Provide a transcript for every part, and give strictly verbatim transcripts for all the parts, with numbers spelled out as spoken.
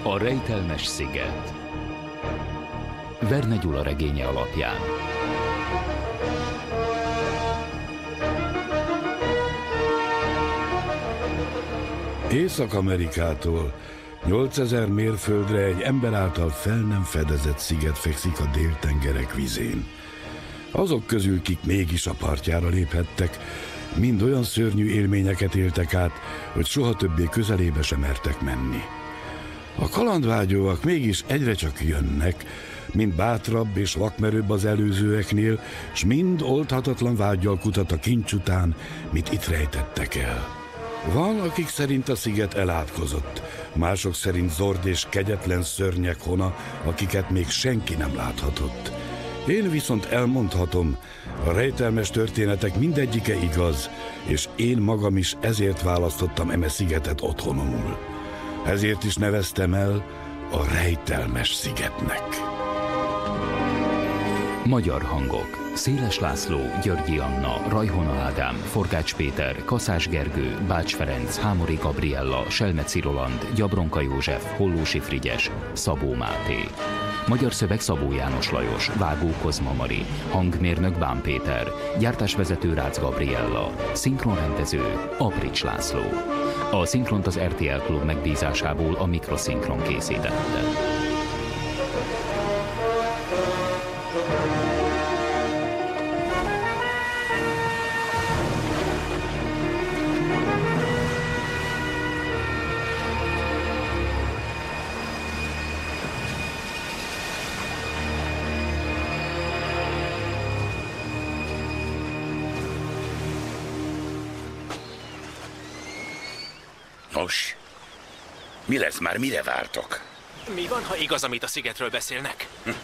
A rejtelmes sziget. Verne Gyula regénye alapján. Észak-Amerikától nyolcezer mérföldre egy ember által fel nem fedezett sziget fekszik a déltengerek vizén. Azok közül, kik mégis a partjára léphettek, mind olyan szörnyű élményeket éltek át, hogy soha többé közelébe sem mertek menni. A kalandvágyóak mégis egyre csak jönnek, mind bátrabb és vakmerőbb az előzőeknél, s mind oldhatatlan vággyal kutat a kincs után, mit itt rejtettek el. Van, akik szerint a sziget elátkozott, mások szerint zord és kegyetlen szörnyek hona, akiket még senki nem láthatott. Én viszont elmondhatom, a rejtelmes történetek mindegyike igaz, és én magam is ezért választottam eme szigetet otthonul. Ezért is neveztem el a Rejtelmes szigetnek. Magyar hangok: Széles László, Györgyi Anna, Rajhona Ádám, Forgács Péter, Kaszás Gergő, Bács Ferenc, Hámori Gabriella, Selmeci Roland, Gyabronka József, Hollósi Frigyes, Szabó Máté. Magyar szöveg: Szabó János Lajos, vágó Kozma Mari, hangmérnök Bán Péter, gyártásvezető Rácz Gabriella, szinkronrendező Aprics László. A szinkront az er té el Klub megbízásából a Mikroszinkron készítette. Nos, mi lesz már, mire vártok? Mi van, ha igaz, amit a szigetről beszélnek?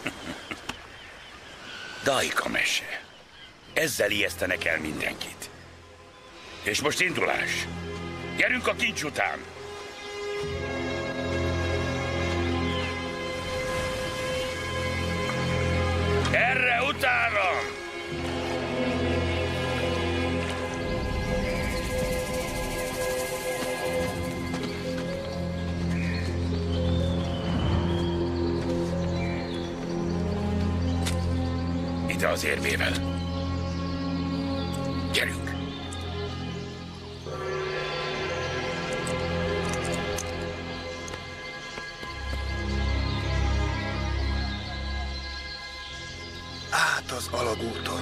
Dajka mese. Ezzel ijesztenek el mindenkit. És most indulás. Gyerünk a kincs után! Erre utána! Ide az érmével. Gyerünk! Át az alagúton.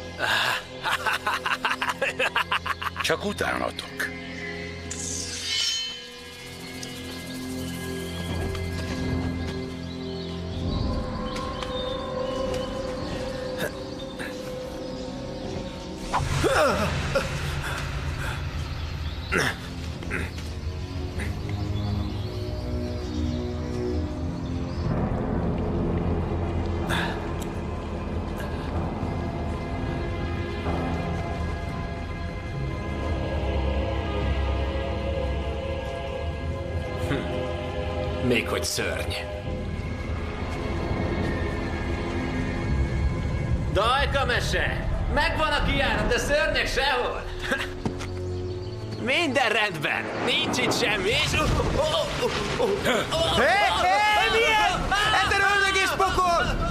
Csak utánatok. Még hogy szörny. Dajka mese! Megvan a kijárat, de szörnyek sehol! Minden rendben! Nincs itt semmi, és... Hé, hé, mi ez? Ezer ördög és pokol!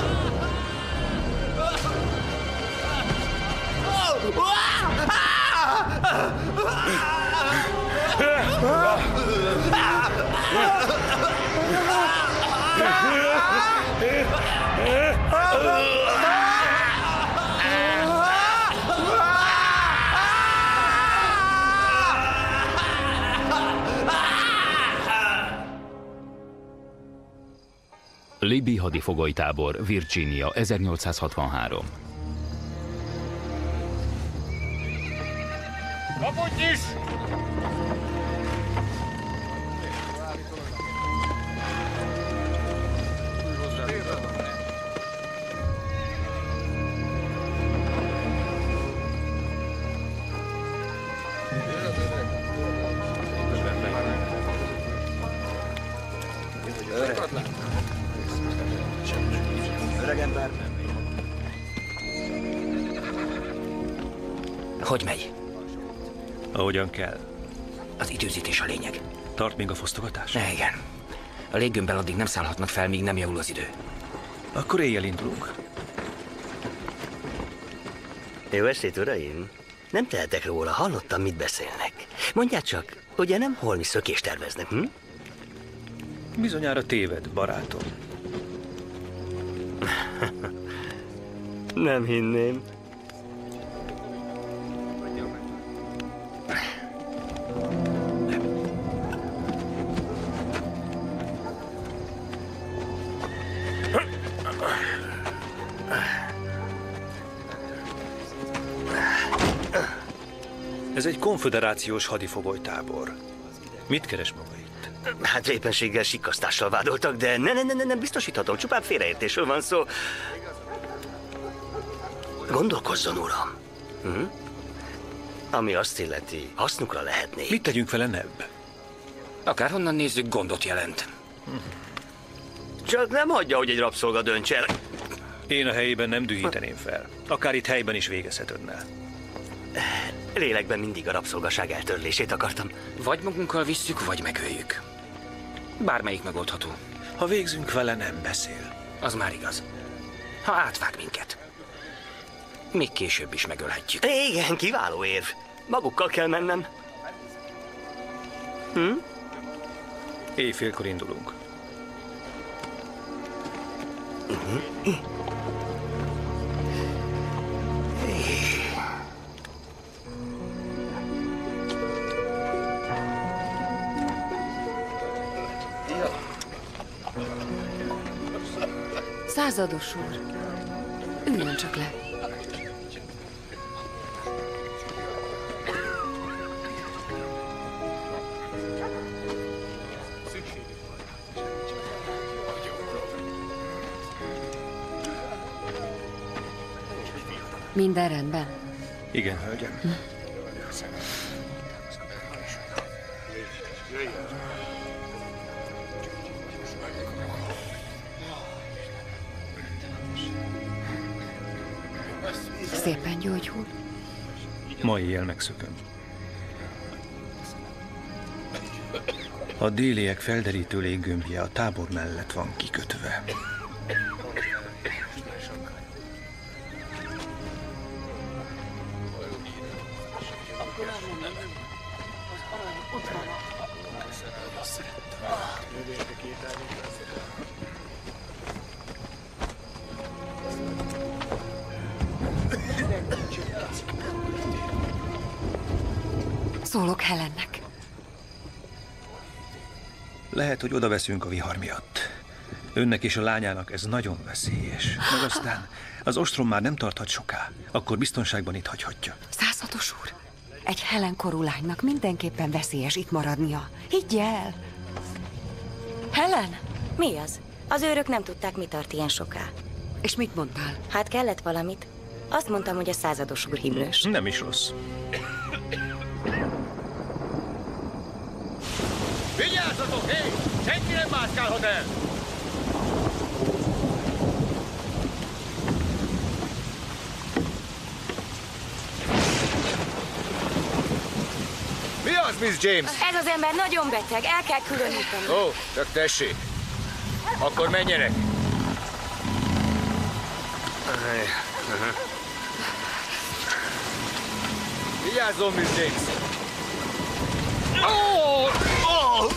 Libby hadifogolytábor, Virginia, ezernyolcszázhatvanhárom. Kaput is! Öregember. Hogy megy? Ahogyan kell. Az időzítés a lényeg. Tart még a fosztogatás? Igen. A léggömbbel addig nem szállhatnak fel, míg nem javul az idő. Akkor éjjel indulunk. Jó estét, uraim! Nem tehetek róla, hallottam, mit beszélnek. Mondják csak, ugye nem holmi szökést terveznek, hm? Bizonyára téved, barátom. Nem hinném. Ez egy konföderációs hadifogolytábor. Mit keres maga itt? Hát éppenséggel sikkasztással vádoltak, de ne, ne, ne, ne, nem biztosíthatom, csupán félreértésről van szó. Gondolkozzon, uram. Hm? Ami azt illeti, hasznukra lehetnék. Mit tegyünk vele, Nebb? Akárhonnan nézzük, gondot jelent. Csak nem hagyja, hogy egy rabszolga dönts el. Én a helyében nem dühíteném fel. Akár itt helyben is végezhet önnel. Lélekben mindig a rabszolgaság eltörlését akartam. Vagy magunkkal visszük, vagy megöljük. Bármelyik megoldható. Ha végzünk vele, nem beszél. Az már igaz. Ha átvág minket, még később is megölhetjük. Igen, kiváló érv. Magukkal kell mennem. Hm? Éjfélkor indulunk. Uh-huh. Százados úr, üljön csak le. Minden rendben? Igen, hölgyem. Hm. Szépen gyógyul. Ma éjjel megszökön. A déliek felderítő léggömbje a tábor mellett van kikötve. Szólok Helennek. Lehet, hogy oda veszünk a vihar miatt. Önnek és a lányának ez nagyon veszélyes. Meg aztán az ostrom már nem tarthat soká. Akkor biztonságban itt hagyhatja. Százados úr, egy Helen korú lánynak mindenképpen veszélyes itt maradnia. Higgy el! Helen? Mi az? Az őrök nem tudták, mi tart ilyen soká. És mit mondtál? Hát kellett valamit. Azt mondtam, hogy a százados úr himlős. Nem is rossz. Vigyázzatok, hé! Senki nem mászkálhat el! Mi az, Miss James? Ez az ember nagyon beteg, el kell különíteni. Ó, csak tessék. Akkor menjenek. Vigyázzon, Miss James! Oh! Oh!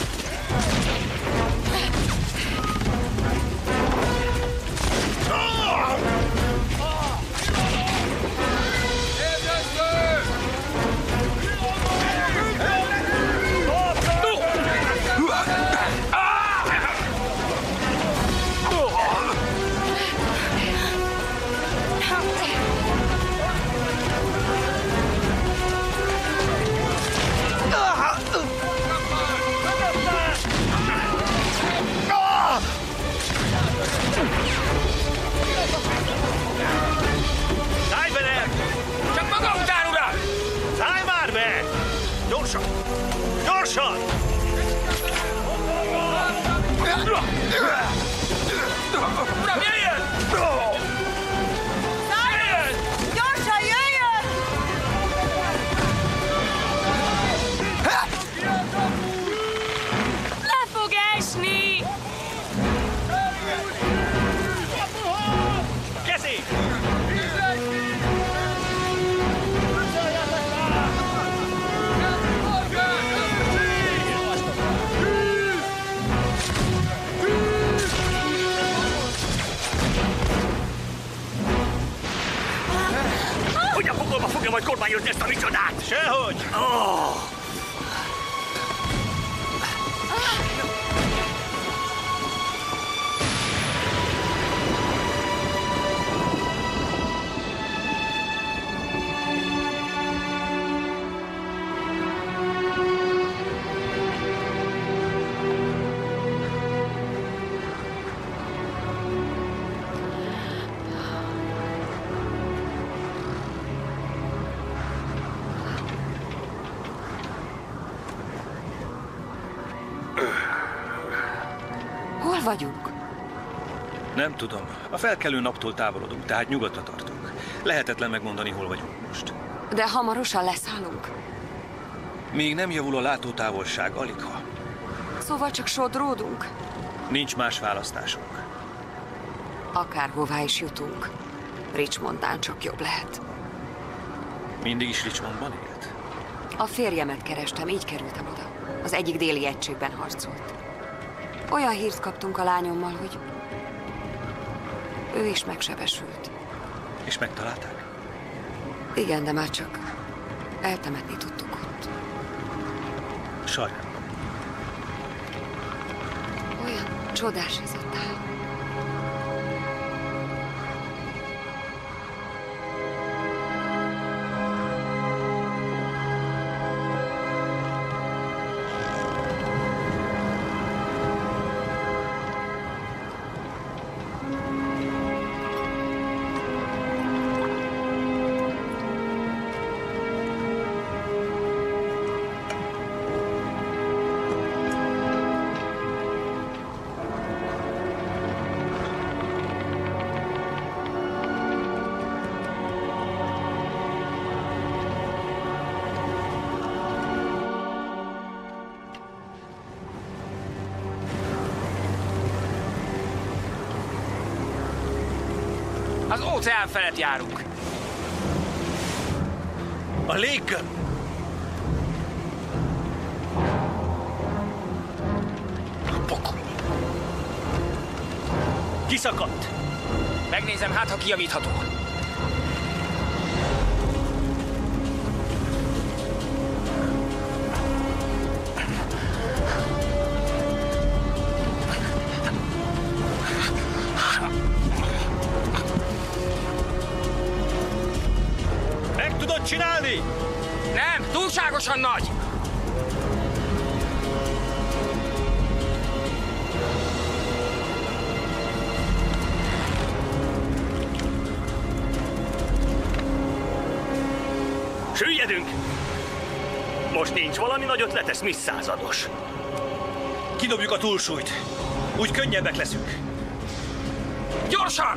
ezt a micsodát! Sehogy! Oh! Hol vagyunk? Nem tudom. A felkelő naptól távolodunk, tehát nyugatra tartunk. Lehetetlen megmondani, hol vagyunk most. De hamarosan leszállunk. Még nem javul a látótávolság, aligha. Szóval csak sodródunk? Nincs más választásunk. Akárhová is jutunk. Richmondnál csak jobb lehet. Mindig is Richmondban élt? A férjemet kerestem, így kerültem oda. Az egyik déli egységben harcolt. Olyan hírt kaptunk a lányommal, hogy ő is megsebesült. És megtalálták? Igen, de már csak eltemetni tudtuk ott. Sajnálom. Olyan csodás ez a táj. Az óceán felett járunk. A léggömb! Pokol. Kiszakadt! Megnézem, hát ha kijavítható. Csinálni? Nem, túlságosan nagy! Süllyedünk! Most nincs valami nagy ötlete, Smith százados. Kidobjuk a túlsúlyt. Úgy könnyebbek leszünk. Gyorsan!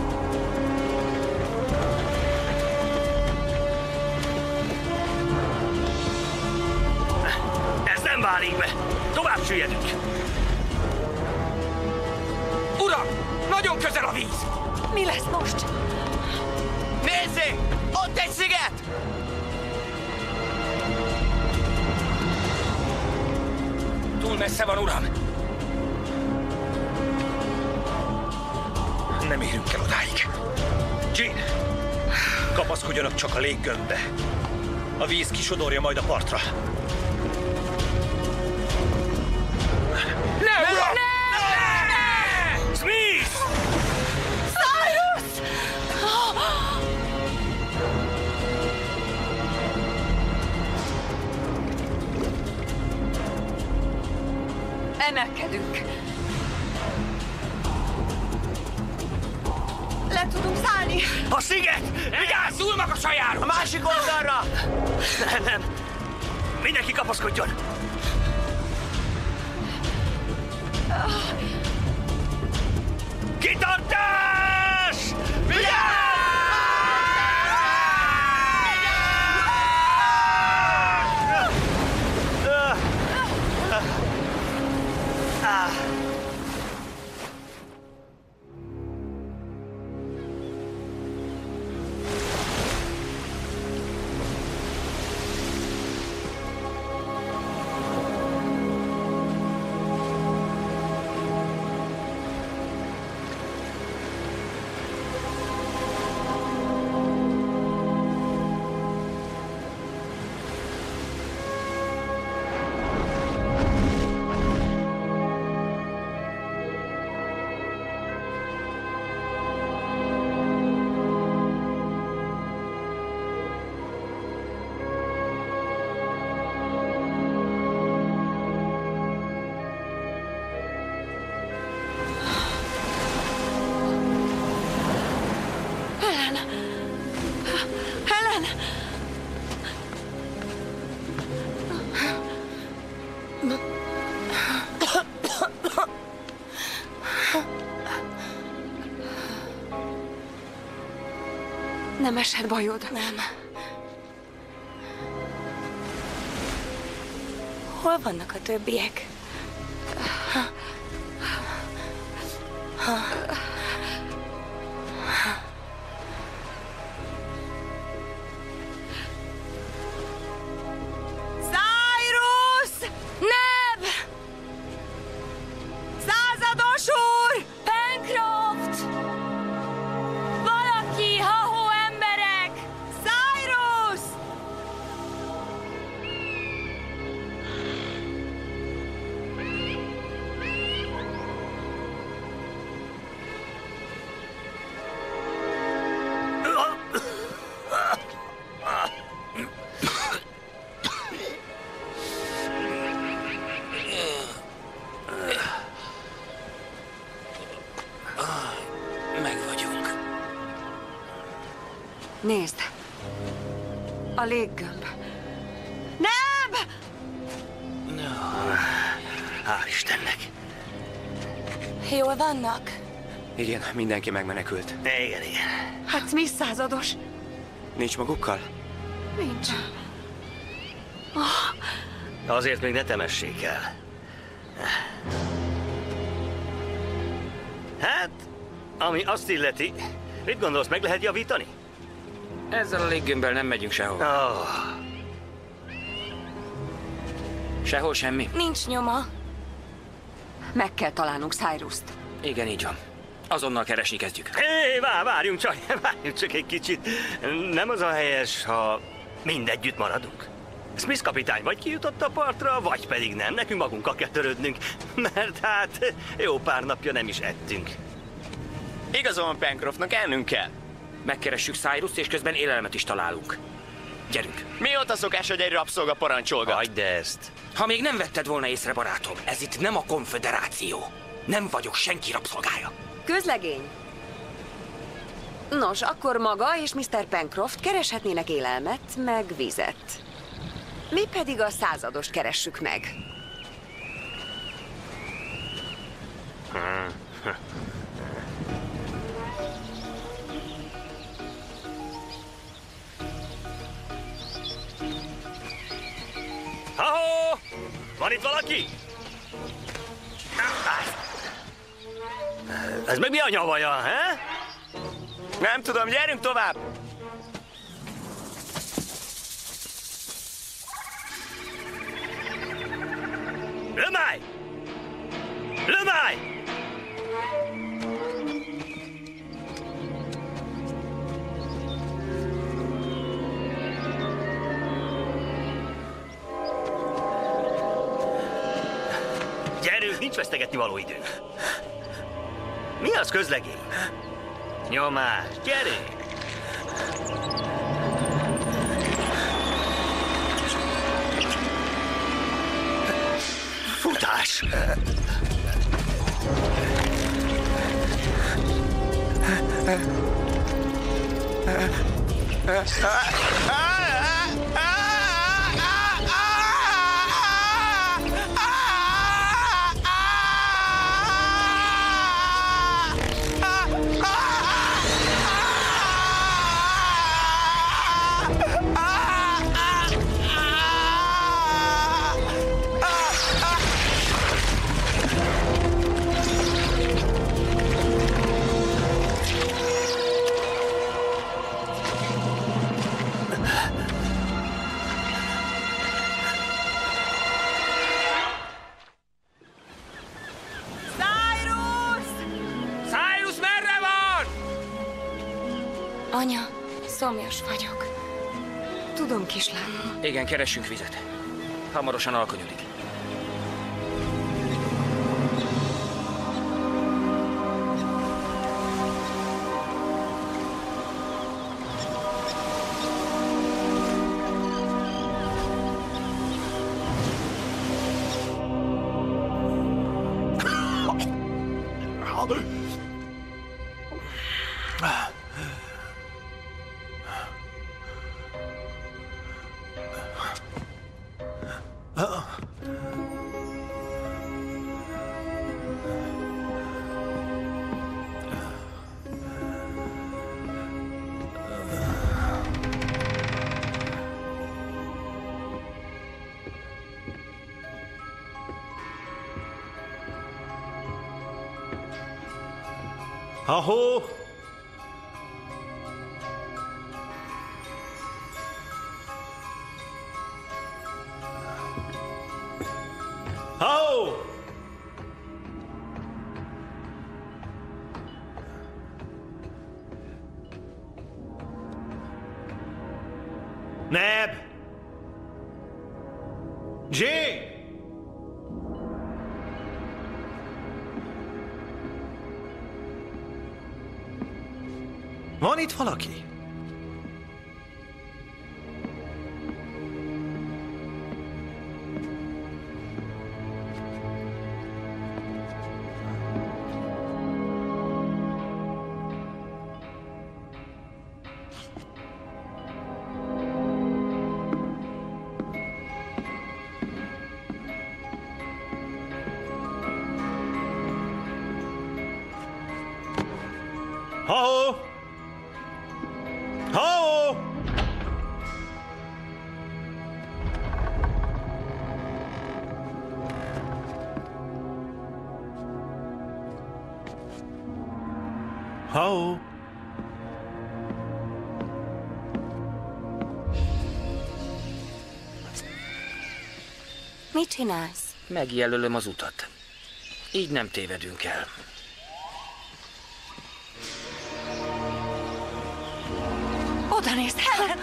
Nem válik be! Tovább süllyedünk! Uram! Nagyon közel a víz! Mi lesz most? Nézzék! Ott egy sziget! Túl messze van, uram! Nem érünk el odáig. Jean! Kapaszkodjanak csak a léggömbbe. A víz kisodorja majd a partra. Ne, uram! Ne! Ne! Smith! Cyrus! Emelkedünk. Le tudunk szállni. A sziget! Vigyázz! Túl magasan járunk! A másik oldalra! Nem, nem. Mindenki kapaszkodjon! Kitartás! Vigyázz! Nem esett bajod? Nem. Hol vannak a többiek? Ha. Ha. Cyrus! Neb! Százados úr! Pencroft! Valaki, ha-hó emberek! Cyrus! Meg vagyunk. Nézd! A léggömb. Neb! Hál' Istennek. Jól vannak? Igen, mindenki megmenekült. Igen, igen. Hát Smith százados. Nincs magukkal? Nincs. Oh. Azért még ne temessék el. Hát, ami azt illeti, mit gondolsz, meg lehet javítani? Ezzel a léggömbbel nem megyünk sehol. Oh. Sehol semmi? Nincs nyoma. Meg kell találnunk Cyrust. Igen, így van. Azonnal keresni kezdjük. Hé, vár, várjunk csak, várjunk csak egy kicsit. Nem az a helyes, ha mindegyütt maradunk. Smith kapitány vagy kijutott a partra, vagy pedig nem. Nekünk magunkkal kell törődnünk, mert hát jó pár napja nem is ettünk. Igazolom Pencroftnak, ennünk kell. Megkeressük Cyrust, és közben élelmet is találunk. Gyerünk. Mióta szokás, hogy egy rabszolga parancsolgat? Hagyd ezt. Ha még nem vetted volna észre, barátom, ez itt nem a konföderáció. Nem vagyok senki rabszolgája. Közlegény. Nos, akkor maga és miszter Pencroft kereshetnének élelmet, meg vizet. Mi pedig a századost keressük meg. Ha-ho! Van itt valaki? Ez meg mi a nyavaja, he? Nem tudom, gyerünk tovább! Lömáj! Lömáj! Gyerünk, nincs vesztegetni való időnk. Mi az, közlegény? Nyomás, gyerünk! Futás! Anya, szomjas vagyok. Tudom, kislányom. Igen, keressünk vizet. Hamarosan alkonyodik. Ha-hó! Ha-hó! Neb! Jay! Van itt valaki? Ha-ho! Ha-ho! Ha-ho! Mit csinálsz? Megjelölöm az utat. Így nem tévedünk el. Oda nézd, Helen!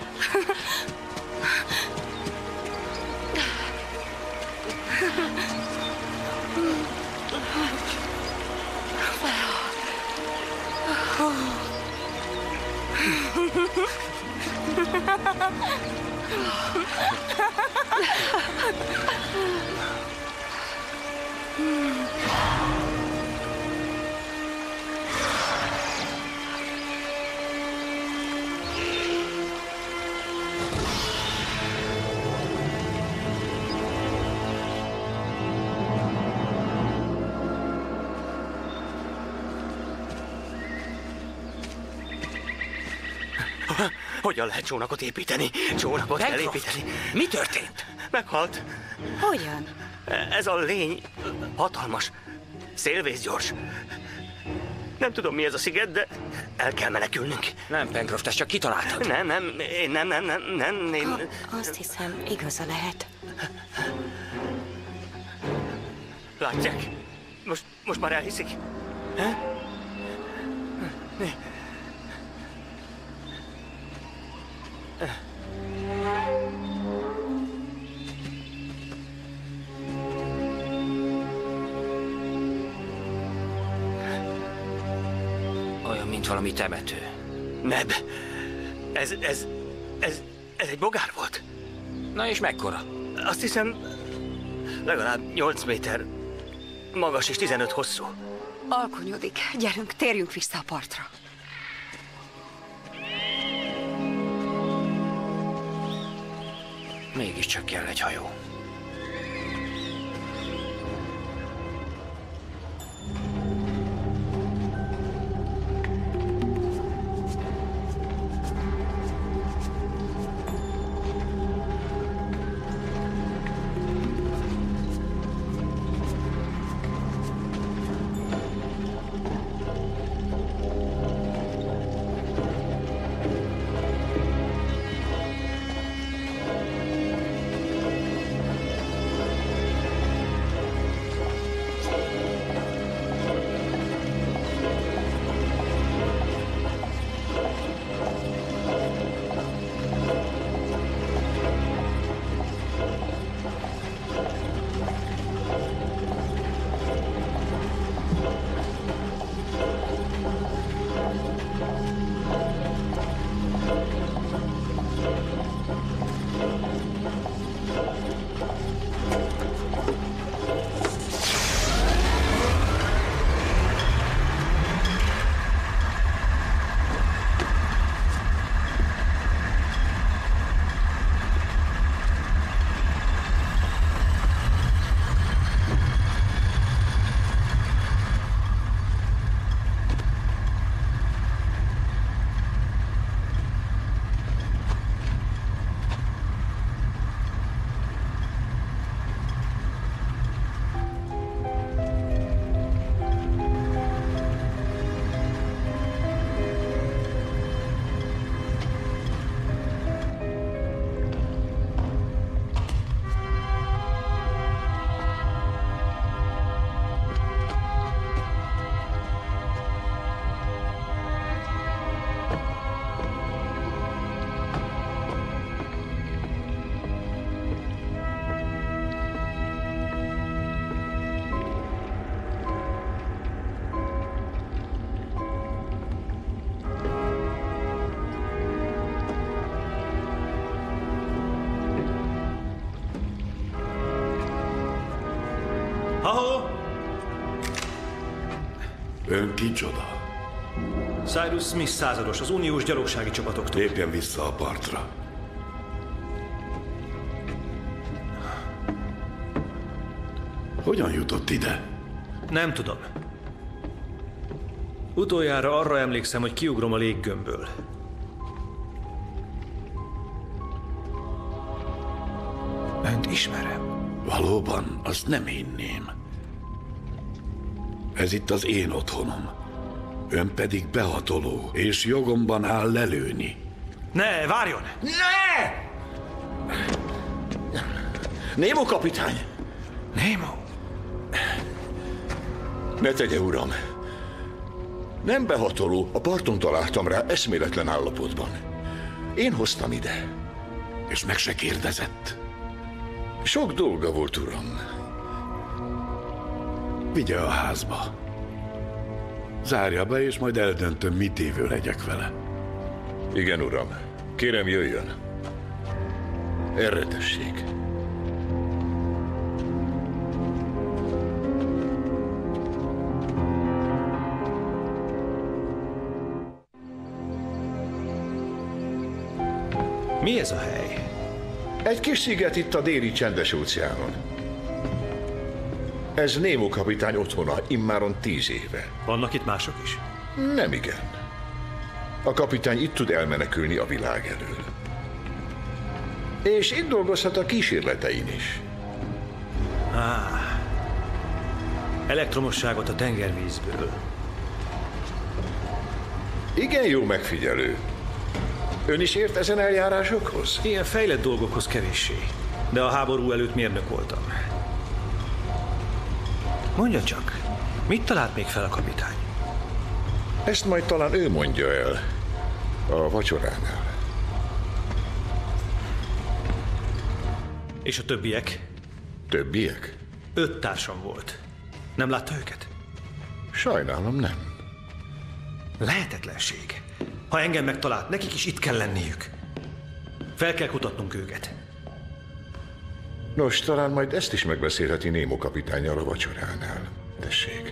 Hogyan lehet csónakot építeni? Csónakot kell építeni. Mi történt? Meghalt. Hogyan? Ez a lény hatalmas. Szélvészgyors. Nem tudom, mi ez a sziget, de el kell menekülnünk. Nem, Pencroft, ezt csak kitaláltad. Nem, nem, én nem, nem, nem, nem, én... Ha, azt hiszem, igaza lehet. Látják? Most, most már elhiszik? Ha? Olyan, mint valami temető. Neb, ez, ez, ez, ez egy bogár volt. Na és mekkora? Azt hiszem, legalább nyolc méter magas és tizenöt hosszú. Alkonyodik. Gyerünk, térjünk vissza a partra. Mégiscsak kell egy hajó. Ha-ho! Ön kicsoda? Cyrus Smith százados, az uniós gyalogsági csapatoktól. Lépjen vissza a partra. Hogyan jutott ide? Nem tudom. Utoljára arra emlékszem, hogy kiugrom a léggömbből. Önt ismerem. Valóban, azt nem hinném. Ez itt az én otthonom. Ön pedig behatoló, és jogomban áll lelőni. Ne, várjon! Ne! Nemo kapitány! Nemo? Ne tegye, uram! Nem behatoló, a parton találtam rá eszméletlen állapotban. Én hoztam ide. És meg se kérdezett. Sok dolga volt, uram. Vigye a házba. Zárja be, és majd eldöntöm, mit évő legyek vele. Igen, uram. Kérem, jöjjön. Erre tessék. Mi ez a hely? Egy kis sziget itt a déli csendes óceánon. Ez Nemo kapitány otthona immáron tíz éve. Vannak itt mások is? Nem igen. A kapitány itt tud elmenekülni a világ elől. És itt dolgozhat a kísérletein is. Ah, elektromosságot a tengervízből. Igen jó megfigyelő. Ön is ért ezen eljárásokhoz? Ilyen fejlett dolgokhoz kevéssé. De a háború előtt mérnök voltam. Mondja csak, mit talált még fel a kapitány? Ezt majd talán ő mondja el a vacsoránál. És a többiek? Többiek? Öt társam volt. Nem látta őket? Sajnálom, nem. Lehetetlenség. Ha engem megtalált, nekik is itt kell lenniük. Fel kell kutatnunk őket. Nos, talán majd ezt is megbeszélheti Nemo kapitánnyal a vacsoránál. Tessék.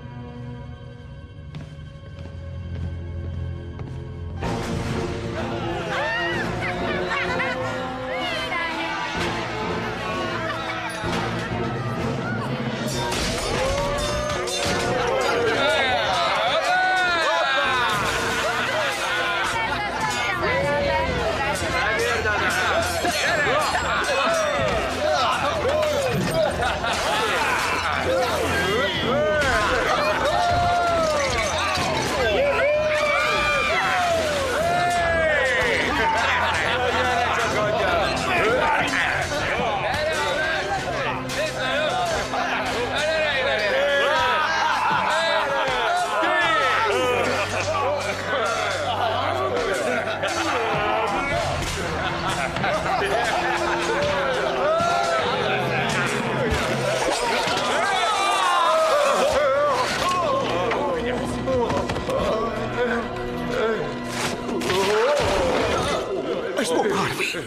Ez Bob Harvey.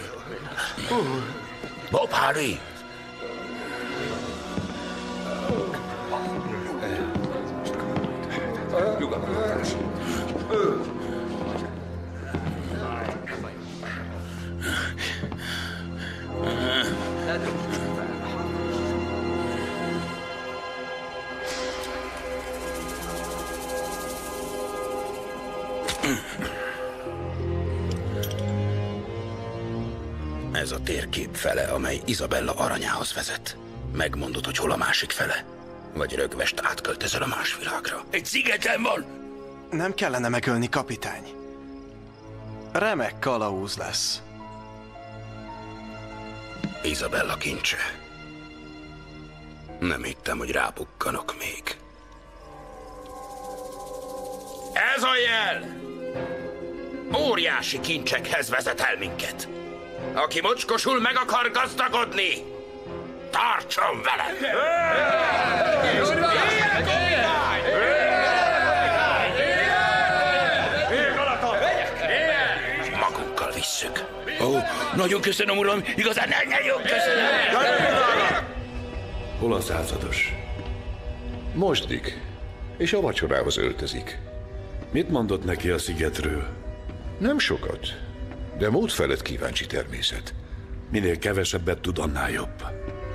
Bob Harvey. Ez a térkép fele, amely Isabella aranyához vezet. Megmondod, hogy hol a másik fele? Vagy rögvest átköltözel a más világra? Egy szigeten van! Nem kellene megölni, kapitány. Remek kalauz lesz. Isabella kincse. Nem hittem, hogy rábukkanok még. Ez a jel! Óriási kincsekhez vezet el minket. Aki mocskosul meg akar gazdagodni, tartson vele! Magunkkal visszük. Ó, nagyon köszönöm, uram, igazán nagyon köszönöm! Hol a százados? Mosdik, és a vacsorához öltözik. Mit mondott neki a szigetről? Nem sokat, de mód felett kíváncsi természet. Minél kevesebbet tud, annál jobb.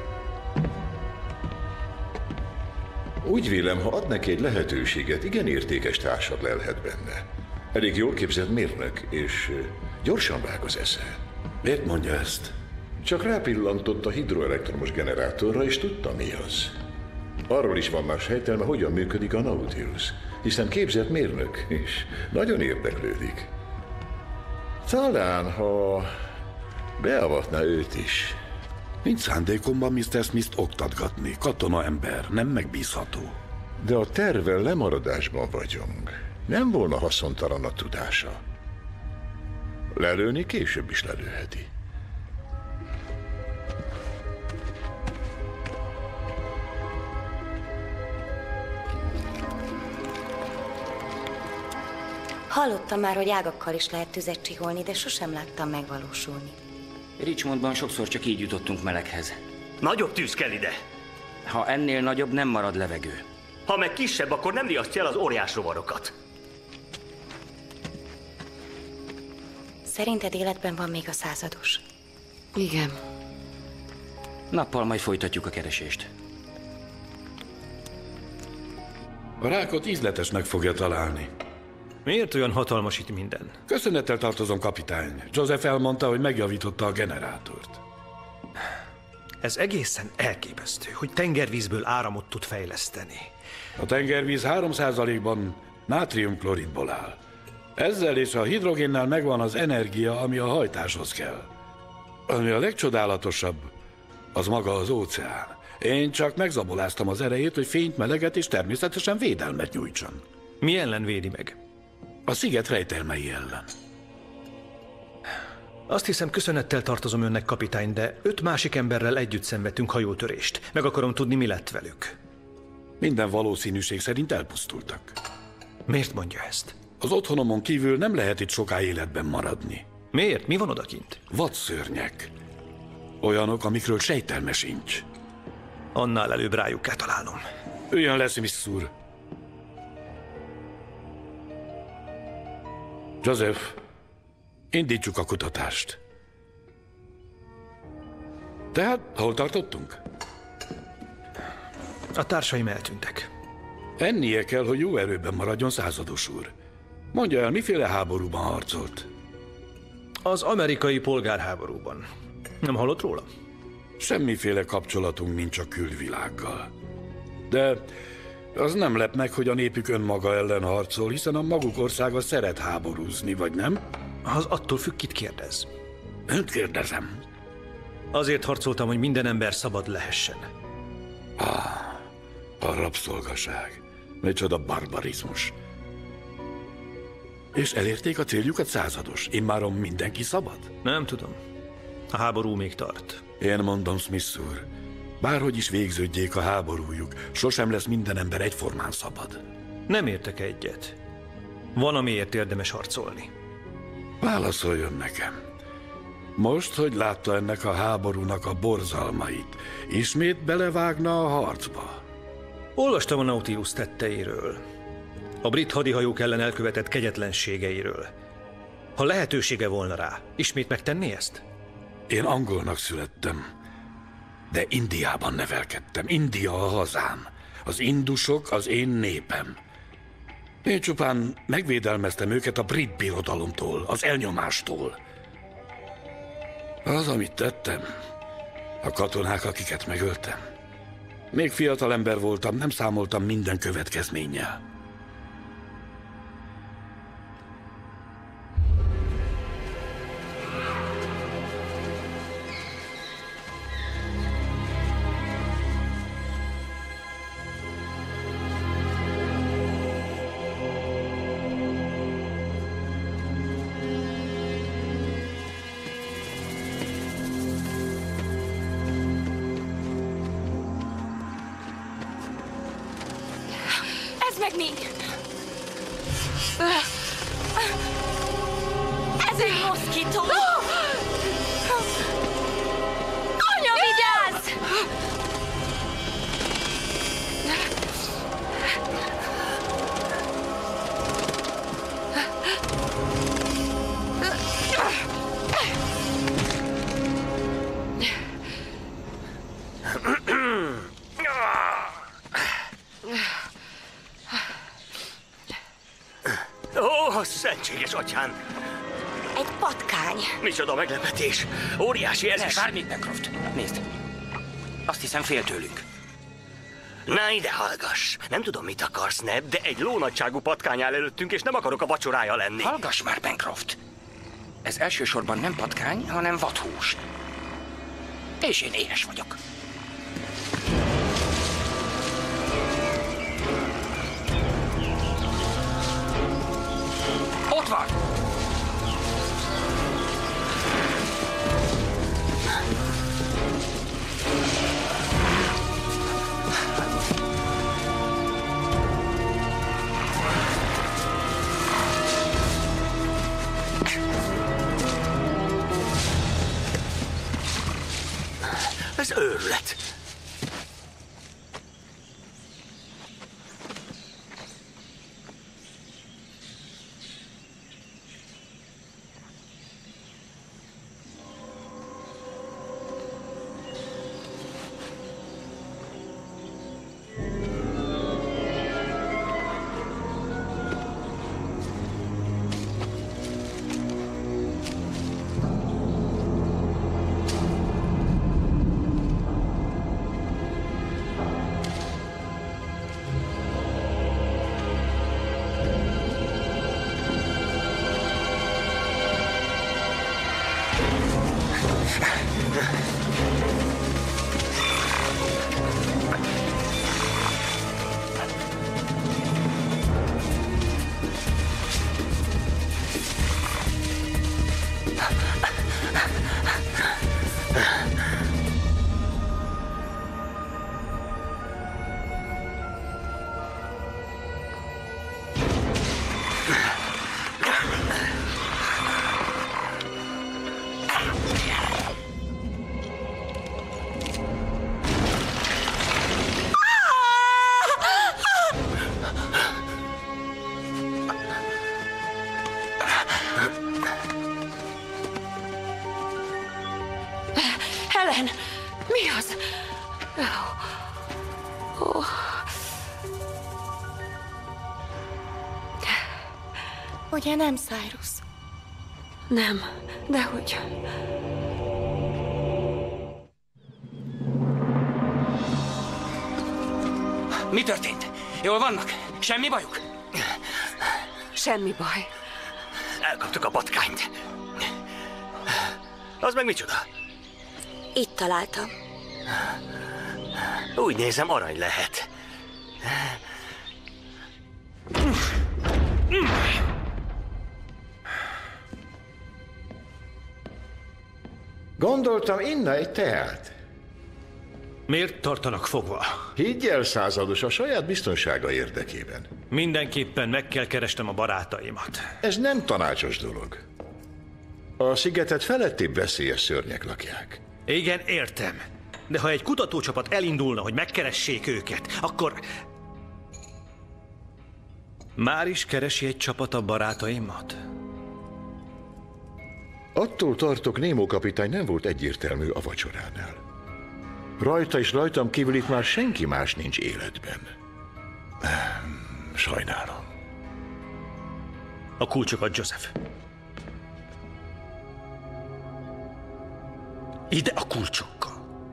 Úgy vélem, ha ad neki egy lehetőséget, igen értékes társad lelhet benne. Elég jól képzett mérnök, és gyorsan vág az esze. Miért mondja ezt? Csak rápillantott a hidroelektromos generátorra, és tudta, mi az. Arról is van már sejtelme, hogyan működik a Nautilus, hiszen képzett mérnök, és nagyon érdeklődik. Talán, ha beavatná őt is. Nincs szándékomban miszter Smith-t oktatgatni. Katona ember, nem megbízható. De a tervvel lemaradásban vagyunk. Nem volna haszontalan a tudása. Lelőni később is lelőheti. Hallottam már, hogy ágakkal is lehet tüzet csiholni, de sosem láttam megvalósulni. Richmondban sokszor csak így jutottunk meleghez. Nagyobb tűz kell ide. Ha ennél nagyobb, nem marad levegő. Ha meg kisebb, akkor nem riasztja el az óriás rovarokat. Szerinted életben van még a százados? Igen. Nappal majd folytatjuk a keresést. A rákot ízletesnek fogja találni. Miért olyan hatalmas itt minden? Köszönettel tartozom, kapitány. Joseph elmondta, hogy megjavította a generátort. Ez egészen elképesztő, hogy tengervízből áramot tud fejleszteni. A tengervíz három százalékban nátriumkloridból áll. Ezzel és a hidrogénnel megvan az energia, ami a hajtáshoz kell. Ami a legcsodálatosabb, az maga az óceán. Én csak megzaboláztam az erejét, hogy fényt, meleget és természetesen védelmet nyújtson. Mi ellen védi meg? A sziget rejtelmei ellen. Azt hiszem, köszönettel tartozom önnek, kapitány, de öt másik emberrel együtt szenvedtünk hajótörést. Meg akarom tudni, mi lett velük. Minden valószínűség szerint elpusztultak. Miért mondja ezt? Az otthonomon kívül nem lehet itt soká életben maradni. Miért? Mi van odakint? Vadszörnyek. Olyanok, amikről sejtelme sincs. Annál előbb rájuk kell találnom. Üljön le, Smith úr. Joseph, indítsuk a kutatást. Tehát, hol tartottunk? A társaim eltűntek. Ennie kell, hogy jó erőben maradjon, százados úr. Mondja el, miféle háborúban harcolt? Az amerikai polgárháborúban. Nem hallott róla? Semmiféle kapcsolatunk nincs a külvilággal. De az nem lep meg, hogy a népük önmaga ellen harcol, hiszen a maguk országa szeret háborúzni, vagy nem? Az attól függ, kit kérdez. Önt kérdezem. Azért harcoltam, hogy minden ember szabad lehessen. Ah, a rabszolgaság. Micsoda barbarizmus. És elérték a céljukat, százados? Immáron mindenki szabad? Nem tudom. A háború még tart. Én mondom, Smith úr, bárhogy is végződjék a háborújuk, sosem lesz minden ember egyformán szabad. Nem értek egyet. Van, amiért érdemes harcolni. Válaszoljon nekem. Most, hogy látta ennek a háborúnak a borzalmait, ismét belevágna a harcba? Olvastam a Nautilus tetteiről. A brit hadihajók ellen elkövetett kegyetlenségeiről. Ha lehetősége volna rá, ismét megtenné ezt? Én angolnak születtem, de Indiában nevelkedtem. India a hazám. Az indusok az én népem. Én csupán megvédelmeztem őket a brit birodalomtól, az elnyomástól. Az, amit tettem, a katonák, akiket megöltem. Még fiatal ember voltam, nem számoltam minden következménnyel. Ez meg mi? Ez egy moszkító! Anya, vigyázz! A szentséges atyán! Egy patkány. Micsoda meglepetés! Óriási ez Ne, is! várj még, Pencroft! Nézd! Azt hiszem fél tőlünk. Na ide hallgass! Nem tudom, mit akarsz, Neb, de egy lónagyságú patkány áll előttünk, és nem akarok a vacsorája lenni. Hallgass már, Pencroft! Ez elsősorban nem patkány, hanem vadhús. És én éhes vagyok. Ott van! Ez őrület! Helen, mi az? Oh. Ugye nem, Cyrus? Nem, dehogy. Mi történt? Jól vannak? Semmi bajuk? Semmi baj. Elkaptuk a patkányt. Az meg micsoda? Itt találtam. Úgy nézem, arany lehet. Gondoltam, inna egy teát. Miért tartanak fogva? Higgy el, százados, a saját biztonsága érdekében. Mindenképpen meg kell keresnem a barátaimat. Ez nem tanácsos dolog. A szigetet felettébb veszélyes szörnyek lakják. Igen, értem. De ha egy kutatócsapat elindulna, hogy megkeressék őket, akkor... Már is keresi egy csapat a barátaimat? Attól tartok, Nemo kapitány nem volt egyértelmű a vacsoránál. Rajta és rajtam kívül itt már senki más nincs életben. Sajnálom. A kulcsokat, Joseph. Ide a kulcsokkal.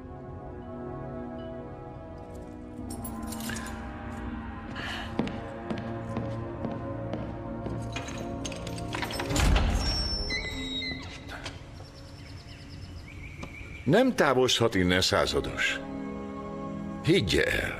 Nem távozhat innen, százados. Higgye el.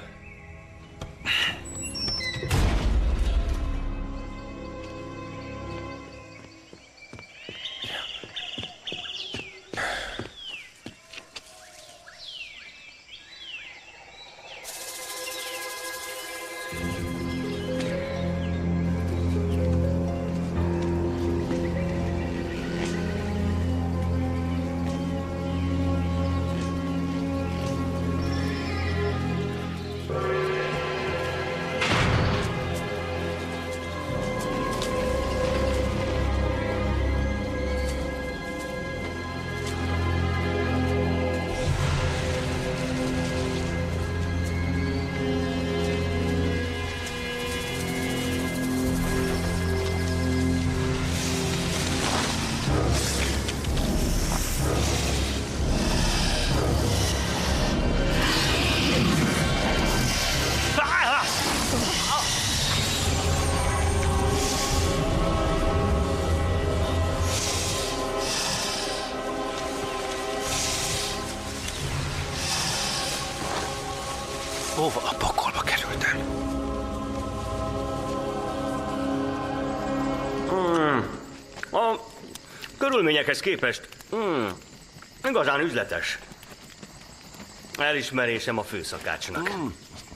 körülményekhez képest hmm, igazán üzletes. Elismerésem a főszakácsnak. Mm.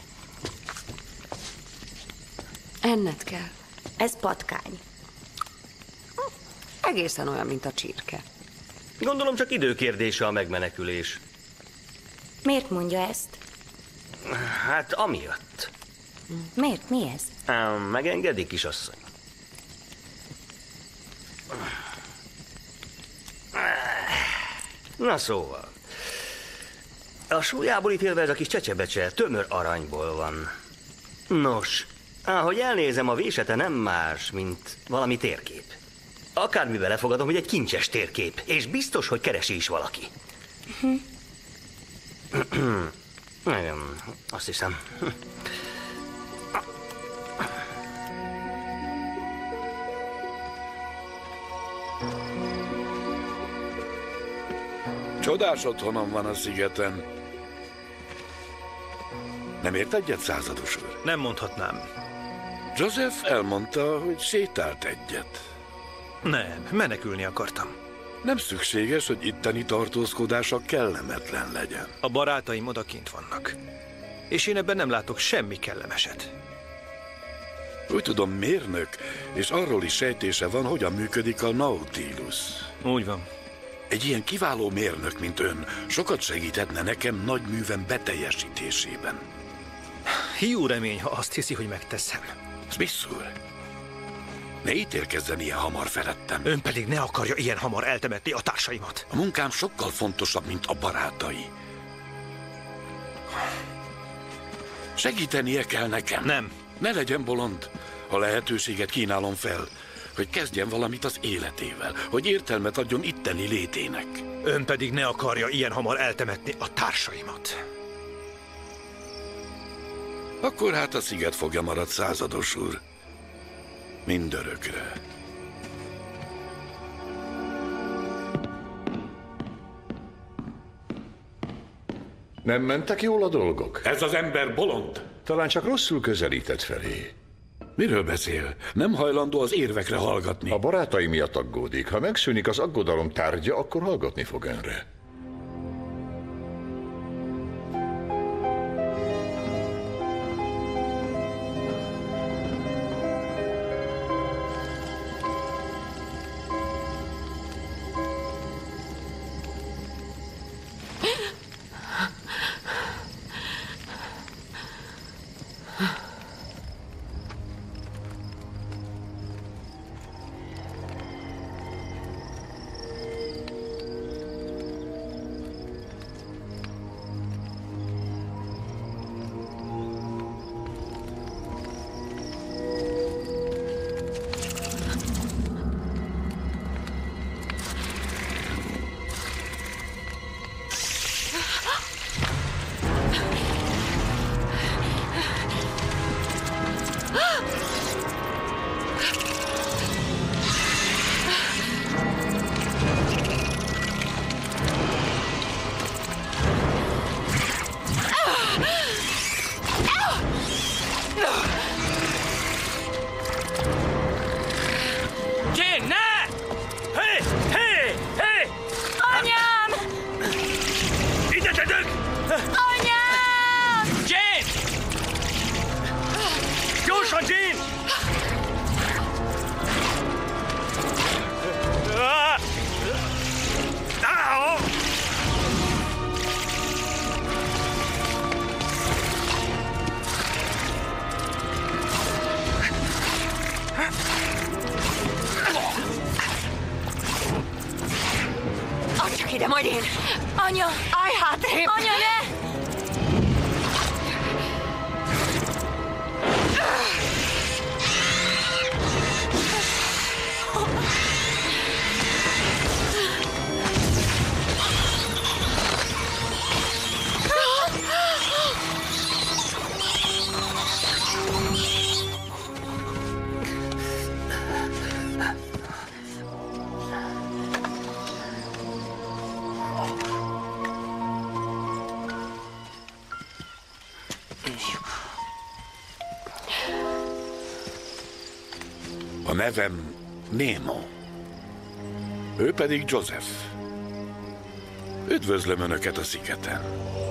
Enned kell. Ez patkány. Egészen olyan, mint a csirke. Gondolom csak időkérdése a megmenekülés. Miért mondja ezt? Hát amiatt. Miért? Mi ez? Megengedi, kisasszony. Na szóval. A súlyából ítélve ez a kis csecsebecse tömör aranyból van. Nos, ahogy elnézem, a vésete nem más, mint valami térkép. Akármivel lefogadom, hogy egy kincses térkép, és biztos, hogy keresi is valaki. Igen, azt hiszem. Csodás otthonom van a szigeten. Nem ért egyet, százados úr? Nem mondhatnám. Joseph elmondta, hogy sétált egyet. Nem, menekülni akartam. Nem szükséges, hogy itteni tartózkodása kellemetlen legyen. A barátaim odakint vannak. És én ebben nem látok semmi kellemeset. Úgy tudom, mérnök, és arról is sejtése van, hogyan működik a Nautilus. Úgy van. Egy ilyen kiváló mérnök, mint ön, sokat segíthetne nekem nagy művem beteljesítésében. Hiú remény, ha azt hiszi, hogy megteszem. Smith úr, ne ítélkezzen ilyen hamar felettem. Ön pedig ne akarja ilyen hamar eltemetni a társaimat. A munkám sokkal fontosabb, mint a barátai. Segítenie kell nekem. Nem. Ne legyen bolond. A lehetőséget kínálom fel, hogy kezdjen valamit az életével, hogy értelmet adjon itteni létének. Ön pedig ne akarja ilyen hamar eltemetni a társaimat. Akkor hát a sziget fogja marad, százados úr. Mindörökre. Nem mentek jól a dolgok? Ez az ember bolond. Talán csak rosszul közelített felé. Miről beszél? Nem hajlandó az érvekre hallgatni. A barátai miatt aggódik. Ha megszűnik az aggodalom tárgya, akkor hallgatni fog önre. Ide, majd én! Anya! Állj hátrébb! Anya, ne! A nevem Nemo. Ő pedig Joseph. Üdvözlöm Önöket a szigeten.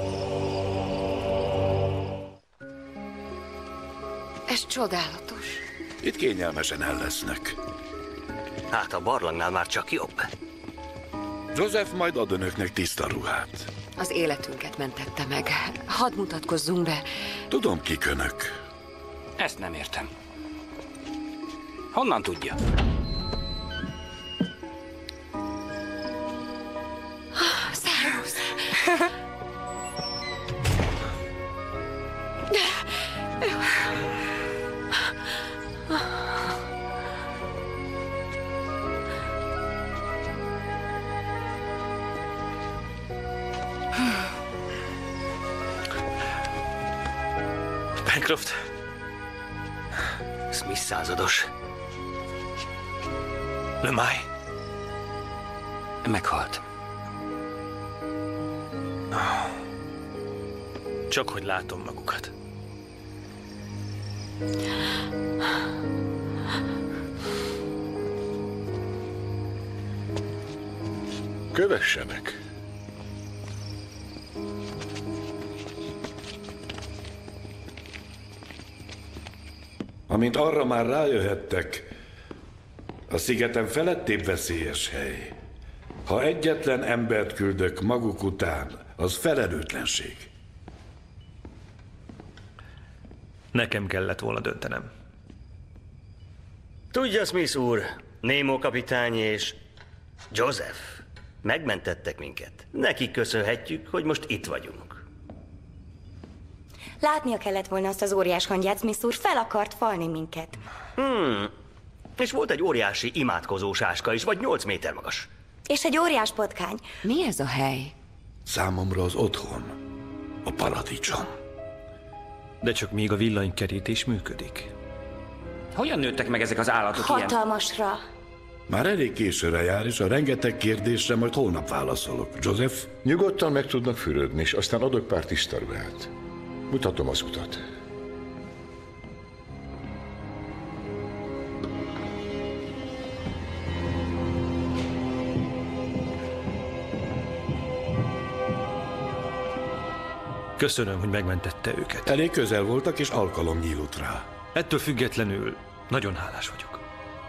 Ez csodálatos. Itt kényelmesen el lesznek. Hát a barlangnál már csak jobb. Joseph majd ad Önöknek tiszta ruhát. Az életünket mentette meg. Hadd mutatkozzunk be. Tudom, kik Önök. Ezt nem értem. Honnan tudja? Szervusz! Bancroft. Smith százados. Lemay. Meghalt. Csak hogy látom magukat. Kövessenek. Amint arra már rájöhettek, a szigeten felettébb veszélyes hely. Ha egyetlen embert küldök maguk után, az felelőtlenség. Nekem kellett volna döntenem. Tudja, Smith úr, Nemo kapitány és Joseph megmentettek minket. Nekik köszönhetjük, hogy most itt vagyunk. Látnia kellett volna azt az óriás hangyát, Smith úr, fel akart falni minket. Hmm. És volt egy óriási imádkozó sáska is, vagy nyolc méter magas. És egy óriás potkány. Mi ez a hely? Számomra az otthon, a paradicsom. De csak még a villanykerítés működik. Hogyan nőttek meg ezek az állatok ilyen? Hatalmasra. Már elég későre jár, és a rengeteg kérdésre majd holnap válaszolok. Joseph? Nyugodtan meg tudnak fürödni, és aztán adok pár tiszta ruhát. Mutatom az utat. Köszönöm, hogy megmentette őket. Elég közel voltak, és alkalom nyílt rá. Ettől függetlenül nagyon hálás vagyok.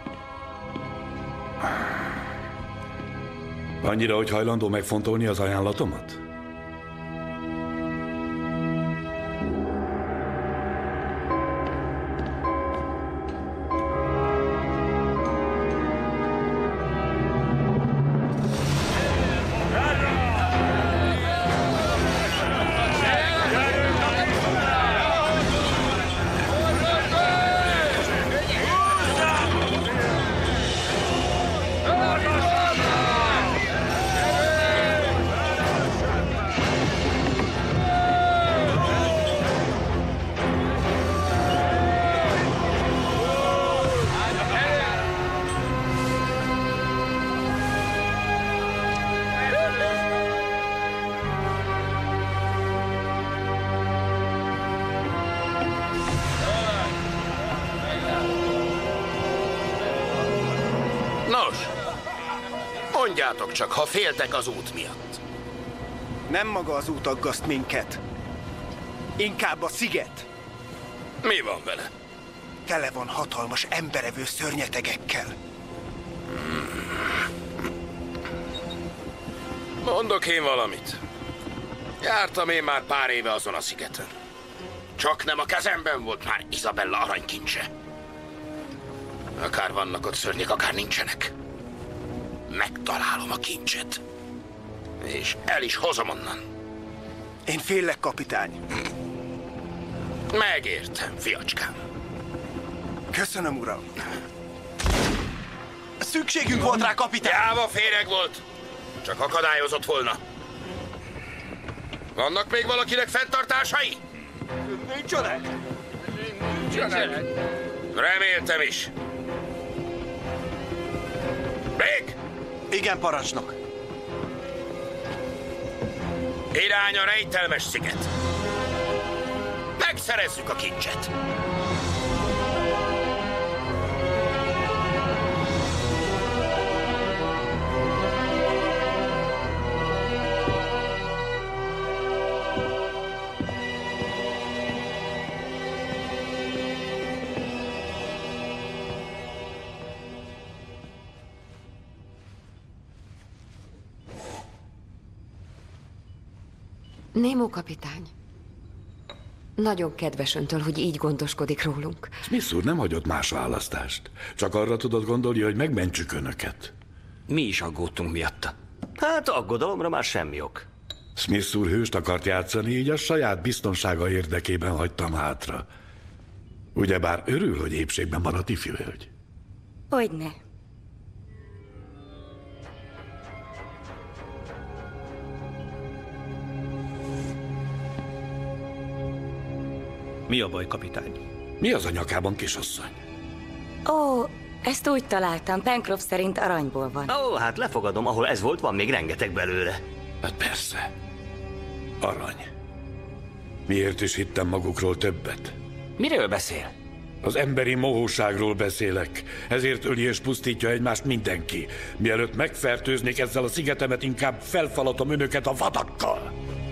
Annyira, hogy hajlandó megfontolni az ajánlatomat? Mondjátok csak, ha féltek az út miatt. Nem maga az út aggaszt minket. Inkább a sziget. Mi van vele? Tele van hatalmas emberevő szörnyetegekkel. Mondok én valamit. Jártam én már pár éve azon a szigeten. Csak nem a kezemben volt már Isabella aranykincse. Akár vannak ott szörnyek, akár nincsenek. Megtalálom a kincset. És el is hozom onnan. Én félek, kapitány. Megértem, fiacskám. Köszönöm, uram. Szükségünk volt rá, kapitány. Jáva féreg volt. Csak akadályozott volna. Vannak még valakinek fenntartásai? Nincsenek. Nincsenek. Reméltem is. Még? Igen, parancsnok. Irány a rejtelmes sziget. Megszerezzük a kincset. Nemo kapitány. Nagyon kedves öntől, hogy így gondoskodik rólunk. Smith úr nem hagyott más választást. Csak arra tudod gondolni, hogy megmentsük önöket. Mi is aggódtunk miatta. Hát aggodalomra már semmi ok. Smith úr hőst akart játszani, így a saját biztonsága érdekében hagytam hátra. Ugyebár örül, hogy épségben maradt ifjú hölgy. Hogyne. Mi a baj, kapitány? Mi az a nyakában, kisasszony? Ó, ezt úgy találtam. Pencroff szerint aranyból van. Ó, hát lefogadom, ahol ez volt, van még rengeteg belőle. Hát persze. Arany. Miért is hittem magukról többet? Miről beszél? Az emberi mohóságról beszélek. Ezért öli és pusztítja egymást mindenki. Mielőtt megfertőznék ezzel a szigetemet, inkább felfalatom önöket a vadakkal.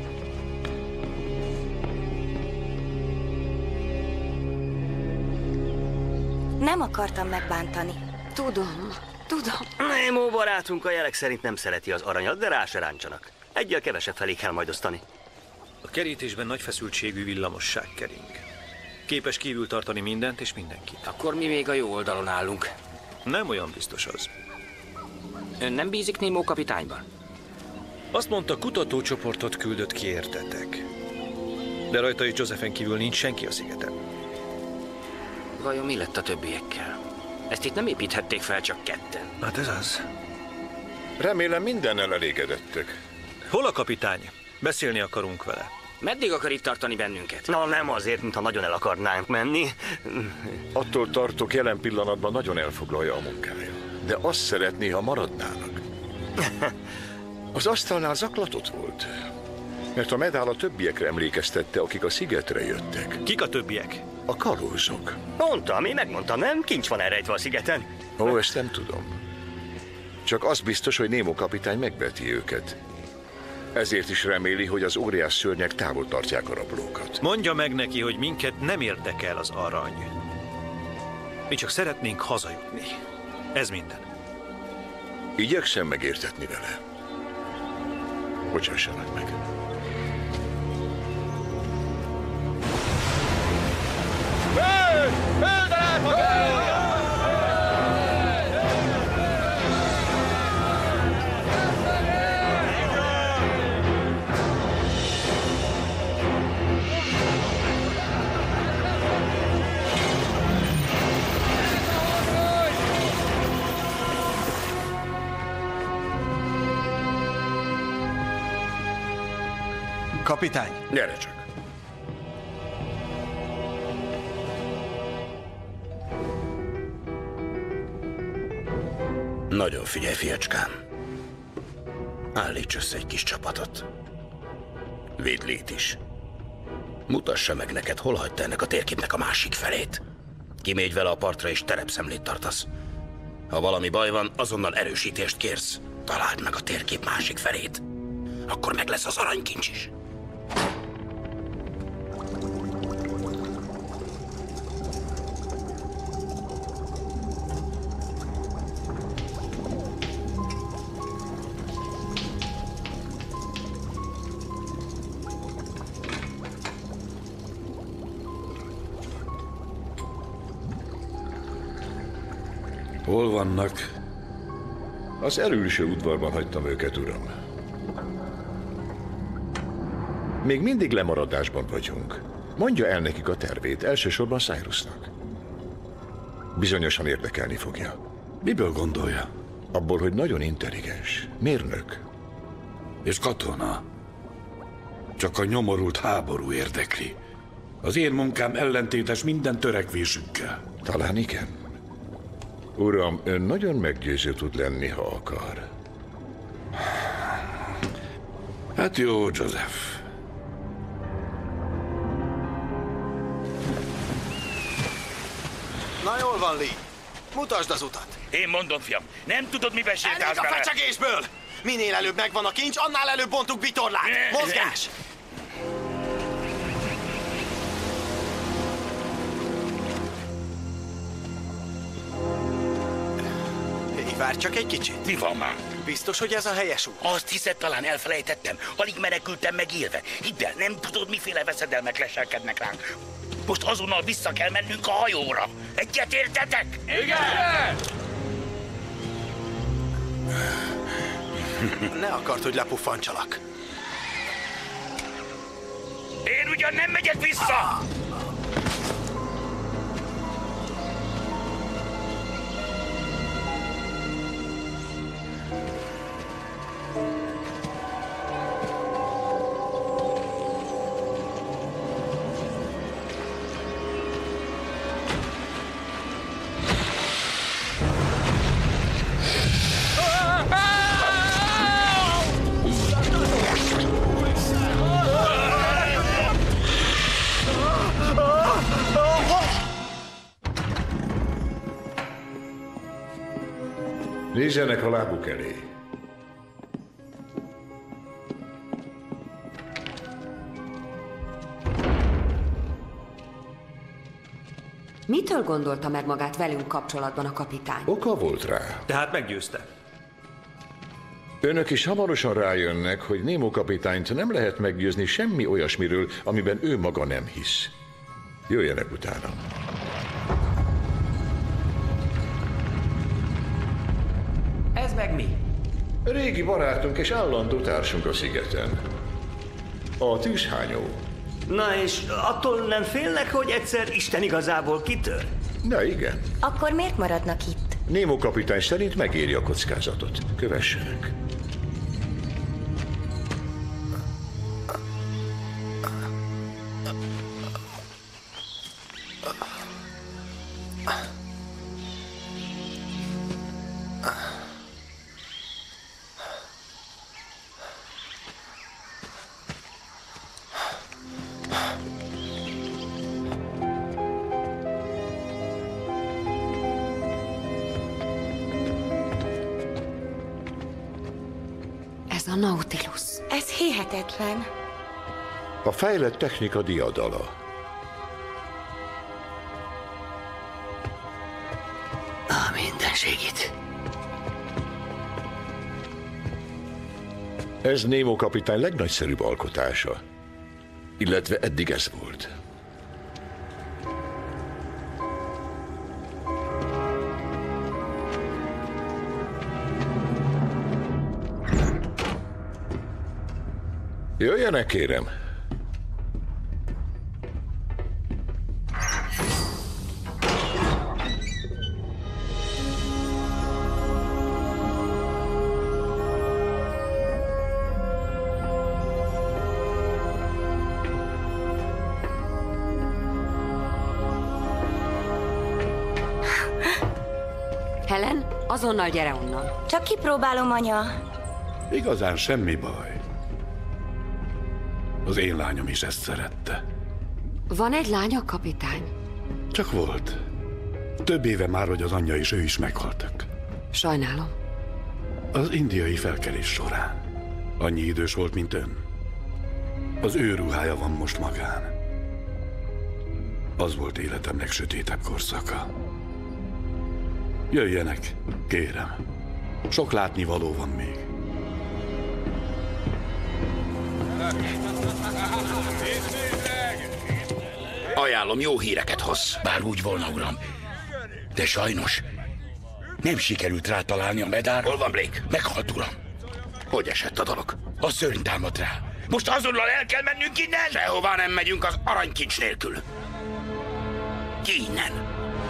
Nem akartam megbántani. Tudom, tudom. Nemo barátunk a jelek szerint nem szereti az aranyat, de rá se ráncsanak. Egyel kevesebb felé kell majd osztani. A kerítésben nagy feszültségű villamosság kering. Képes kívül tartani mindent és mindenkit. Akkor mi még a jó oldalon állunk. Nem olyan biztos az. Ön nem bízik Nemo kapitányban? Azt mondta, kutatócsoportot küldött ki értetek. De rajta és Josephen kívül nincs senki a szigeten. Vajon mi lett a többiekkel? Ezt itt nem építhették fel csak ketten. Hát ez az. Remélem mindennel elégedettek. Hol a kapitány? Beszélni akarunk vele. Meddig akar itt tartani bennünket? Na, nem azért, mintha nagyon el akarnánk menni. Attól tartok, jelen pillanatban nagyon elfoglalja a munkája. De azt szeretné, ha maradnának. Az asztalnál zaklatott volt. Mert a medál a többiekre emlékeztette, akik a szigetre jöttek. Kik a többiek? A kalózok. Mondtam, én megmondtam, nem? Kincs van elrejtve a szigeten. Ó, ezt nem tudom. Csak az biztos, hogy Nemo kapitány megveti őket. Ezért is reméli, hogy az óriás szörnyek távol tartják a rablókat. Mondja meg neki, hogy minket nem érdekel az arany. Mi csak szeretnénk hazajutni. Ez minden. Igyekszem megértetni vele. Bocsássanak meg. Földre elfoglaló! Kapitány! Gyere csak! Nagyon figyelj, fiacskám. Állíts össze egy kis csapatot. Védd Lee-t is. Mutassa meg neked, hol hagyta ennek a térképnek a másik felét. Kimégy vele a partra és terepszemlét tartasz. Ha valami baj van, azonnal erősítést kérsz. Találd meg a térkép másik felét. Akkor meg lesz az aranykincs is. Hol vannak? Az elülső udvarban hagytam őket, uram. Még mindig lemaradásban vagyunk. Mondja el nekik a tervét, elsősorban Cyrusnak. Bizonyosan érdekelni fogja. Miből gondolja? Abból, hogy nagyon intelligens. Mérnök. És katona. Csak a nyomorult háború érdekli. Az én munkám ellentétes minden törekvésükkel. Talán igen. Uram, ön nagyon meggyőző tud lenni, ha akar. Hát jó, Joseph. Na jól van, Lee. Mutasd az utat. Én mondom, fiam, nem tudod, miben sétálsz Elég a bele? fecsegésből! Minél előbb megvan a kincs, annál előbb bontuk vitorlát. Mozgás! Hé, várj csak egy kicsit. Mi van már? Biztos, hogy ez a helyes út? Azt hiszed, talán elfelejtettem. Alig menekültem meg élve. Hidd el, nem tudod, miféle veszedelmek leselkednek ránk. Most azonnal vissza kell mennünk a hajóra. Egyet értetek? Igen! Ne akart, hogy lepuffancsalak. Én ugyan nem megyek vissza! Nézzenek a lábuk elé. Mitől gondolta meg magát velünk kapcsolatban a kapitány? Oka volt rá. Tehát meggyőzte. Önök is hamarosan rájönnek, hogy Nemo kapitányt nem lehet meggyőzni semmi olyasmiről, amiben ő maga nem hisz. Jöjjenek utána. Ez meg mi? Régi barátunk és állandó társunk a szigeten. A tűzhányó. Na és attól nem félnek, hogy egyszer Isten igazából kitör? Na igen. Akkor miért maradnak itt? Nemo kapitány szerint megéri a kockázatot. Kövessenek. Ez a Nautilus. Ez hihetetlen. A fejlett technika diadala. A minden segít. Ez Nemo kapitány legnagyszerűbb alkotása. Illetve eddig ez volt. Jöjjenek, kérem! Helen, azonnal gyere onnan. Csak kipróbálom, anya. Igazán semmi baj. Az én lányom is ezt szerette. Van egy lánya, kapitány? Csak volt. Több éve már, hogy az anyja és ő is meghaltak. Sajnálom. Az indiai felkelés során. Annyi idős volt, mint ön. Az ő ruhája van most magán. Az volt életem legsötétebb korszaka. Jöjjenek, kérem. Sok látnivaló van még. Ajánlom, jó híreket hoz. Bár úgy volna, uram. De sajnos nem sikerült rátalálni a medárra. Hol van Blake? Meghalt, uram. Hogy esett a dolog? A szörny támadt rá. Most azonnal el kell mennünk innen? Sehová nem megyünk az aranykincs nélkül. Ki innen?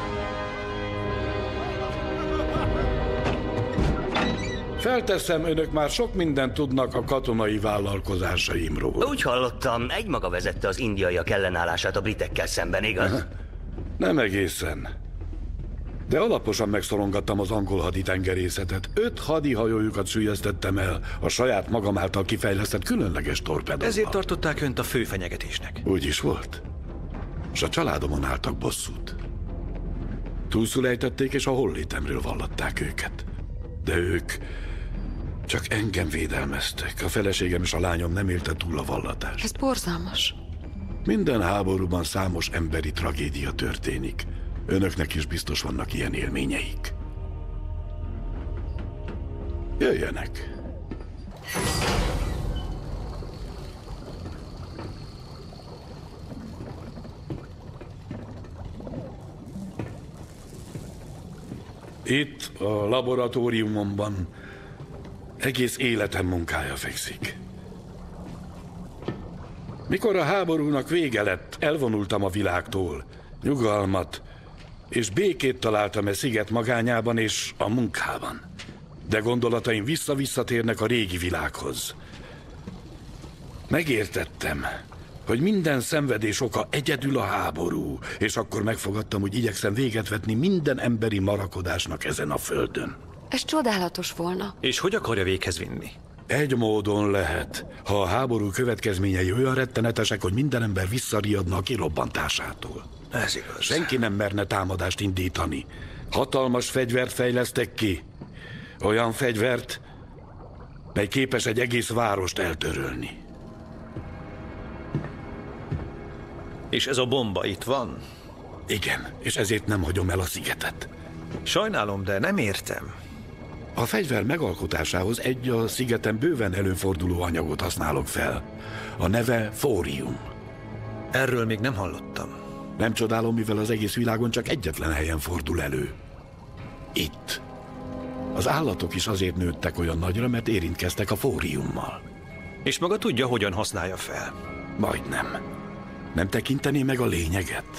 Felteszem, önök már sok mindent tudnak a katonai vállalkozásaimról. Úgy hallottam, egymaga vezette az indiaiak ellenállását a britekkel szemben, igaz? Nem egészen. De alaposan megszorongattam az angol haditengerészetet. Öt hadihajójukat süllyesztettem el a saját magam által kifejlesztett különleges torpedóval. Ezért tartották önt a fő fenyegetésnek. Úgy is volt. És a családomon álltak bosszút. Túlszul ejtették, és a hollétemről vallatták őket. De ők csak engem védelmeztek. A feleségem és a lányom nem élte túl a vallatást. Ez borzalmas. Minden háborúban számos emberi tragédia történik. Önöknek is biztos vannak ilyen élményeik. Jöjjenek. Itt, a laboratóriumomban egész életem munkája fekszik. Mikor a háborúnak vége lett, elvonultam a világtól. Nyugalmat és békét találtam e sziget magányában és a munkában. De gondolataim vissza-visszatérnek a régi világhoz. Megértettem, hogy minden szenvedés oka egyedül a háború, és akkor megfogadtam, hogy igyekszem véget vetni minden emberi marakodásnak ezen a földön. Ez csodálatos volna. És hogy akarja véghez vinni? Egy módon lehet, ha a háború következményei olyan rettenetesek, hogy minden ember visszariadna a kirobbantásától. Ez igaz. Senki nem merne támadást indítani. Hatalmas fegyvert fejlesztek ki. Olyan fegyvert, mely képes egy egész várost eltörölni. És ez a bomba itt van? Igen, és ezért nem hagyom el a szigetet. Sajnálom, de nem értem. A fegyver megalkotásához egy a szigeten bőven előforduló anyagot használok fel. A neve fórium. Erről még nem hallottam. Nem csodálom, mivel az egész világon csak egyetlen helyen fordul elő. Itt. Az állatok is azért nőttek olyan nagyra, mert érintkeztek a fóriummal. És maga tudja, hogyan használja fel? Majdnem. Nem tekintené meg a lényeget?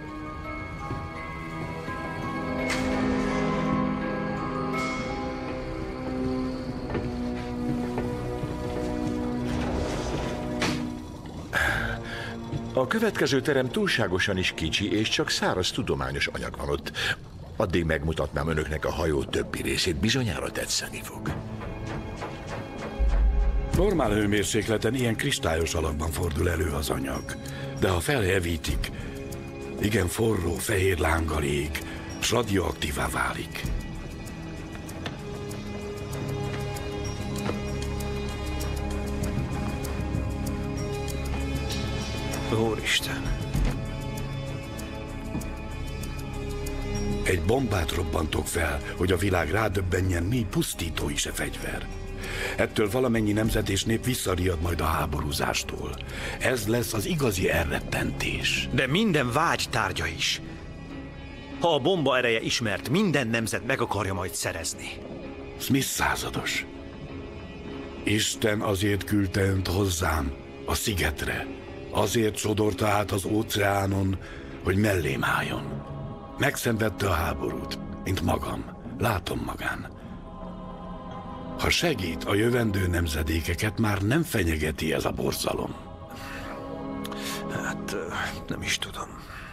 A következő terem túlságosan is kicsi, és csak száraz tudományos anyag van ott. Addig megmutatnám önöknek a hajó többi részét, bizonyára tetszeni fog. Normál hőmérsékleten ilyen kristályos alakban fordul elő az anyag. De ha felhevítik, igen forró, fehér lánggal ég, s radioaktívá válik. Úristen! Egy bombát robbantok fel, hogy a világ rádöbbenjen, mi pusztító is a fegyver. Ettől valamennyi nemzet és nép visszariad majd a háborúzástól. Ez lesz az igazi elrettentés. De minden vágy tárgya is. Ha a bomba ereje ismert, minden nemzet meg akarja majd szerezni. Smith százados. Isten azért küldte önt hozzám, a szigetre. Azért sodorta át az óceánon, hogy mellém álljon. Megszenvedte a háborút, mint magam. Látom magán. Ha segít, a jövendő nemzedékeket már nem fenyegeti ez a borzalom. Hát, nem is tudom.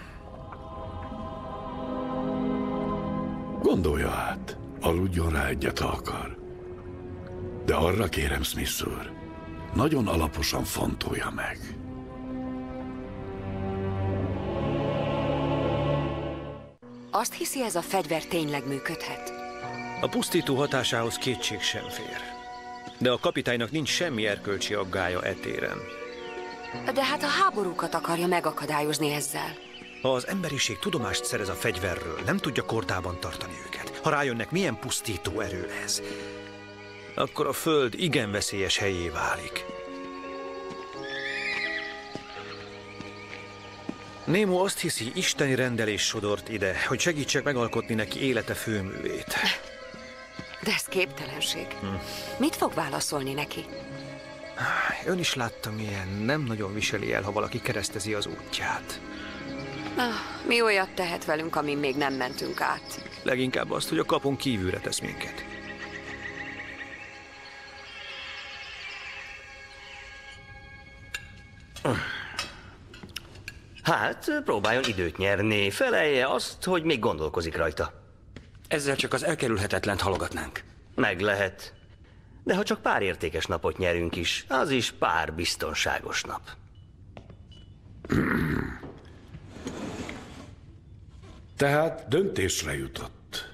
Gondolja át, aludjon rá egyet, ha akar. De arra kérem, Smith úr, nagyon alaposan fontolja meg. Azt hiszi, ez a fegyver tényleg működhet? A pusztító hatásához kétség sem fér. De a kapitánynak nincs semmi erkölcsi aggája e téren. De hát a háborúkat akarja megakadályozni ezzel. Ha az emberiség tudomást szerez a fegyverről, nem tudja kordában tartani őket. Ha rájönnek, milyen pusztító erő ez, akkor a Föld igen veszélyes helyé válik. Nemo azt hiszi, isteni rendelés sodort ide, hogy segítsek megalkotni neki élete főművét. De ez képtelenség. Hm. Mit fog válaszolni neki? Ön is látta, milyen nem nagyon viseli el, ha valaki keresztezi az útját. Ah, mi olyat tehet velünk, amin még nem mentünk át? Leginkább azt, hogy a kapon kívülre tesz minket. Hát, próbáljon időt nyerni. Felelje azt, hogy még gondolkozik rajta. Ezzel csak az elkerülhetetlent halogatnánk. Meg lehet. De ha csak pár értékes napot nyerünk is, az is pár biztonságos nap. Tehát döntésre jutott.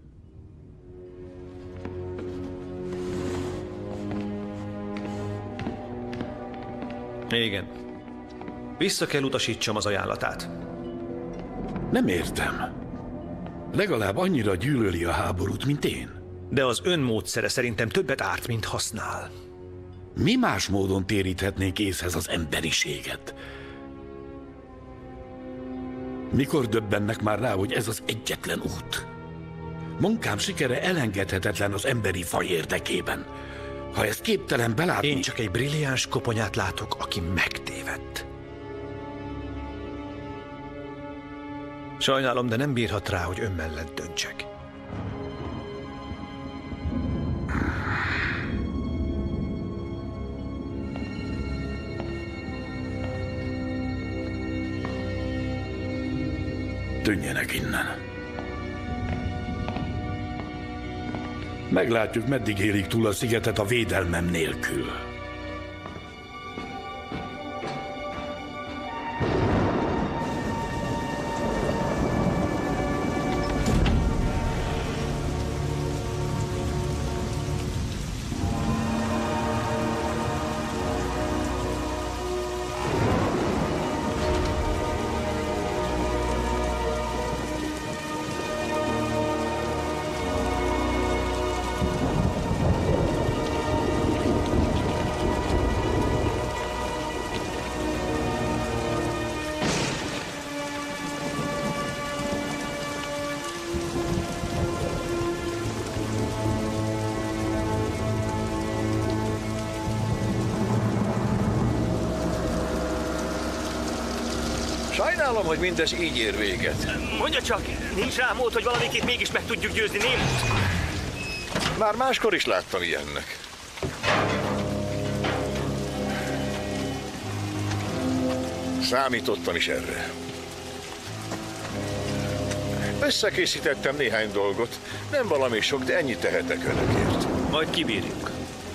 Igen. Vissza kell utasítsam az ajánlatát. Nem értem. Legalább annyira gyűlöli a háborút, mint én. De az ön módszere szerintem többet árt, mint használ. Mi más módon téríthetnénk észhez az emberiséget? Mikor döbbennek már rá, hogy ez az egyetlen út? Munkám sikere elengedhetetlen az emberi faj érdekében. Ha ezt képtelen belátni... Én csak egy brilliáns koponyát látok, aki megtévedt. Sajnálom, de nem bírhat rá, hogy ön mellett döntsek. Tűnjenek innen. Meglátjuk, meddig élik túl a szigetet a védelmem nélkül. Sajnálom, hogy mindez így ér véget. Mondja csak, nincs rá mód, hogy valamikét mégis meg tudjuk győzni Némut? Már máskor is láttam ilyennek. Számítottam is erre. Összekészítettem néhány dolgot. Nem valami sok, de ennyit tehetek önökért. Majd kibírjuk.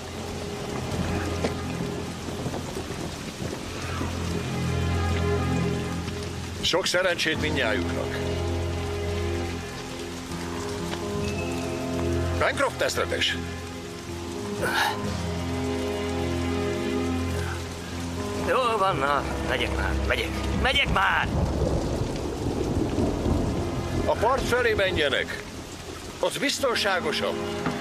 Sok szerencsét mindnyájuknak. Bancroft ezredes! Jó van, na, megyek már, megyek, megyek már! A part felé menjenek. Ott biztonságosabb.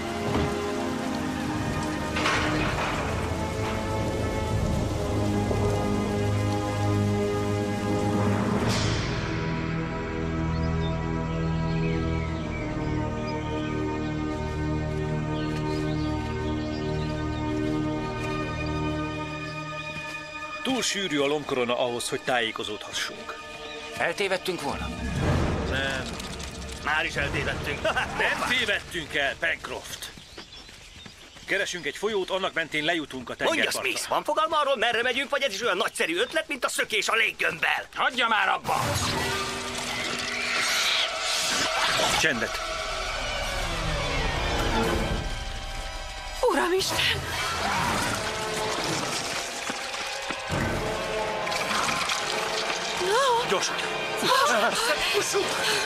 Túl sűrű a lombkorona ahhoz, hogy tájékozódhassunk. Eltévedtünk volna? Nem. Már is eltévedtünk. Nem tévedtünk el, Bancroft. Keresünk egy folyót, annak mentén lejutunk a tengerpartra. Mondja, Smith, van fogalma arról, merre megyünk, vagy ez is olyan nagyszerű ötlet, mint a szökés a léggömbbel? Hagyja már abba! Csendet! Uramisten! Gyorsan! Fussunk!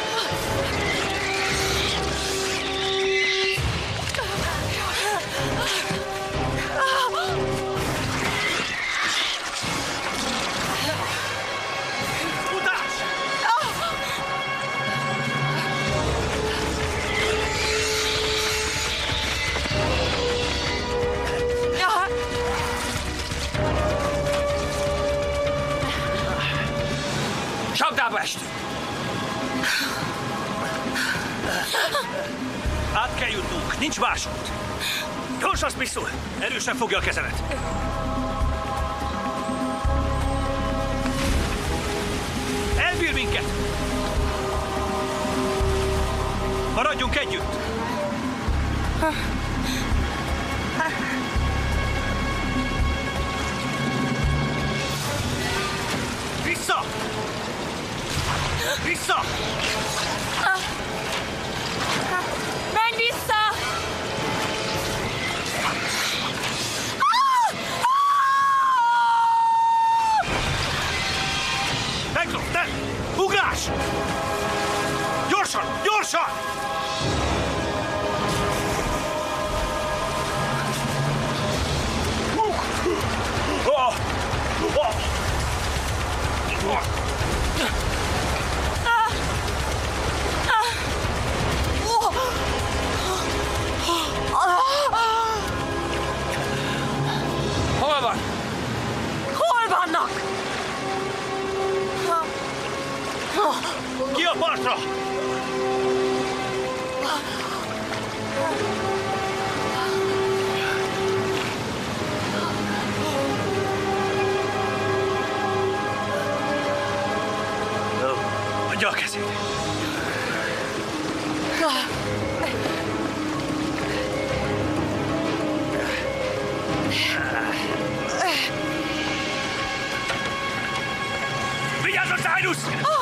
Csapdába estünk! Át kell jutnunk, nincs másút! Gyorsan, Smith úr! Erősen fogja a kezemet! Elbír minket! Maradjunk együtt! Vissza! Vissza! Menj vissza! Bancroft, te! Ugrás! Gyorsan! Gyorsan! Oh! Oh! Oh! Adja a kezét! Vigyázz, Cyrus!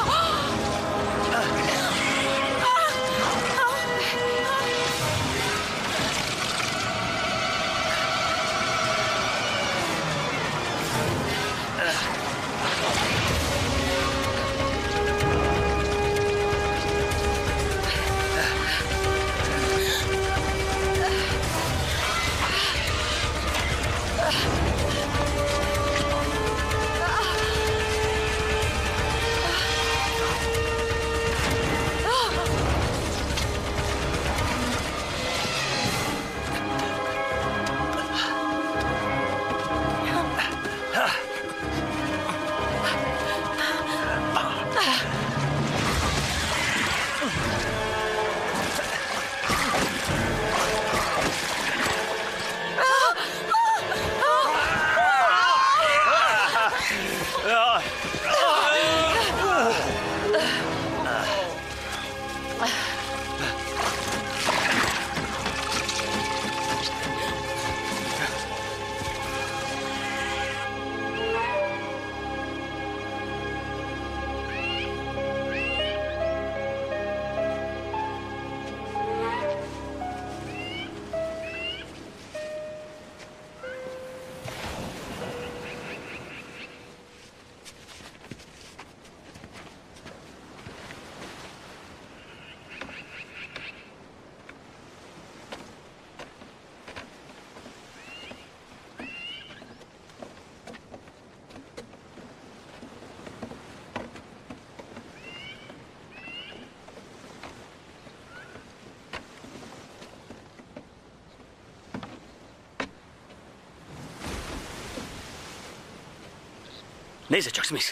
Nézze csak, Smith!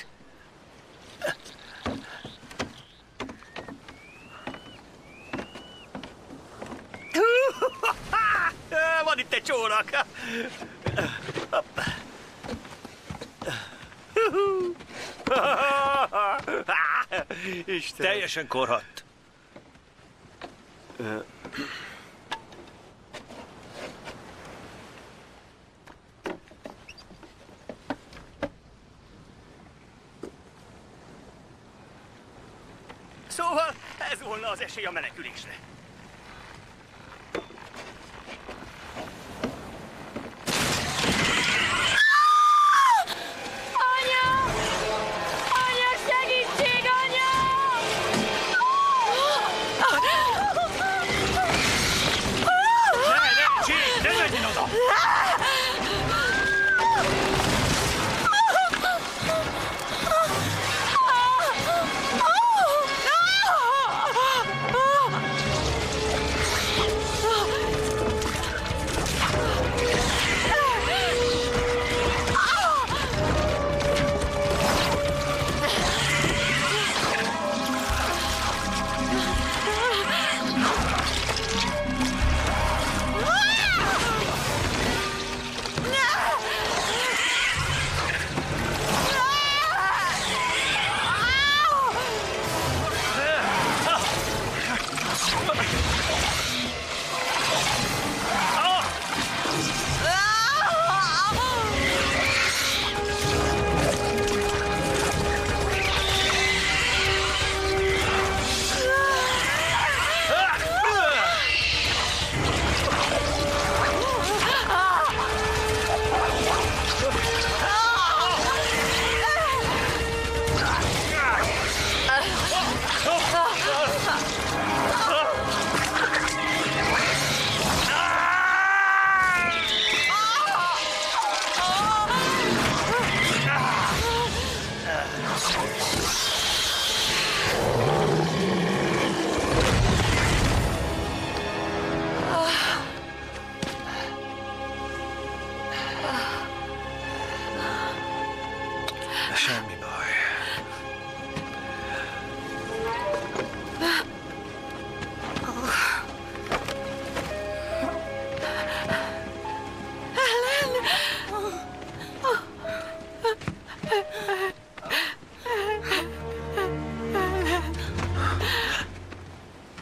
Van itt egy csónak! Isten. Teljesen korhadt. Szóval ez volna az esély a menekülésre.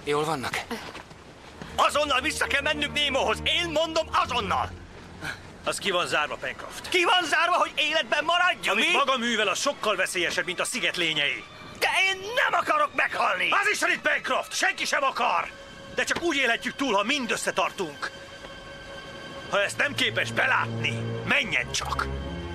Jól vannak? Azonnal vissza kell mennünk Némóhoz. Én mondom, azonnal. Az ki van zárva, Pencroft. Ki van zárva, hogy életben maradjon? Amit mi? maga művel, az sokkal veszélyesebb, mint a sziget lényei. De én nem akarok meghalni! Az is itt, Pencroft! Senki sem akar! De csak úgy élhetjük túl, ha mind összetartunk. Ha ezt nem képes belátni, menjen csak!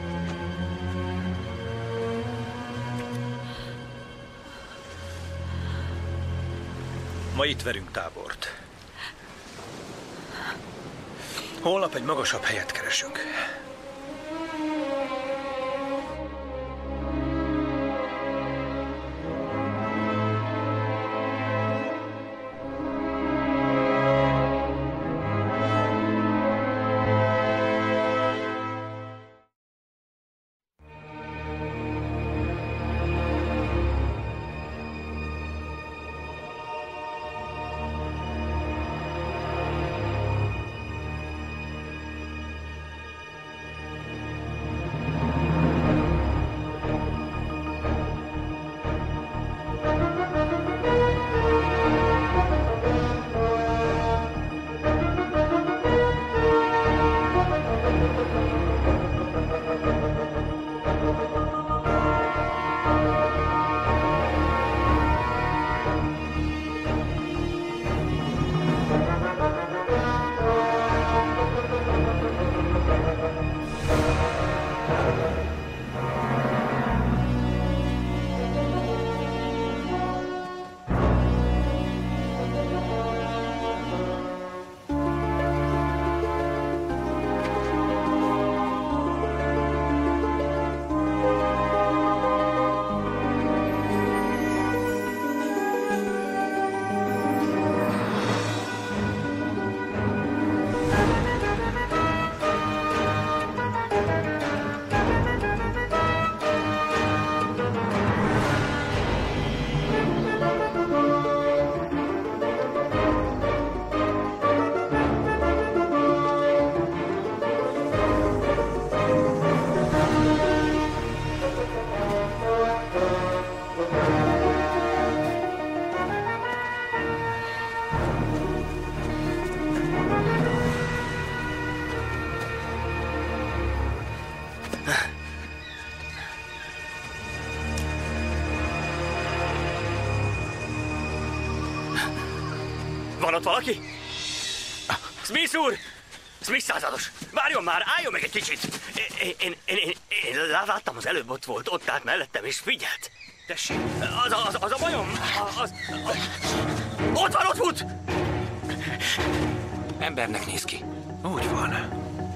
Ma itt verünk tábort. Holnap egy magasabb helyet keresünk. Van ott valaki? Smith úr! Smith százados! Várjon már, álljon meg egy kicsit! Én, én, én, én, én láttam, az előbb ott volt, ott állt mellettem és figyelt. Tessék? Az a, az, az a bajom, az, az... Ott van, ott fut! Embernek néz ki. Úgy van.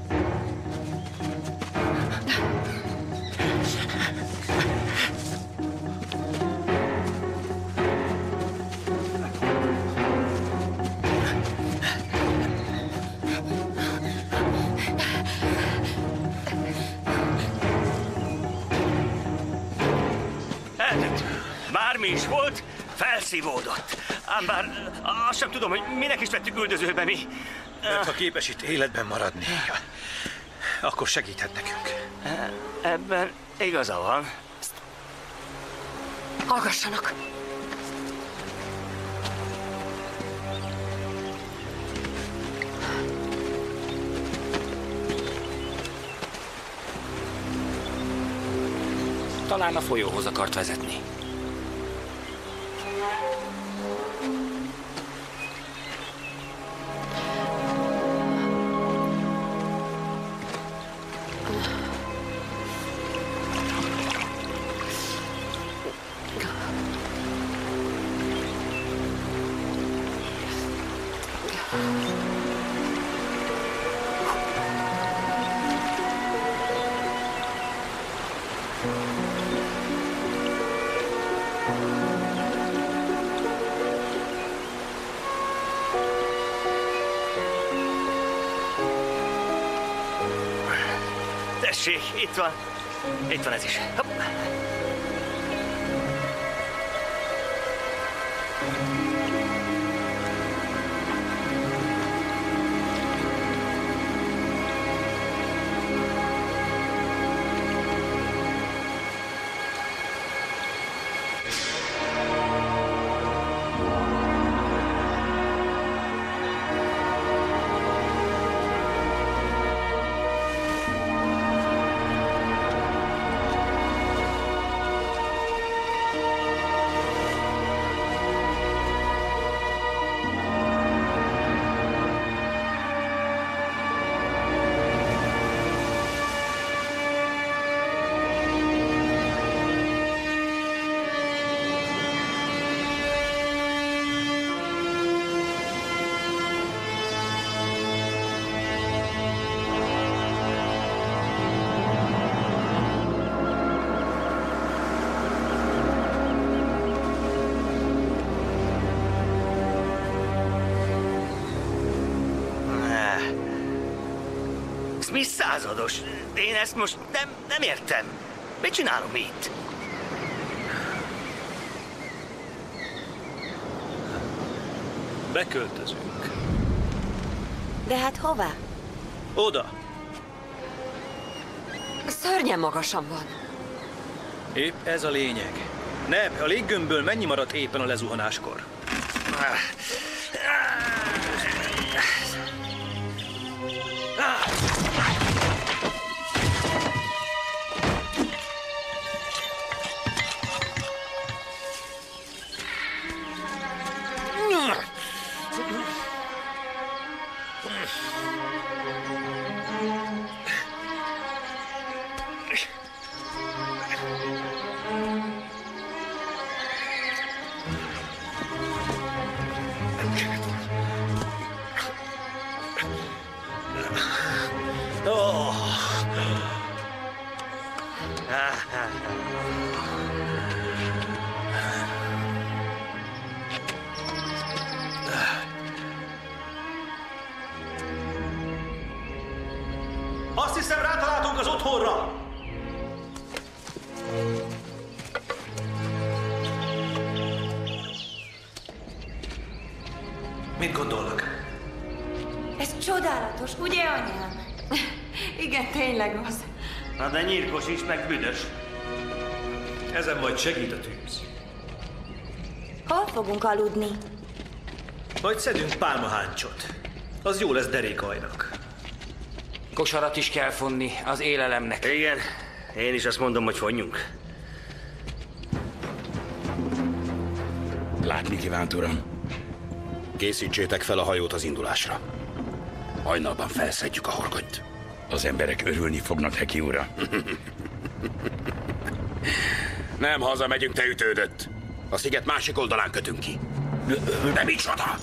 Bármi is volt, felszívódott. Ám bár azt sem tudom, hogy minek is vettük üldözőbe mi. Mert ha képes itt életben maradni, akkor segíthet nekünk. Ebben igaza van. Hallgassanak! Talán a folyóhoz akart vezetni. Tessék, itt van. Itt van ez is. Hopp. Smith százados. Én ezt most nem, nem értem. Mit csinálunk mi itt? Beköltözünk. De hát hová? Oda. Szörnyen magasan van. Épp ez a lényeg. Neb, a léggömbből mennyi maradt éppen a lezuhanáskor? Azt hiszem, rátaláltunk az otthonra! Mit gondolnak? Ez csodálatos, ugye, anyám? Igen, tényleg az. Na de nyírkos is, meg büdös. Ezen majd segít a tűz. Hol fogunk aludni? Majd szedünk pálmaháncsot. Az jó lesz derékajnak. Kosarat is kell fonni az élelemnek. Igen, én is azt mondom, hogy fonjunk. Látni kívánt, uram. Készítsétek fel a hajót az indulásra. Hajnalban felszedjük a horgonyt. Az emberek örülni fognak neki, uram. Nem hazamegyünk, te ütődött. A sziget másik oldalán kötünk ki. De micsoda?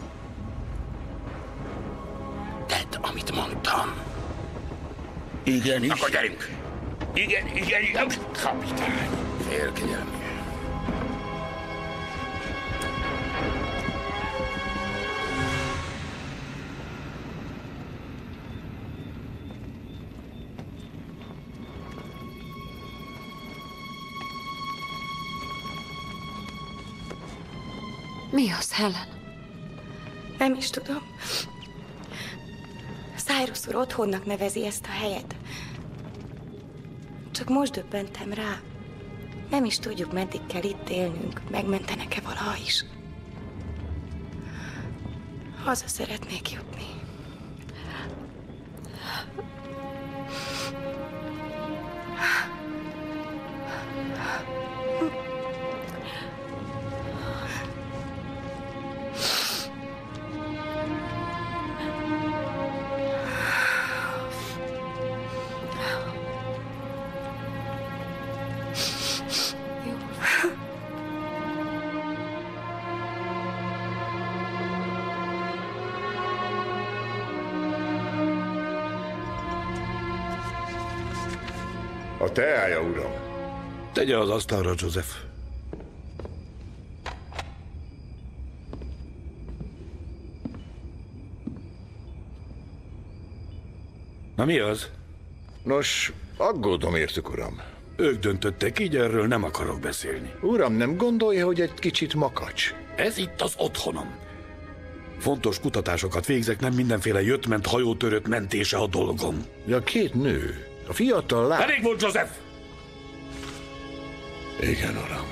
Tedd, amit mondtam. Igen is. Akkor gyerünk. Igen, igen, igen. Kapitány. Félkegyelmű. Mi az, Helen? Nem is tudom. Cyrus úr otthonnak nevezi ezt a helyet. Csak most döbbentem rá. Nem is tudjuk, meddig kell itt élnünk. Megmentenek-e valaha is. Haza szeretnék jutni. A teája, uram. Tegye az asztalra, Joseph. Na mi az? Nos, aggódom értük, uram. Ők döntöttek így, erről nem akarok beszélni. Uram, nem gondolja, hogy egy kicsit makacs? Ez itt az otthonom. Fontos kutatásokat végzek, nem mindenféle jött-ment hajótörött mentése a dolgom. Ja, két nő. A fiatal lány... Elég volt, Joseph! Igen, uram.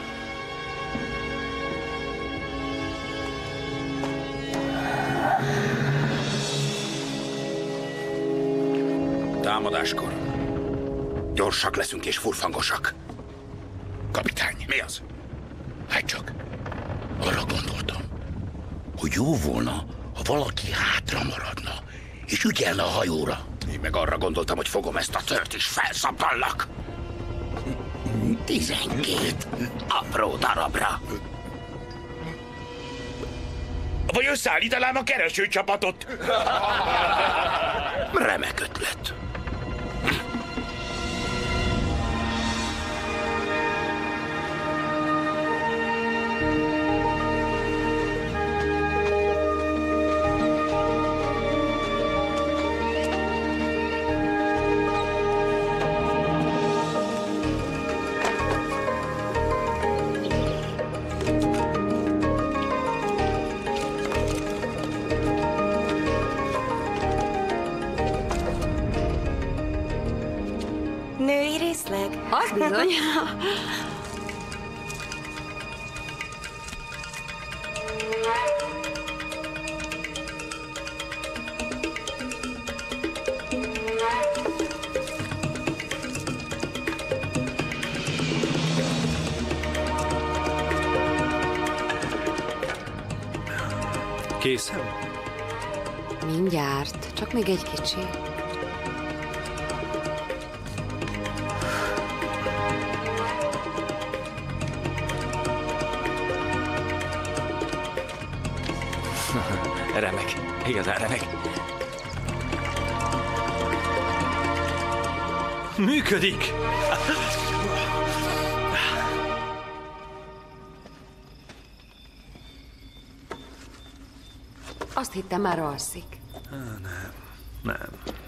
Támadáskor. Gyorsak leszünk és furfangosak. Kapitány. Mi az? Hát csak. Arra gondoltam, hogy jó volna, ha valaki hátra maradna, és ügyelne a hajóra. Én meg arra gondoltam, hogy fogom ezt a tört és felszabdallak. Tizenkét apró darabra. Vagy összeállítanám a keresőcsapatot. Remek ötlet. Az bizony. Készen? Mindjárt, csak még egy kicsi. Remek, igazán remek. Működik! Azt hittem, már alszik. Nem, nem.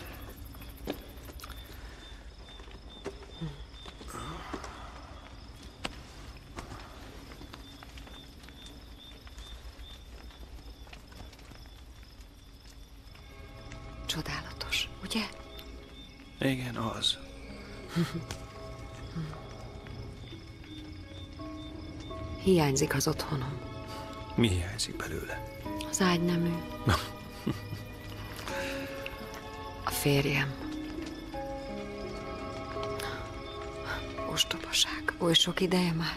Csodálatos, ugye? Igen, az. Hiányzik az otthonom. Mi hiányzik belőle? Az ágynemű. A férjem. Ostobaság. Oly sok ideje már.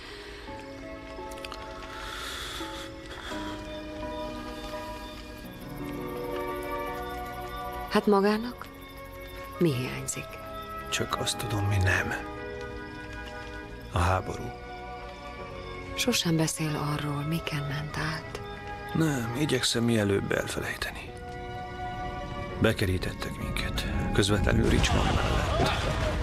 Hát magának mi hiányzik? Csak azt tudom, mi nem. A háború. Sosem beszél arról, miken ment át. Nem, igyekszem mielőbb elfelejteni. Bekerítettek minket, közvetlenül Richmond mellett.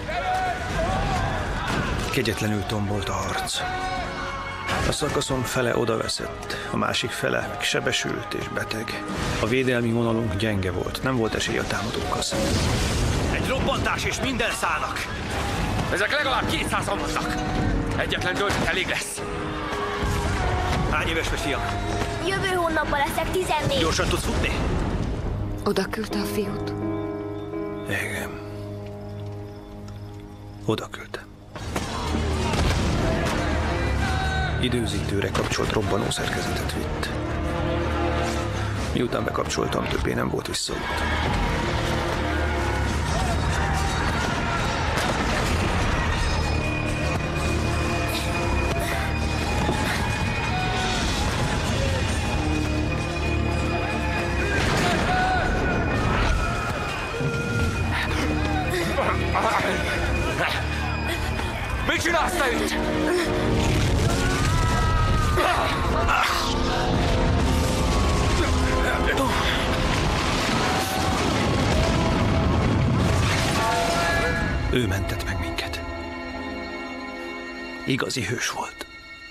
Kegyetlenül tombolt a harc. A szakaszon fele odaveszett, a másik fele meg sebesült és beteg. A védelmi vonalunk gyenge volt, nem volt esély a támadókkal szemben. Egy robbantás és minden szállnak. Ezek legalább kétszázan vannak. Egyetlen töltet elég lesz. Hány éves vagy, fiam? Jövő hónapban leszek tizennégy. Gyorsan tudsz futni? Oda küldte a fiút? Igen. Oda küldte. Időzítőre kapcsolt robbanó szerkezetet vitt. Miután bekapcsoltam, többé nem volt visszaút. Mit csinálsz te itt? Ő mentett meg minket. Igazi hős volt.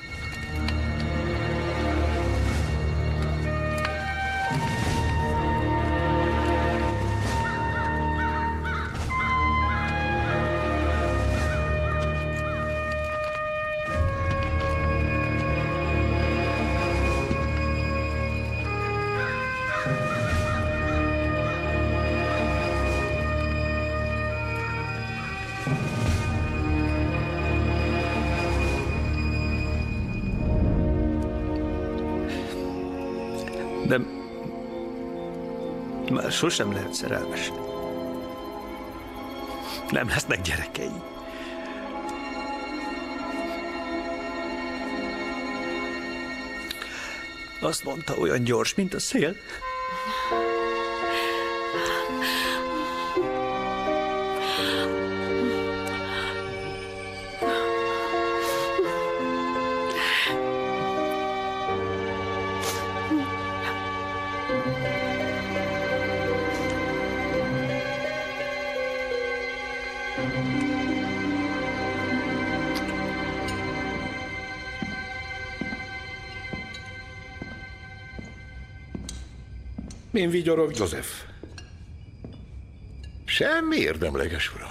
De már sosem lehet szerelmes. Nem lesznek gyerekei. Azt mondta, olyan gyors, mint a szél. Én vigyorog, Joseph. Semmi érdemleges, uram.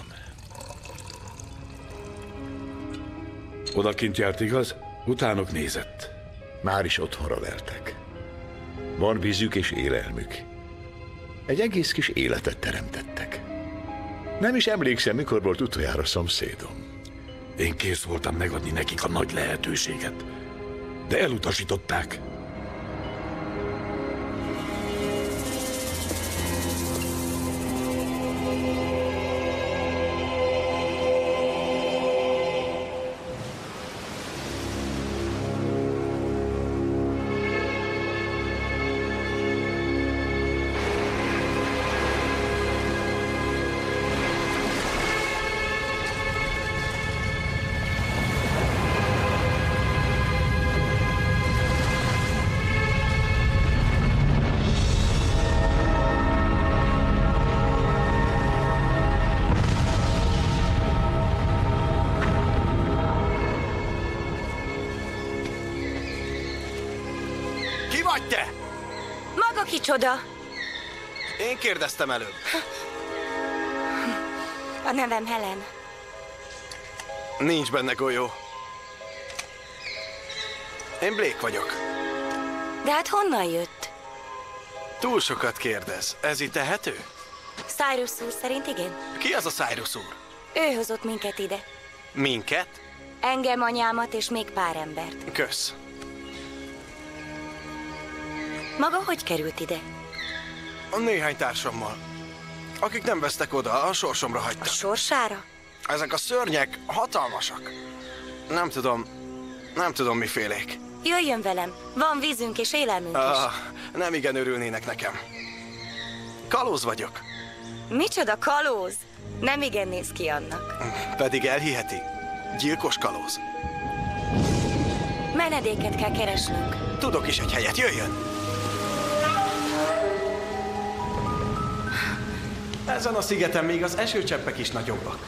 Odakint járt, igaz? Utánok nézett. Már is otthonra leltek. Van vízük és élelmük. Egy egész kis életet teremtettek. Nem is emlékszem, mikor volt utoljára szomszédom. Én kész voltam megadni nekik a nagy lehetőséget, de elutasították. Kicsoda? Én kérdeztem előbb. A nevem Helen. Nincs benne golyó. Én Blake vagyok. De hát honnan jött? Túl sokat kérdez. Ez itt tehető? Cyrus úr szerint igen. Ki az a Cyrus úr? Ő hozott minket ide. Minket? Engem, anyámat és még pár embert. Kösz. Maga hogy került ide? A néhány társammal, akik nem vesztek oda, a sorsomra hagytak. A sorsára? Ezek a szörnyek hatalmasak. Nem tudom, nem tudom mifélék. Jöjjön velem, van vízünk és élelmünk ah, is. Nem igen örülnének nekem. Kalóz vagyok. Micsoda kalóz? Nem igen néz ki annak. Pedig elhiheti. Gyilkos kalóz. Menedéket kell keresnünk. Tudok is egy helyet, jöjjön! Ezen a szigeten még az esőcseppek is nagyobbak.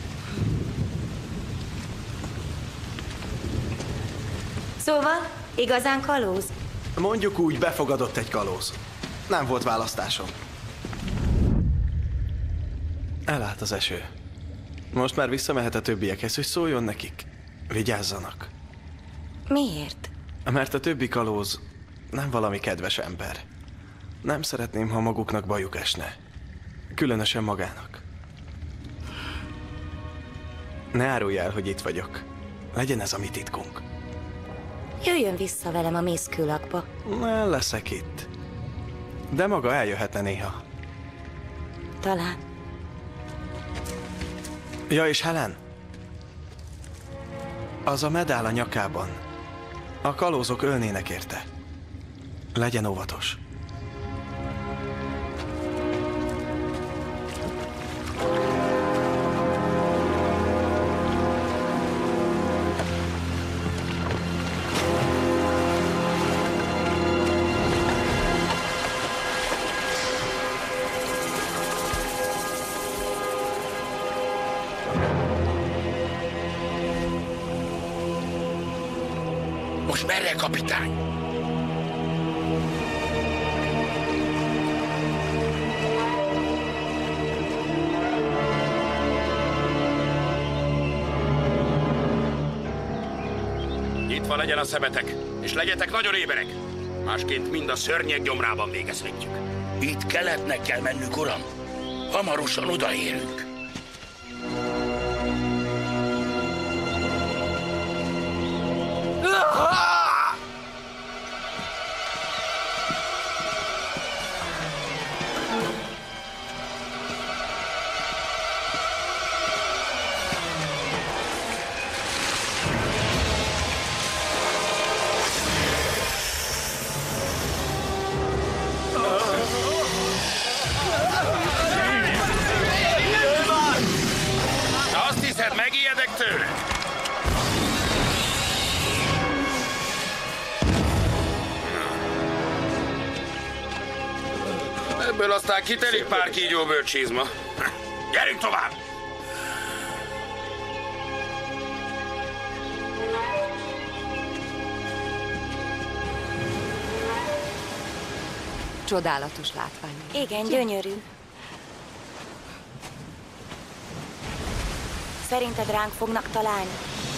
Szóval, igazán kalóz? Mondjuk úgy, befogadott egy kalóz. Nem volt választásom. Elállt az eső. Most már visszamehet a többiekhez, hogy szóljon nekik. Vigyázzanak. Miért? Mert a többi kalóz nem valami kedves ember. Nem szeretném, ha maguknak bajuk esne. Különösen magának. Ne árulj el, hogy itt vagyok. Legyen ez a mi titkunk. Jöjjön vissza velem a mészkőlakba. Ne leszek itt. De maga eljöhetne néha. Talán. Ja, és Helen? Az a medál a nyakában. A kalózok ölnének érte. Legyen óvatos. Most merre, kapitány? Nyitva legyen a szemetek, és legyetek nagyon éberek. Másként mind a szörnyek gyomrában végezhetjük. Itt keletnek kell mennünk, uram. Hamarosan odaérünk. Azt hiszed, megijedek tőle? Ebből aztán kitelik pár kígyó bőrcsizma. Gyerünk tovább! Csodálatos látvány. Igen, gyönyörű. Szerinted ránk fognak találni?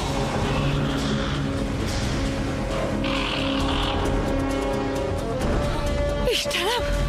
Istenem!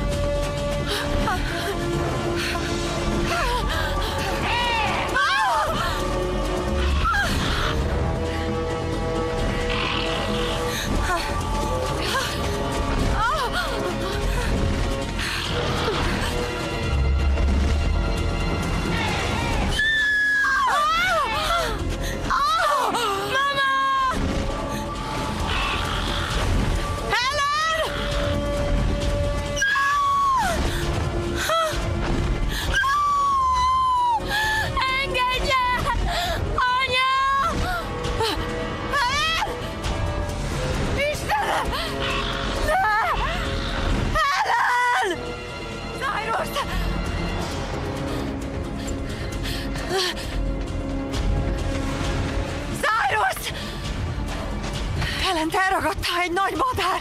Körülötte egy nagy madár!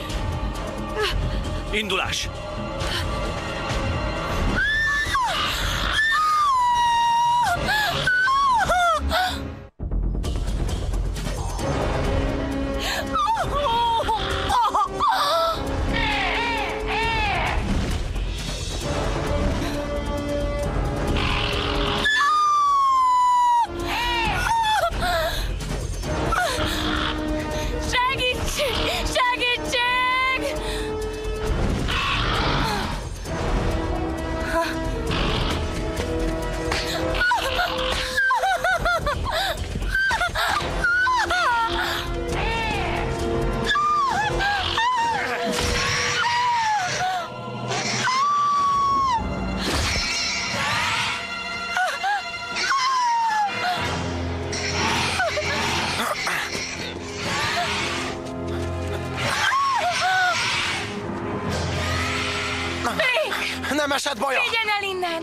Indulás! Nem esett baja! Vigyen el innen!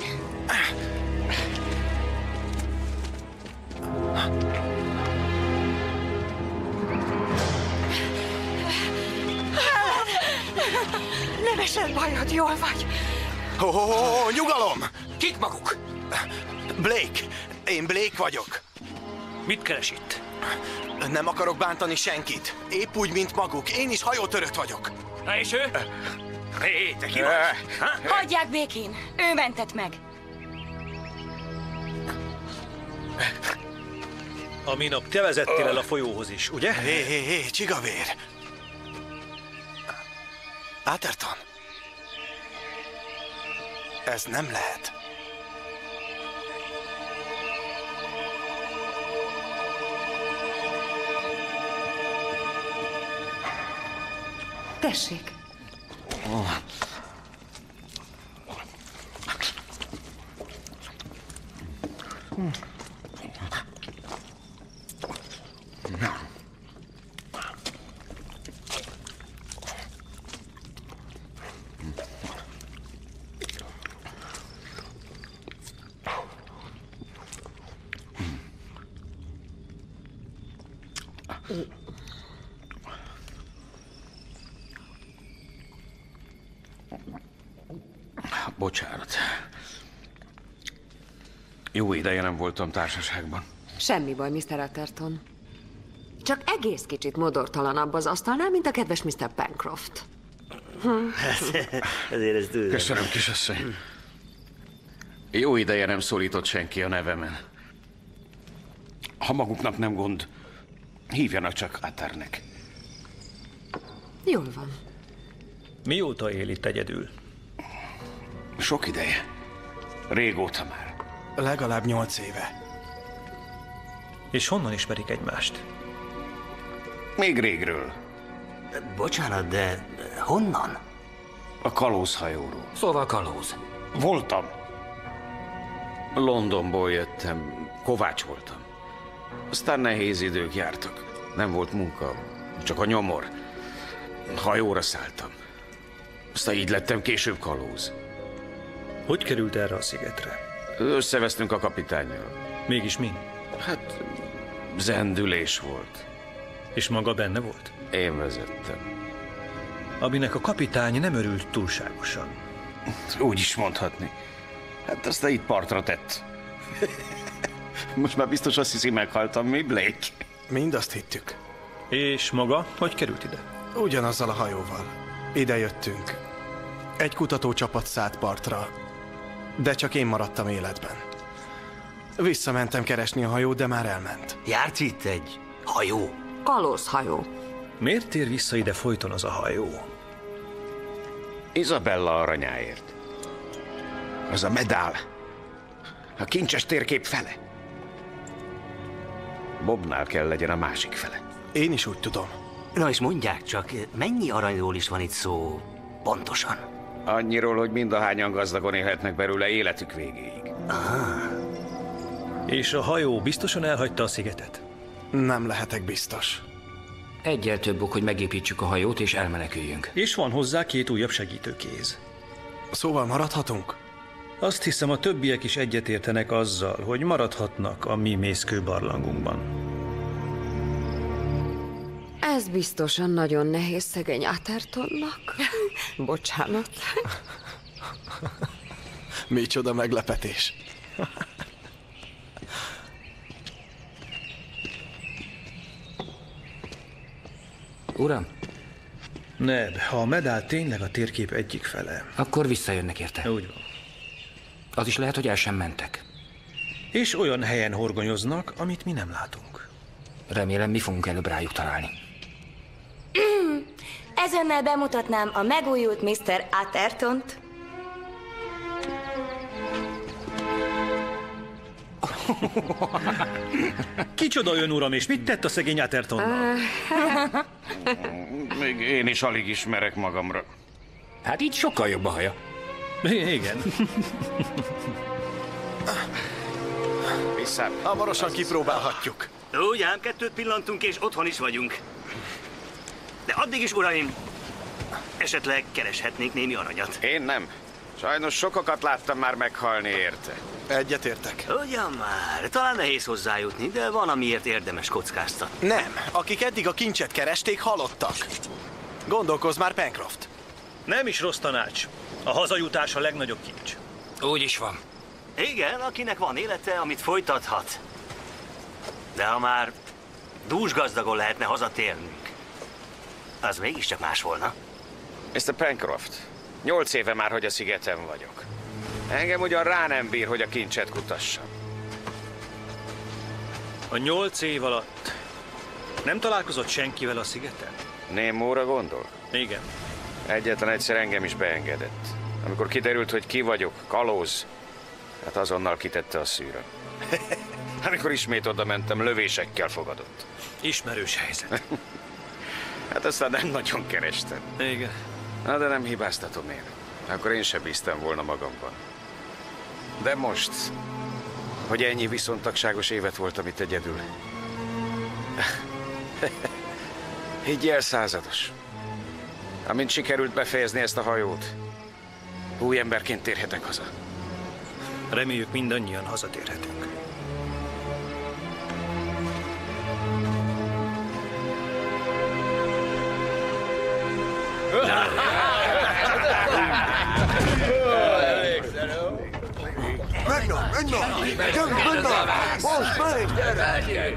Nem esett bajod, jól vagy. Ho, ho, ho, ho, nyugalom! Kik maguk? Blake. Én Blake vagyok. Mit keres itt? Nem akarok bántani senkit. Épp úgy, mint maguk. Én is hajótörött vagyok. Na és ő? Hé, te ki vagy? Hagyják békén. Ő mentett meg. A minap te vezettél el a folyóhoz is, ugye? Hé, hé, hé, csigavér. Atherton. Ez nem lehet. Tessék. Oh. Hm. Bocsánat. Jó ideje nem voltam társaságban. Semmi baj, miszter Atherton. Csak egész kicsit modortalanabb az asztalnál, mint a kedves miszter Pencroft. Hm. Ezért ezt tőlem. Köszönöm, kisasszony. Jó ideje nem szólított senki a nevemen. Ha maguknak nem gond, hívjanak csak Athernek. Jól van. Mióta él itt egyedül? Sok ideje. Régóta már. Legalább nyolc éve. És honnan ismerik egymást? Még régről. Bocsánat, de honnan? A kalózhajóról. Szóval kalóz. Voltam. Londonból jöttem. Kovács voltam. Aztán nehéz idők jártak. Nem volt munka, csak a nyomor. Hajóra szálltam. Aztán így lettem később kalóz. Hogy került erre a szigetre? Összevesztünk a kapitánnyal. Mégis mi? Hát, zendülés volt. És maga benne volt? Én vezettem. Aminek a kapitány nem örült túlságosan. Úgy is mondhatni. Hát aztán itt partra tett. Most már biztos azt hiszi, meghaltam, mi, Blake? Mind azt hittük. És maga hogy került ide? Ugyanazzal a hajóval. Ide jöttünk. Egy kutatócsapat szállt partra, de csak én maradtam életben. Visszamentem keresni a hajót, de már elment. Jársz itt egy hajó? Kalózhajó. Miért tér vissza ide folyton az a hajó? Isabella aranyáért. Az a medál. A kincses térkép fele. Bobnál kell legyen a másik fele. Én is úgy tudom. Na és mondják csak, mennyi aranyról is van itt szó pontosan? Annyiról, hogy mindahányan gazdagon élhetnek belőle életük végéig. Aha. És a hajó biztosan elhagyta a szigetet? Nem lehetek biztos. Egyel több ok, hogy megépítsük a hajót és elmeneküljünk. És van hozzá két újabb segítőkéz. Szóval maradhatunk? Azt hiszem, a többiek is egyetértenek azzal, hogy maradhatnak a mi mészkő barlangunkban. Ez biztosan nagyon nehéz szegény Athertonnak. Bocsánat. Micsoda meglepetés. Uram? Ned, ha a medál tényleg a térkép egyik fele... Akkor visszajönnek érte. Úgy van. Az is lehet, hogy el sem mentek. És olyan helyen horgonyoznak, amit mi nem látunk. Remélem, mi fogunk előbb rájuk találni. Ezennel bemutatnám a megújult miszter Athertont. Kicsoda ön, uram, és mit tett a szegény Athertonnal? Még én is alig ismerek magamra. Hát így sokkal jobb a haja. Igen. Vissza. Hamarosan kipróbálhatjuk. Úgy ám, kettőt pillantunk, és otthon is vagyunk. De addig is, uraim, esetleg kereshetnénk némi aranyat. Én nem. Sajnos sokakat láttam már meghalni érte. Egyetértek. Ugyan már, talán nehéz hozzájutni, de van, amiért érdemes kockáztatni. Nem, akik eddig a kincset keresték, halottak. Gondolkozz már, Pencroft. Nem is rossz tanács. A hazajutás a legnagyobb kincs. Úgy is van. Igen, akinek van élete, amit folytathat. De ha már dúsgazdagon lehetne hazatérnünk, az mégiscsak más volna. miszter Pencroft, nyolc éve már, hogy a szigeten vagyok. Engem ugyan rá nem bír, hogy a kincset kutassam. A nyolc év alatt nem találkozott senkivel a szigeten? Némóra gondol? Igen. Egyetlen egyszer engem is beengedett. Amikor kiderült, hogy ki vagyok, kalóz, hát azonnal kitette a szűröm. Amikor ismét oda mentem, lövésekkel fogadott. Ismerős helyzet. Hát aztán nem nagyon kerestem. Igen. Na, de nem hibáztatom én. Akkor én sem bíztam volna magamban. De most, hogy ennyi viszontagságos évet voltam itt egyedül. Higgyel, százados. Amint sikerült befejezni ezt a hajót, új emberként térhetek haza. Reméljük, mindannyian hazatérhetünk. Megna, megna! Gyerünk, megna! Most megy!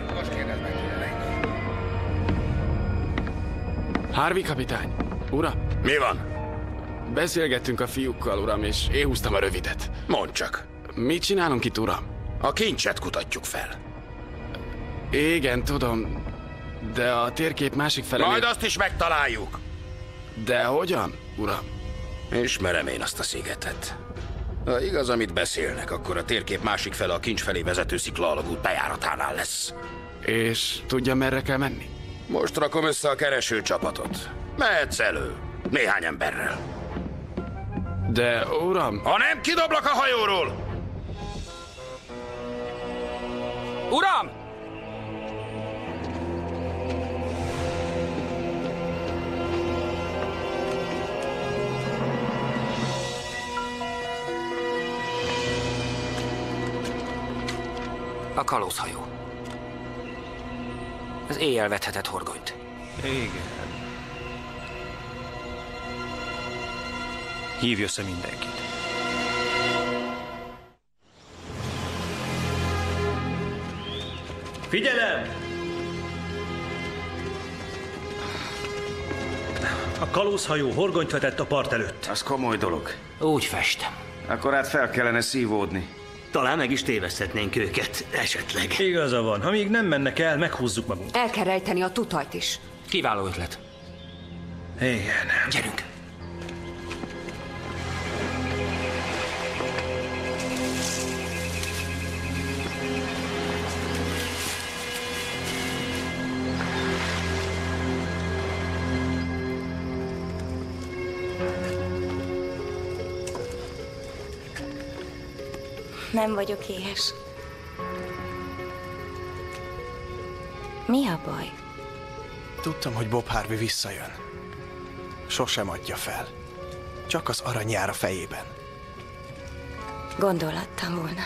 Harvey kapitány, uram! Mi van? Beszélgettünk a fiúkkal, uram, és én húztam a rövidet. Mondd csak. Mit csinálunk itt, uram? A kincset kutatjuk fel. Igen, tudom, de a térkép másik fele... Majd azt is megtaláljuk. De hogyan, uram? Ismerem én azt a szigetet. Ha igaz, amit beszélnek, akkor a térkép másik fele a kincs felé vezető sziklaalagút bejáratánál lesz. És tudja, merre kell menni? Most rakom össze a keresőcsapatot. Mehetsz elő. Néhány emberrel. De, uram... Ha nem, kidoblak a hajóról! Uram! A kalózhajó. Az éjjel vethetett horgonyt. Igen. Hívj össze mindenkit. Figyelem! A kalózhajó horgonyt vetett a part előtt. Az komoly dolog. Úgy festem. Akkor hát fel kellene szívódni. Talán meg is téveszthetnénk őket, esetleg. Igaza van, ha még nem mennek el, meghúzzuk magunkat. El kell rejteni a tutajt is. Kiváló ötlet. Igen. Gyerünk. Nem vagyok éhes. Mi a baj? Tudtam, hogy Bob Harvey visszajön. Sosem adja fel. Csak az arany jár a fejében. Gondolattam volna.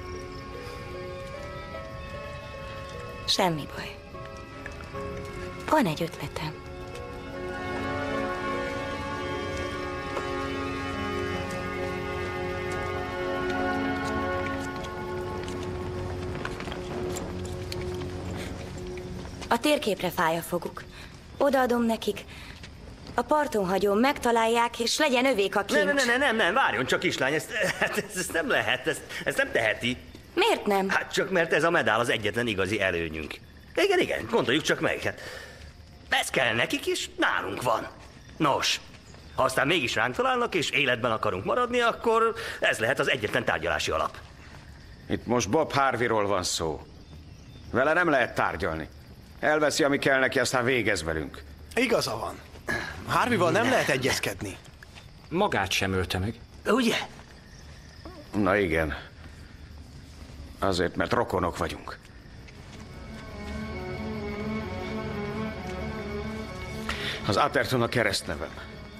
Semmi baj. Van egy ötletem. A térképre fáj a foguk. Odaadom nekik. A parton hagyom, megtalálják, és legyen övék a kincs. Nem, nem, nem, nem, nem, várjon csak, kislány, ezt, ezt, ezt nem lehet, ezt, ezt nem teheti. Miért nem? Hát csak mert ez a medál az egyetlen igazi előnyünk. Igen, igen, gondoljuk csak meg. Hát, ez kell nekik, és nálunk van. Nos, ha aztán mégis ránk találnak, és életben akarunk maradni, akkor ez lehet az egyetlen tárgyalási alap. Itt most Bob Harveyról van szó. Vele nem lehet tárgyalni. Elveszi, ami kell neki, aztán végez velünk. Igaza van. Harveyval nem lehet egyezkedni. Magát sem ölte meg. Ugye? Na igen. Azért, mert rokonok vagyunk. Az Atherton a keresztnevem.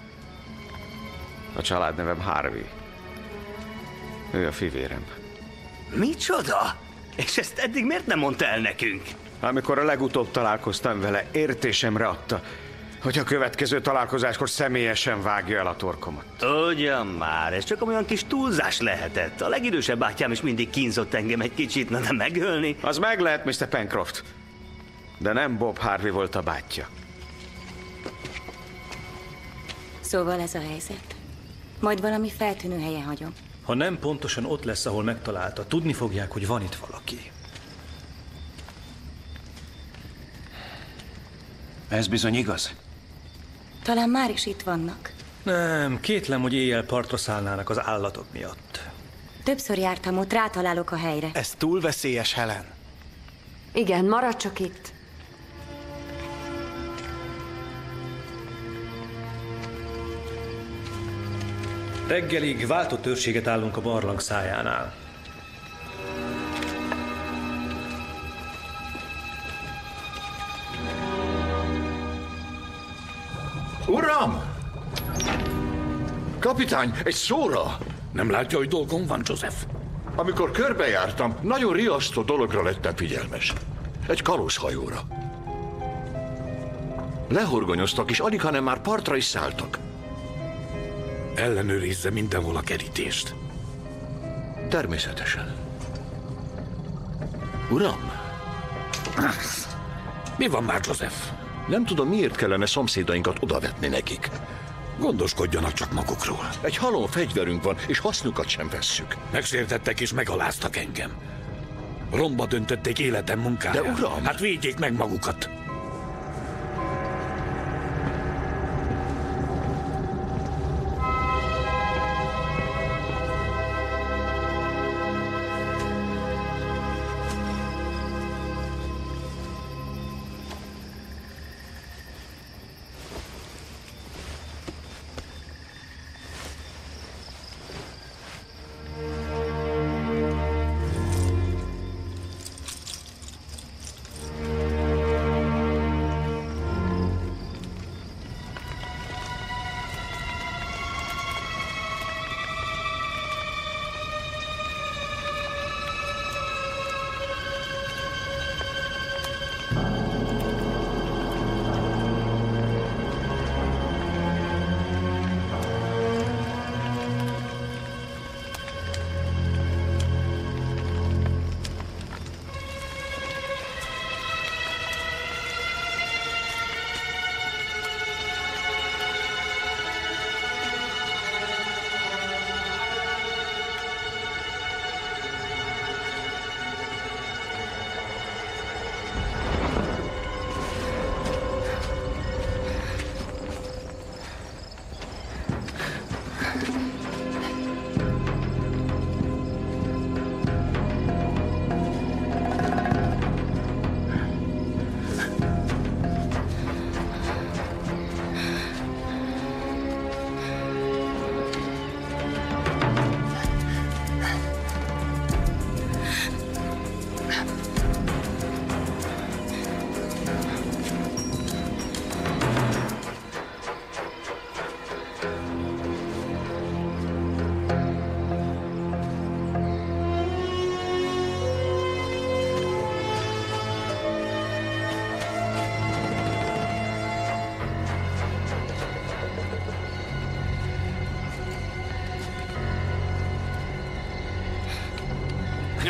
A családnevem Harvey. Ő a fivérem. Micsoda? És ezt eddig miért nem mondta el nekünk? Amikor a legutóbb találkoztam vele, értésemre adta, hogy a következő találkozáskor személyesen vágja el a torkomat. Ugyan már, ez csak olyan kis túlzás lehetett. A legidősebb bátyám is mindig kínzott engem egy kicsit, na nem megölni. Az meg lehet, miszter Pencroft. De nem Bob Harvey volt a bátyja. Szóval ez a helyzet. Majd valami feltűnő helyen hagyom. Ha nem pontosan ott lesz, ahol megtalálta, tudni fogják, hogy van itt valaki. Ez bizony igaz. Talán már is itt vannak. Nem, kétlem, hogy éjjel partra szállnának az állatok miatt. Többször jártam ott, rátalálok a helyre. Ez túl veszélyes, Helen. Igen, maradj csak itt. Reggelig váltott őrséget állunk a barlang szájánál. Uram! Kapitány, egy szóra! Nem látja, hogy dolgom van, Joseph? Amikor körbejártam, nagyon riasztó dologra lettem figyelmes. Egy kalózhajóra. Lehorgonyoztak, és alig, hanem már partra is szálltak. Ellenőrizze mindenhol a kerítést. Természetesen. Uram! Mi van már, Joseph? Nem tudom, miért kellene szomszédainkat odavetni nekik. Gondoskodjanak csak magukról. Egy halom fegyverünk van, és hasznukat sem vesszük. Megsértettek és megaláztak engem. Romba döntötték életem munkáját. De uram! Hát védjék meg magukat.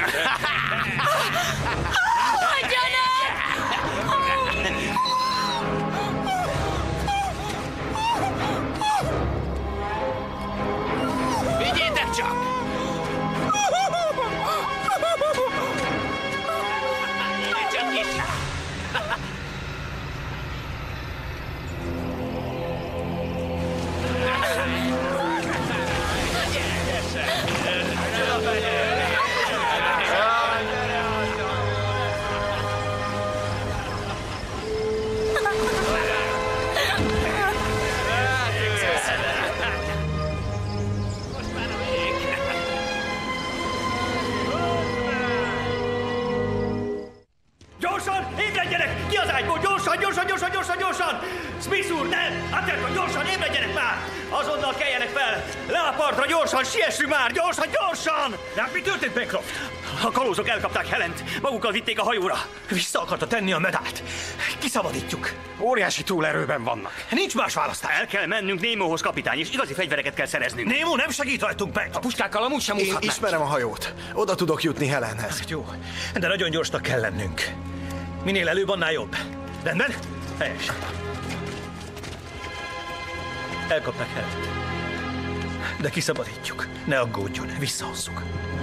Vigyétek csak! Csak is! Gyorsan, ébredjenek! Ki az ágyból? Gyorsan, gyorsan, gyorsan, gyorsan, gyorsan! Smith úr, nem! Atterton, gyorsan, ébredjenek már! Azonnal keljenek fel! Le a partra, gyorsan, siessünk már! Gyorsan, gyorsan! De mi történt, Bancroft? A kalózok elkapták Helent, magukkal vitték a hajóra. Vissza akarta tenni a medált. Kiszabadítjuk. Óriási túlerőben vannak. Nincs más választás. El kell mennünk Némóhoz, kapitány, és igazi fegyvereket kell szereznünk. Némó nem segít rajtunk, Bancroft. A puskákkal amúgy sem úszhatnánk. Én ismerem a hajót. Oda tudok jutni Helenhez. Hát jó, de nagyon gyorsnak kell lennünk. Minél előbb, annál jobb. Rendben? Helyes. Elkapnak Helent. De kiszabadítjuk. Ne aggódjon, visszahozzuk.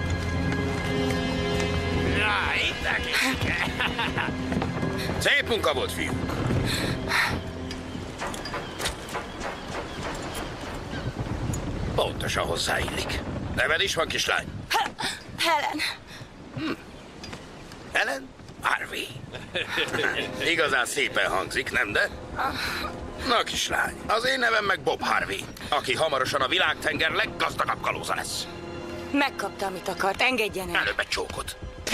Na, itt neki. Szép munka volt, fiúk. Pontosan hozzáillik. Neved is van, kislány? Helen. Hm. Helen? Harvey. Igazán szépen hangzik, nem de? Na, kislány, az én nevem meg Bob Harvey, aki hamarosan a világtenger leggazdagabb kalóza lesz. Megkapta, amit akart, engedjen el. Előbb egy csókot.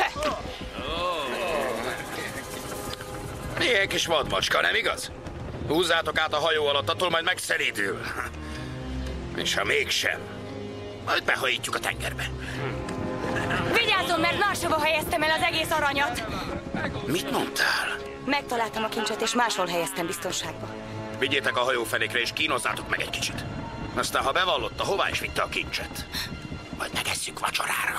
Milyen kis vadmacska, nem igaz? Húzzátok át a hajó alatt, attól majd megszerédül. És ha mégsem, majd behajítjuk a tengerbe. Vigyázzon, mert máshova helyeztem el az egész aranyat. Mit mondtál? Megtaláltam a kincset, és máshol helyeztem biztonságba. Vigyétek a hajófenékre, és kínozzátok meg egy kicsit. Aztán, ha bevallotta, hová is vitte a kincset? Majd megesszük vacsorára.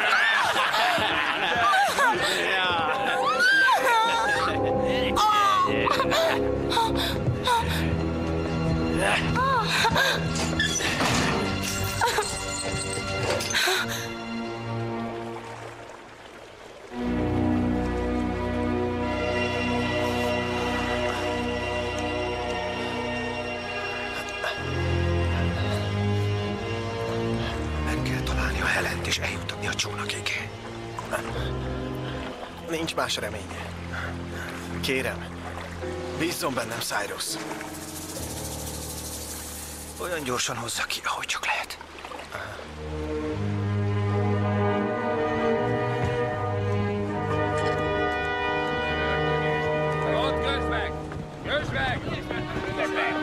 Meg kell találni a Helent és eljutatni a csónakig. Nincs más reménye. Kérem, bízzon bennem, Cyrus. Olyan gyorsan hozza ki, ahogy csak lehet. Ott, közd meg! Közd meg! Közd meg!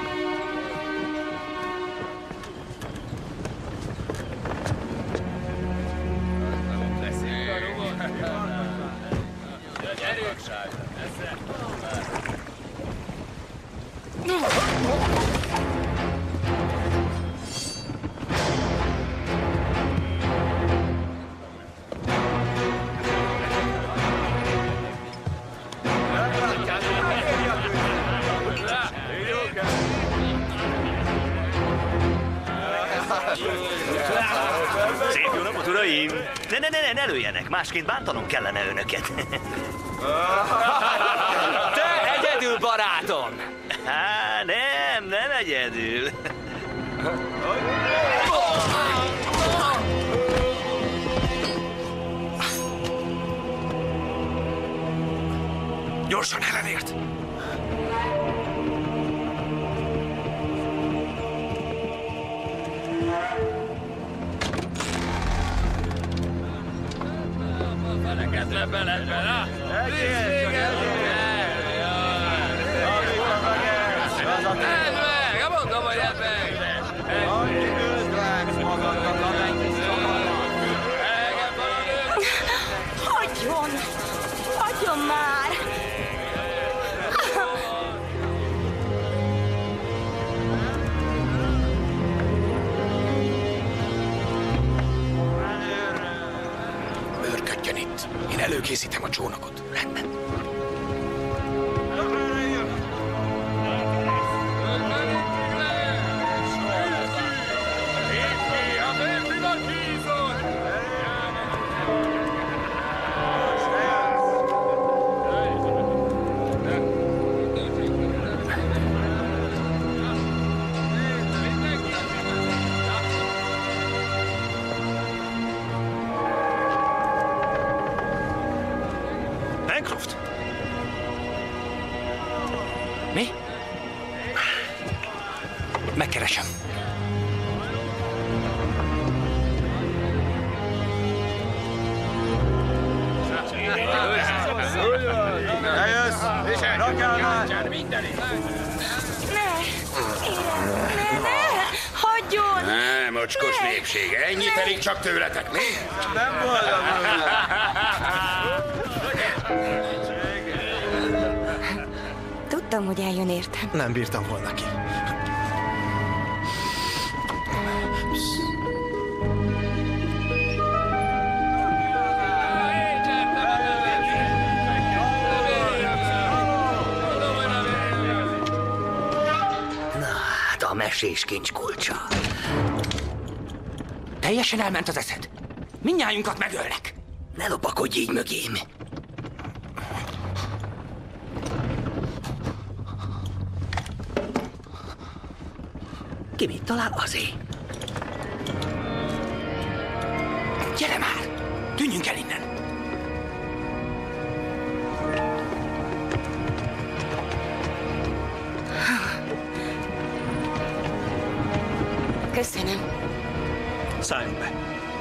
Szép jó napot, uraim! Ne, ne, ne, ne, ne lőjenek, másként bántanom kellene önöket. Te egyedül, barátom! Há, nem, nem egyedül. Gyorsan Helenért! Felekezve beledbe, na! Egész! Ez meg! Mondom, hogy ez meg! Hagyjon! Hagyjon már! Előkészítem a csónakot. Rendben. Bancroft! Mi? Megkeresem. Eljössz! Rakjál már! Hagyjon! Nem, mocskos népség. Ennyit elég csak tőletek, mi? Nem boldog. Tudtam, hogy eljön értem. Nem bírtam volna ki. Na, hát a mesés kincs kulcsa. Teljesen elment az eszed. Mindnyájunkat megölnek. Ne lopakodj így mögém. Ki mit talál, azért. Gyere már! Tűnjünk el innen! Köszönöm. Szálljunk be.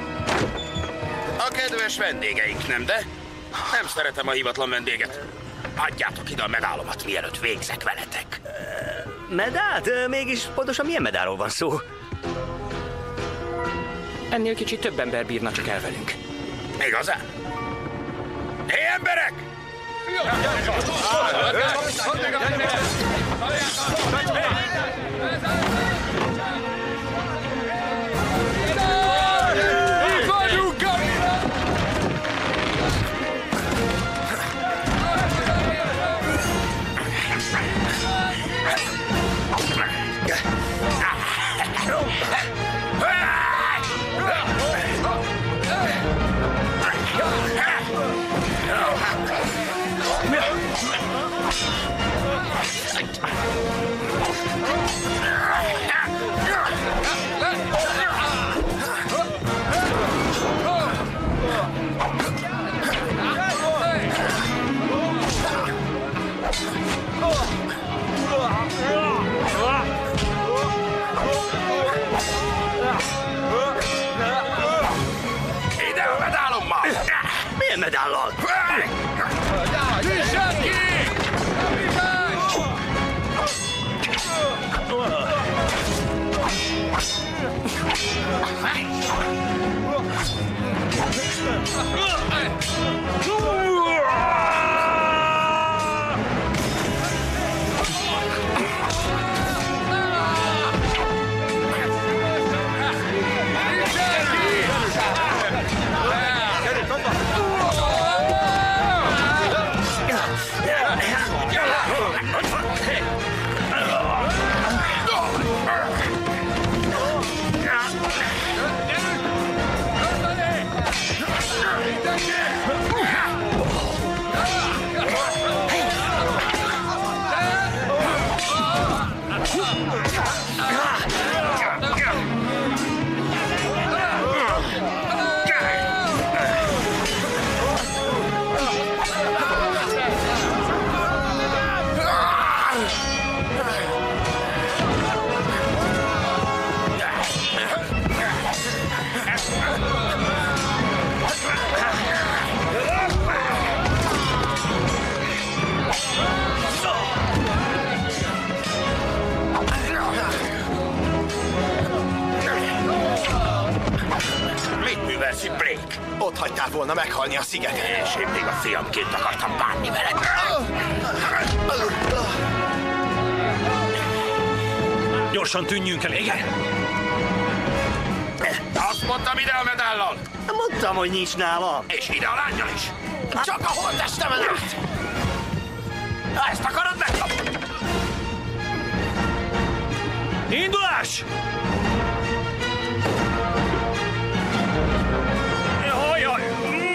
A kedves vendégeink, nem de? Nem szeretem a hivatlan vendéget. Adjátok ide a medálomat, mielőtt végzek veletek. Medált? Mégis pontosan milyen medálról van szó? Ennél kicsit több ember bírna csak el velünk. Igazán? Hé, emberek! Ide a medálommal! Milyen medállal? Nyissad ki! Ott hagytál volna meghalni a szigeten. És én még a fiamként akartam bánni veled. Gyorsan tűnjünk el, igen! Azt Mondtam ide a medállal! Mondtam, hogy nincs nálam. És ide a lánnyal is! Csak a holttestemen át! Ha ezt akarod, megkapod! Indulás! Jaj, jaj!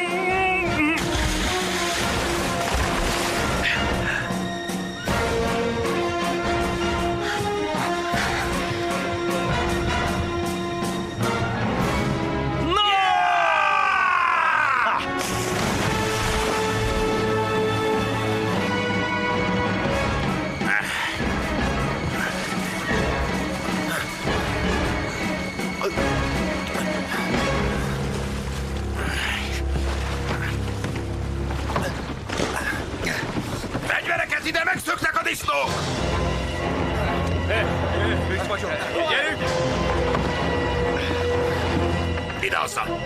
Fegyvereket ide, megszöknek a disznók! Itt vagyok! Gyerünk! Ide azzal!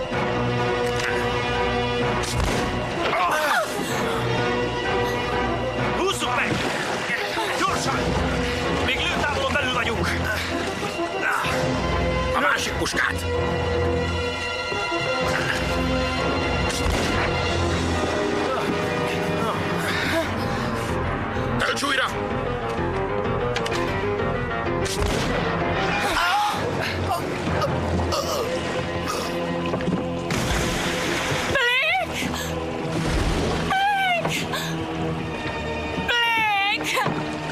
Húzzuk meg! Gyorsan! Még lőtávolon belül vagyunk! A másik puskát! Tölts újra! Blake! Blake! Blake!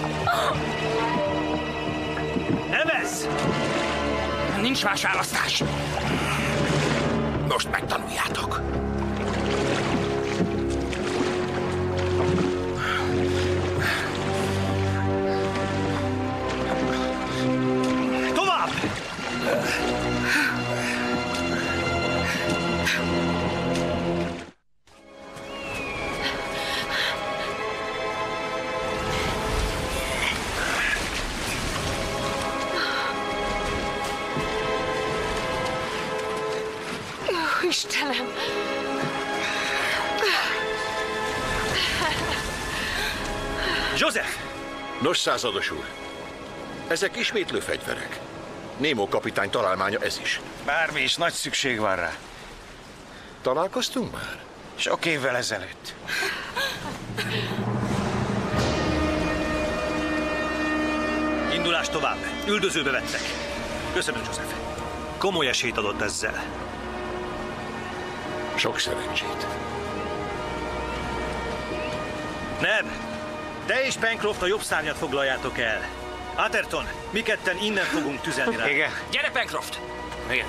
Evesz! Nincs más választás. Most megtanuljátok. Tovább! Ó, Istenem! Joseph! Nos, százados úr, ezek ismétlő fegyverek. Némó kapitány találmánya ez is. Bármi is, nagy szükség van rá. Találkoztunk már? Sok évvel ezelőtt. Indulás tovább. Üldözőbe vettek. Köszönöm, Joseph. Komoly esélyt adott ezzel. Sok szerencsét. Neb! Te és Pencroft a jobb szárnyat foglaljátok el. Atherton, mi ketten innen fogunk tüzelni rá. Igen. Gyere, Pencroft! Igen.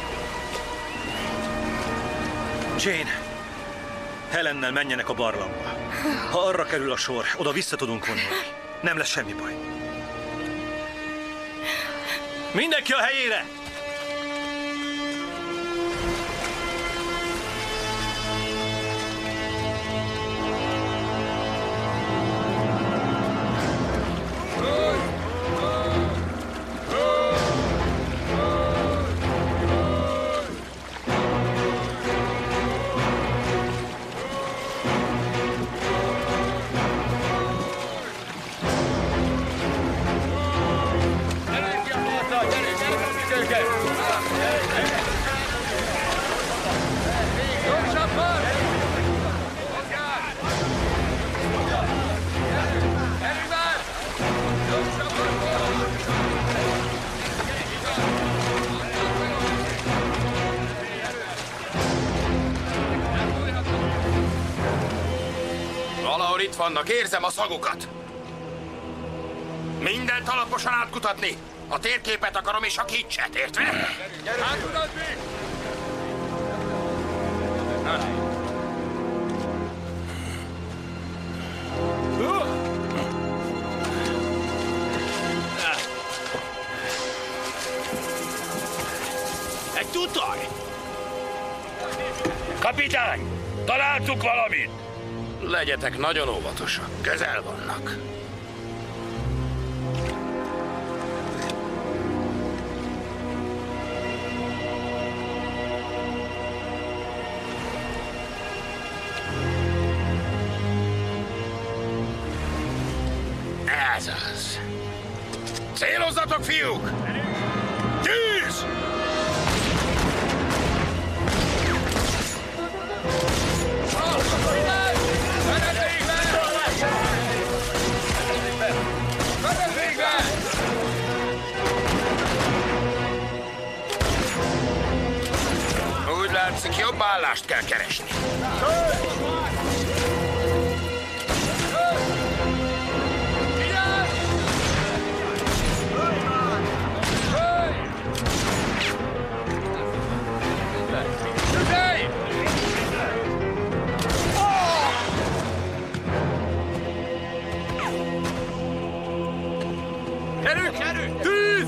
Jane, Helennel menjenek a barlangba. Ha arra kerül a sor, oda vissza tudunk vonulni. Nem lesz semmi baj. Mindenki a helyére! Valahol itt vannak, érzem a szagukat. Mindent alaposan átkutatni. A térképet akarom és a kincset, értve? Átkutatni! Egy tutaj! Kapitány! Találtuk valamit! Legyetek nagyon óvatosak, közel vannak. Ez az. Célozzatok, fiúk! Tűz! Látszik, jobb állást kell keresni. Erők, erők! Tűz!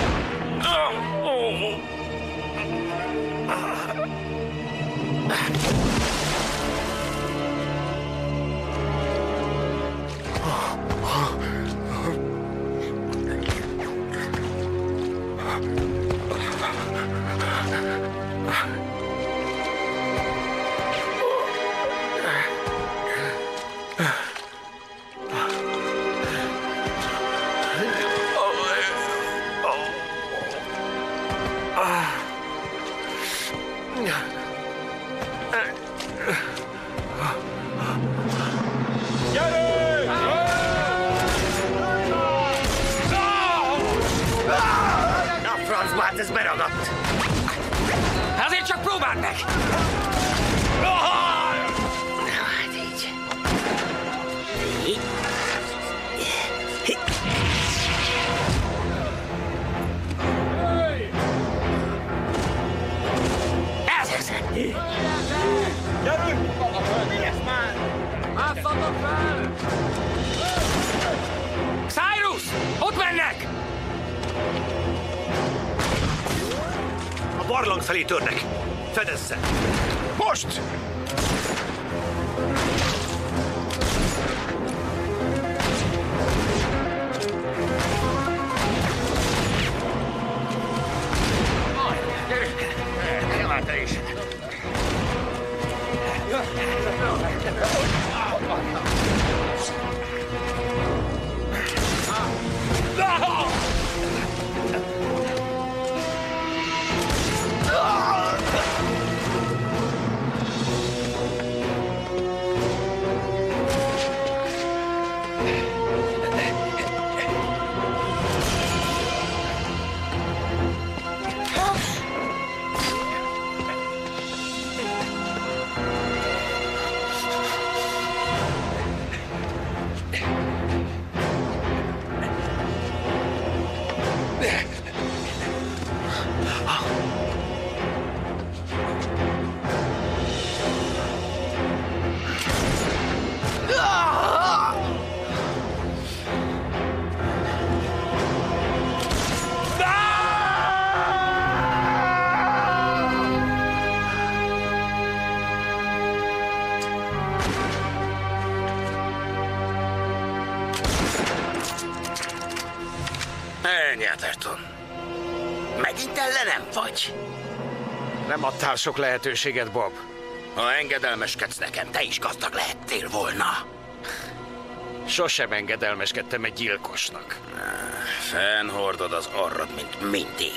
Ez beragadt. Azért csak próbáld meg! Hát így. Ez az! Gyerünk! Mi lesz már? Másszatok fel! Cyrus! Ott mennek! A barlang felé törnek. Fedezze! Most! Megint ellenem vagy? Nem adtál sok lehetőséget, Bob. Ha engedelmeskedsz nekem, te is gazdag lehettél volna. Sosem engedelmeskedtem egy gyilkosnak. Fennhordod az orrod, mint mindig.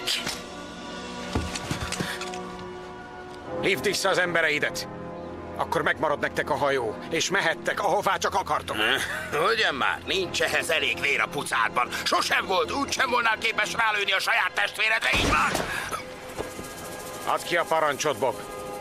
Hívd vissza az embereidet! Akkor megmarad nektek a hajó, és mehettek, ahová csak akartok. Ugyan már, nincs ehhez elég vér a pucádban. Sosem volt, úgysem volnál képes rálőni a saját testvéredre, így van! Add ki a parancsot, Bob.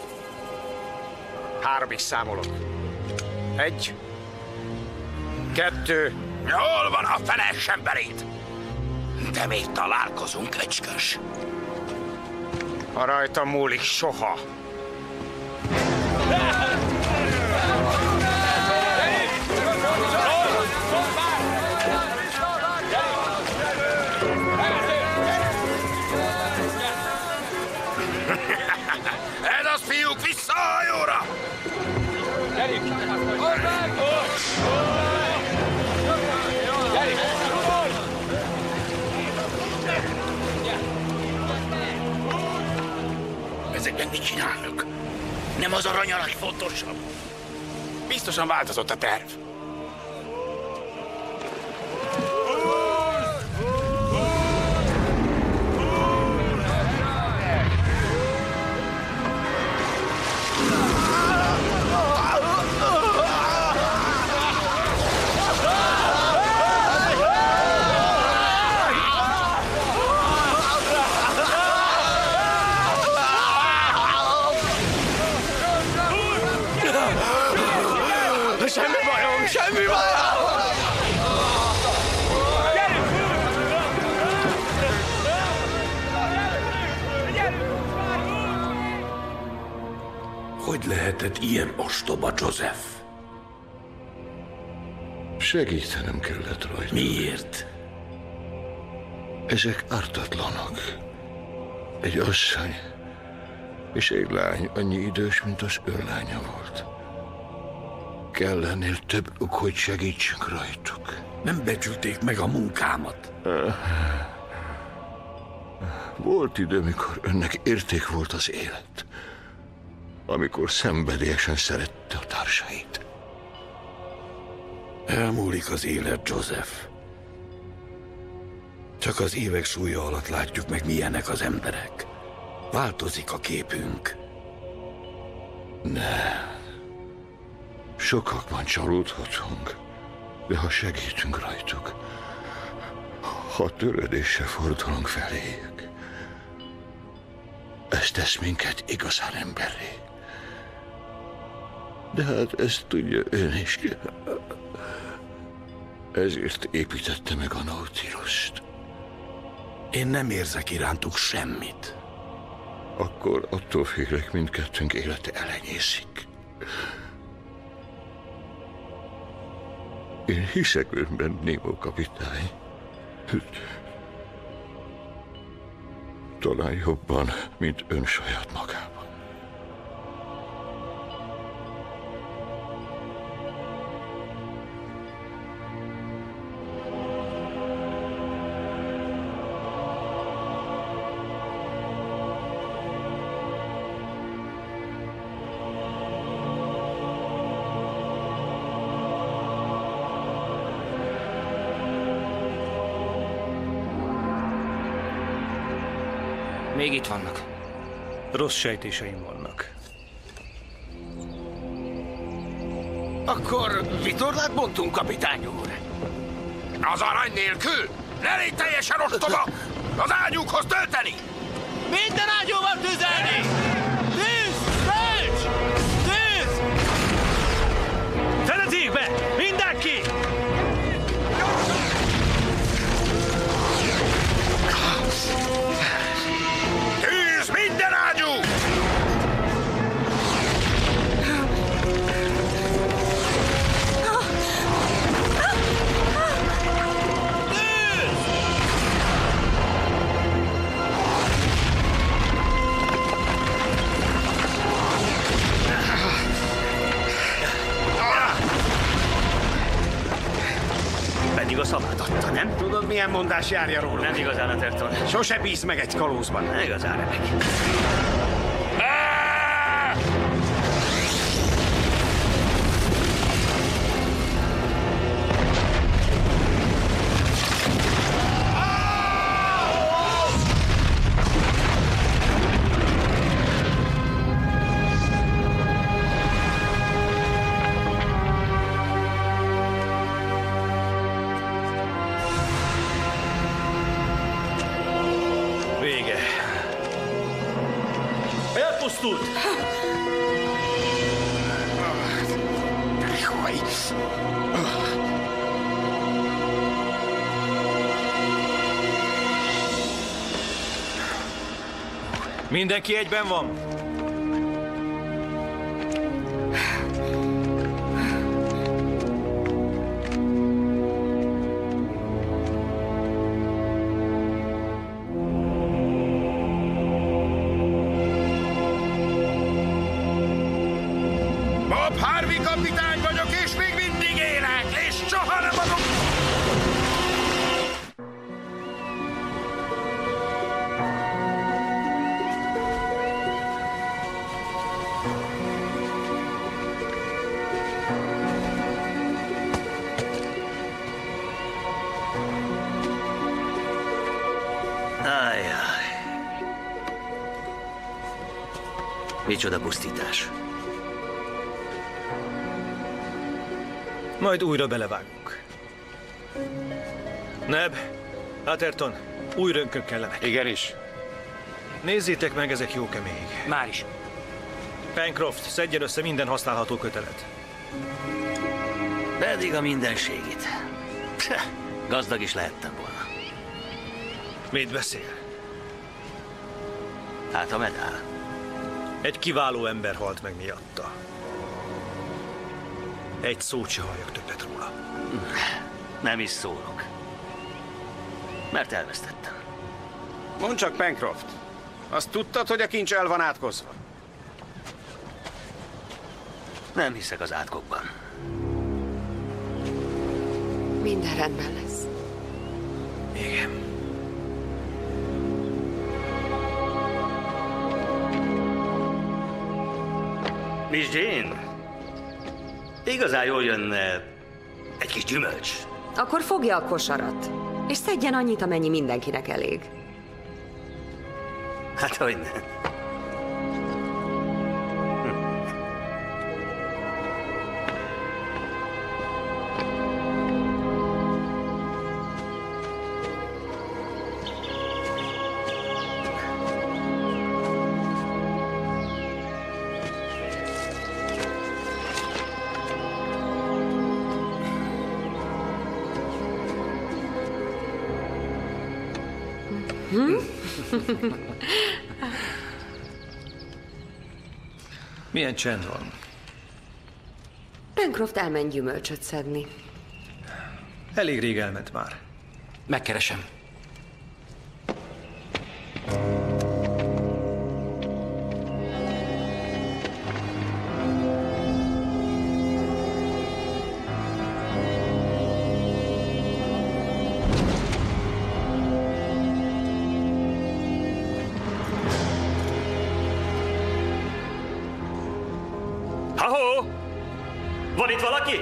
Háromig számolok. Egy. Kettő. Hol van a feles emberét? De még találkozunk, öcskös. Ha rajtam múlik, soha. Ez az, fiúk, vissza a hajóra! Ezekben mit csinálnak? Nem az arany a legfontosabb? Biztosan változott a terv. Hogy lehetett ilyen ostoba, Joseph? Segítenem kellett rajta. Miért? Ezek ártatlanok. Egy asszony és egy lány annyi idős, mint az ő lánya volt. Kell ennél több ok, hogy segítsünk rajtuk. Nem becsülték meg a munkámat. Volt idő, mikor önnek érték volt az élet. Amikor szenvedélyesen szerette a társait. Elmúlik az élet, Joseph. Csak az évek súlya alatt látjuk meg, milyenek az emberek. Változik a képünk. Ne. Sokakban csalódhatunk, de ha segítünk rajtuk, ha töredéssel fordulunk feléjük, ez tesz minket igazán emberré. De hát ezt tudja ön is. Ezért építette meg a Nautilust. Én nem érzek irántuk semmit. Akkor attól félek, mindkettőnk élete elenyészik. Én hiszek önben, Nemo kapitány. Talán jobban, mint ön saját magában. Még itt vannak. Rossz sejtéseim vannak. Akkor vitorlát bontunk, kapitány úr. Az arany nélkül? Ne légy teljesen ostoba! Az ágyúkhoz tölteni! Minden ágyúval tüzelni! Tűz! Tölts! Tűz! Fedezékbe! Mindenki! Tűz minden ágyú! Pedig a szavát adta, nem? Tudod, milyen mondás járja róla? Nem igazán, Atherton. Sose bíz meg egy kalózban. Nem igazán, remek. Vége. Elpusztult! Mindenki egyben van? Bob Harvey kapitány vagyok, és még mindig élek, és soha nem adom... Ajjaj. Micsoda pusztítás. Majd újra belevágunk. Neb, Atherton, új rönkön kellenek. Igenis. Nézzétek meg, ezek jók-e még. Már is. Pencroft, szedjen össze minden használható kötelet. Pedig a mindenségit. Pse, gazdag is lehettem volna. Mit beszél? Hát a medál. Egy kiváló ember halt meg miatta. Egy szót se halljak többet róla. Nem is szólok. Mert elvesztettem. Mondd csak, Pencroft. Azt tudtad, hogy a kincs el van átkozva? Nem hiszek az átkokban. Minden rendben lesz. Igen. Miss Jane, igazán jól jönne egy kis gyümölcs. Akkor fogja a kosarat, és szedjen annyit, amennyi mindenkinek elég. Hát, hogy nem. Milyen csend van? Pencroft elment gyümölcsöt szedni. Elég rég elment már. Megkeresem. Ha-ho! Van itt valaki?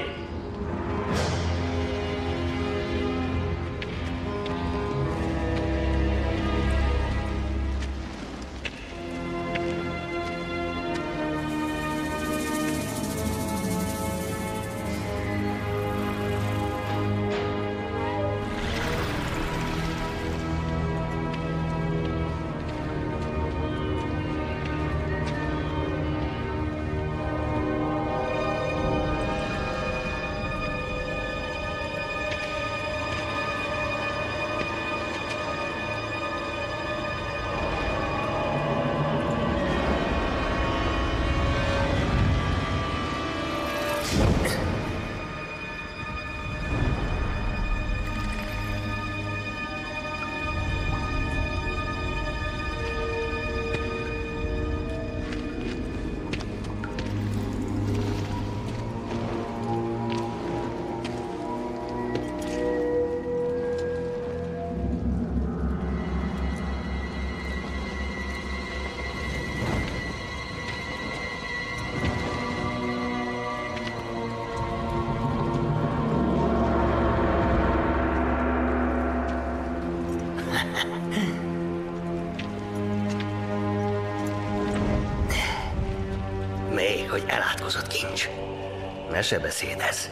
Még, hogy elátkozott kincs. Mesebeszéd ez.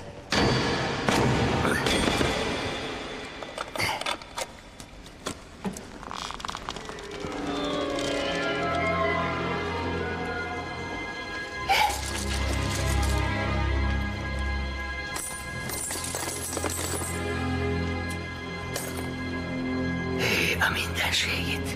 Hé, a mindenségit.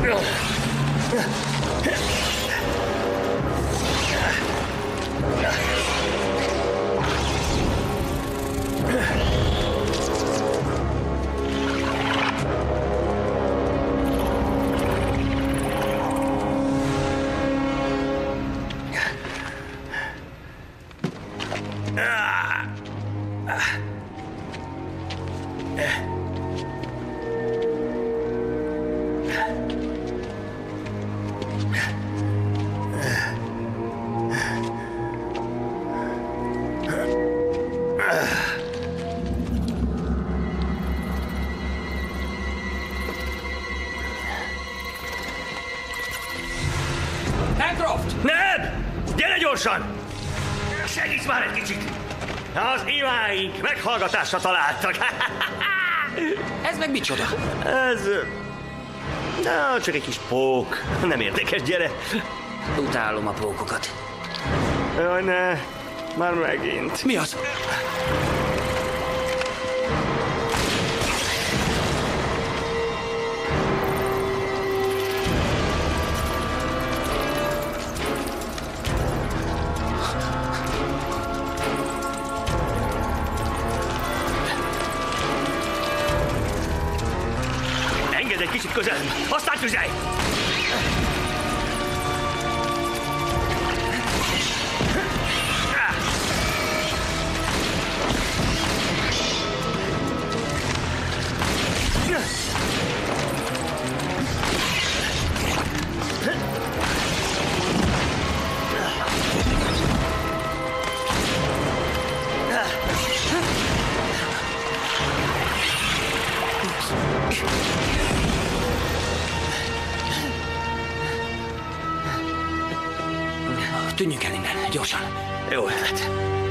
Bancroft! Ned! Gyere gyorsan! Segíts már egy kicsit! Az imáink meghallgatásra találtak. Ez meg micsoda? Ez... Na, csak egy kis pók. Nem érdekes, gyere. Utálom a pókokat. Jaj, ne. Már megint. Mi az? Engedd egy kicsit közelebb, aztán tüzelj! Tűnjünk el innen, gyorsan. Jó ötlet.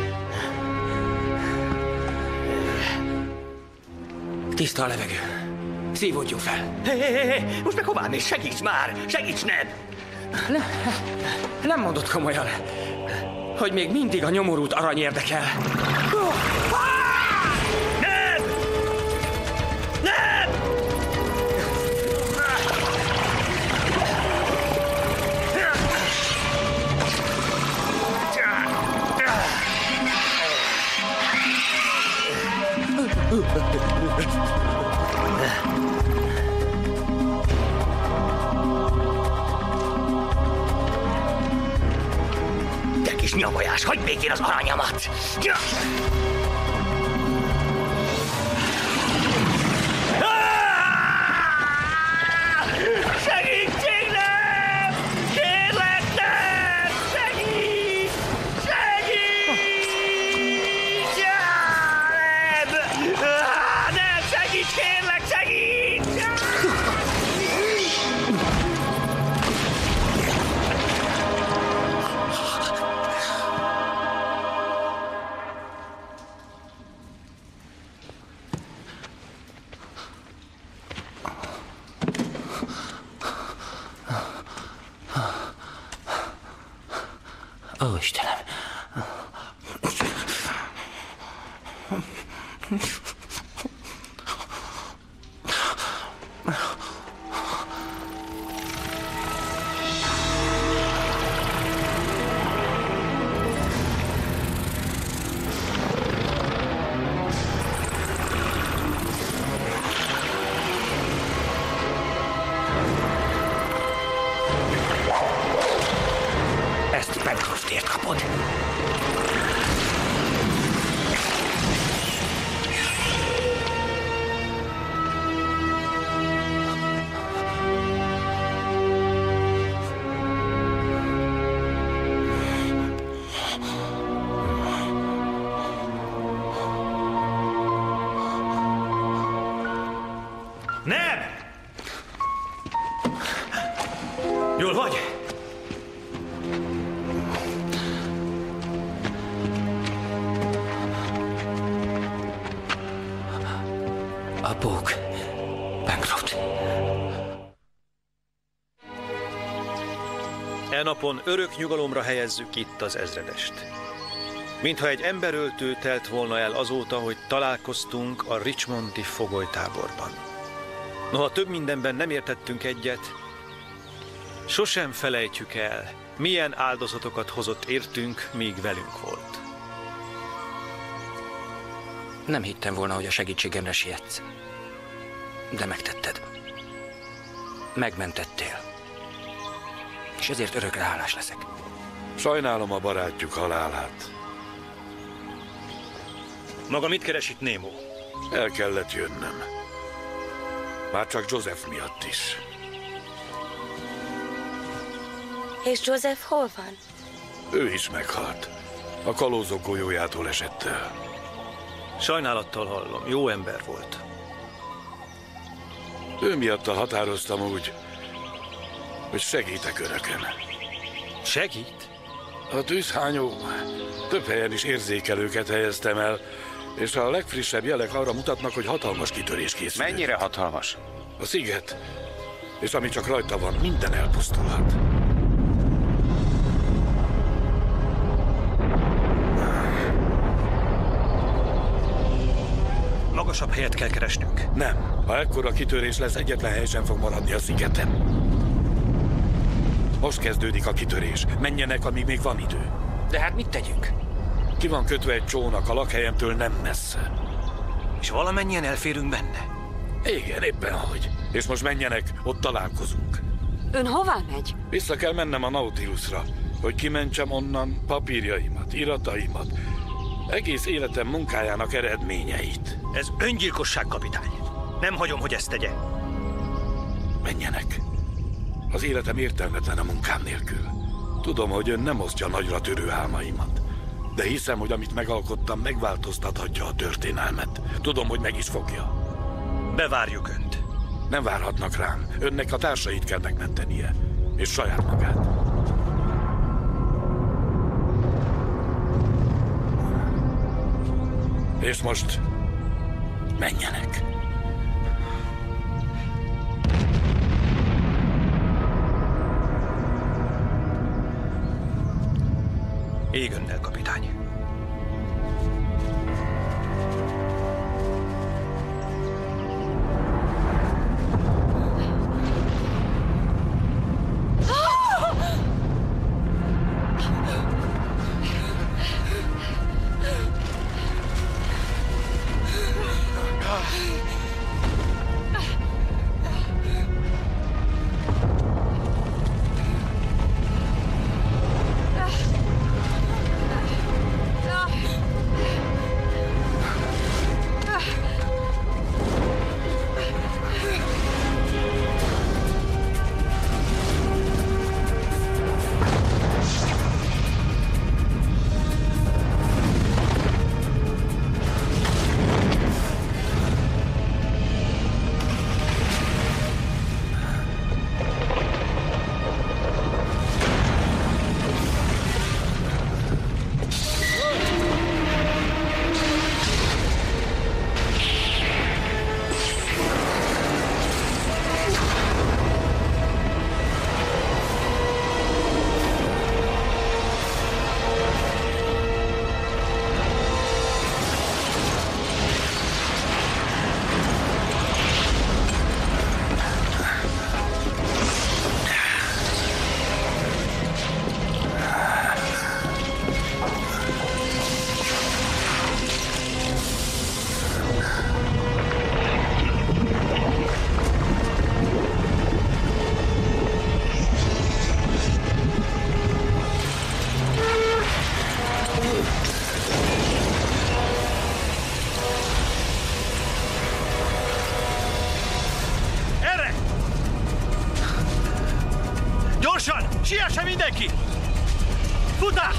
Tiszta a levegő. Szívódjunk fel. Hé, hé, hé, hé, most meg hová mész? Segíts már! Segíts, Ned! Ne, nem mondod komolyan, hogy még mindig a nyomorult arany érdekel. Ned! Ned! Te kis nyavajás, hagyd békén az aranyamat! Segítség, nem! Kérlek, nem! Segíts! Segíts! Nem! Nem, segíts, kérlek, segíts! Ó, Istenem! Ezt Bancroftért kapod. Nem! Jól vagy? A pók. Bancroft. E napon örök nyugalomra helyezzük itt az ezredest. Mintha egy emberöltő telt volna el azóta, hogy találkoztunk a Richmondi fogolytáborban. Noha több mindenben nem értettünk egyet, Sosem felejtjük el, milyen áldozatokat hozott értünk, míg velünk volt. Nem hittem volna, hogy a segítségemre sietsz. De megtetted. Megmentettél. És ezért örökre hálás leszek. Sajnálom a barátjuk halálát. Maga mit keres itt, Nemo? El kellett jönnöm. Már csak Joseph miatt is. És Joseph hol van? Ő is meghalt. A kalózok golyójától esett el. Sajnálattal hallom, jó ember volt. Ő miatt határoztam úgy, hogy segítek önöken. Segít? A tűzhányó több helyen is érzékelőket helyeztem el, és a legfrissebb jelek arra mutatnak, hogy hatalmas kitörés készül. Mennyire hatalmas? A sziget, és ami csak rajta van, minden elpusztulhat. Magasabb helyet kell keresnünk. Nem. Ha ekkora kitörés lesz, egyetlen hely sem fog maradni a szigeten. Most kezdődik a kitörés. Menjenek, amíg még van idő. De hát mit tegyünk? Ki van kötve egy csónak a lakhelyemtől nem messze. És valamennyien elférünk benne? Igen, éppen ahogy. És most menjenek, ott találkozunk. Ön hová megy? Vissza kell mennem a Nautilusra, hogy kimentsem onnan papírjaimat, irataimat, egész életem munkájának eredményeit. Ez öngyilkosság, kapitány. Nem hagyom, hogy ezt tegye. Menjenek. Az életem értelmetlen a munkám nélkül. Tudom, hogy ön nem osztja nagyra törő álmaimat. De hiszem, hogy amit megalkottam, megváltoztathatja a történelmet. Tudom, hogy meg is fogja. Bevárjuk önt. Nem várhatnak rám. Önnek a társait kell megmentenie. És saját magát. És most menjenek. Ég önnel, kapitány. Siessen mindenki! Futás!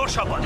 Gyorsabban!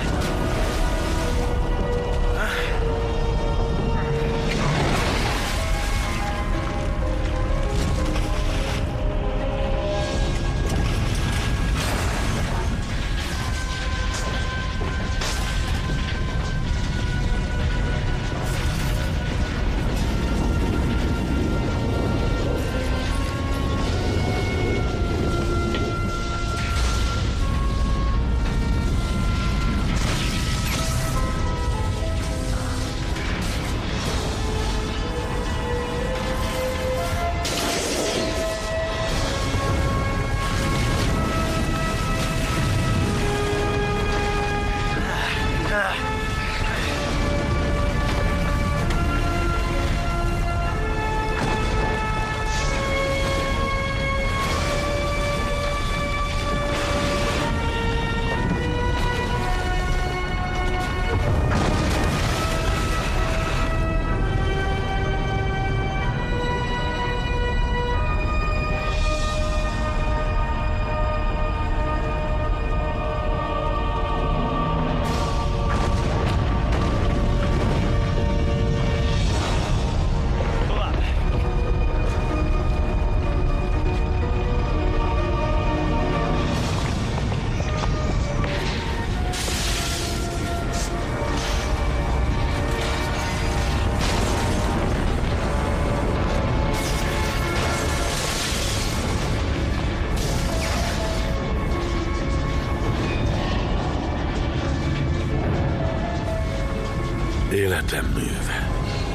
Életem műve.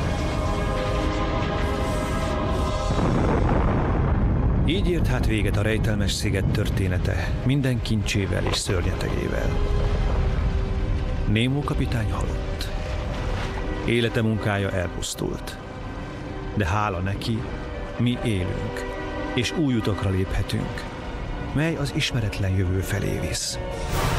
Így ért hát véget a rejtelmes sziget története, minden kincsével és szörnyetegével. Nemo kapitány halott. Élete munkája elpusztult. De hála neki, mi élünk, és új utakra léphetünk, mely az ismeretlen jövő felé visz.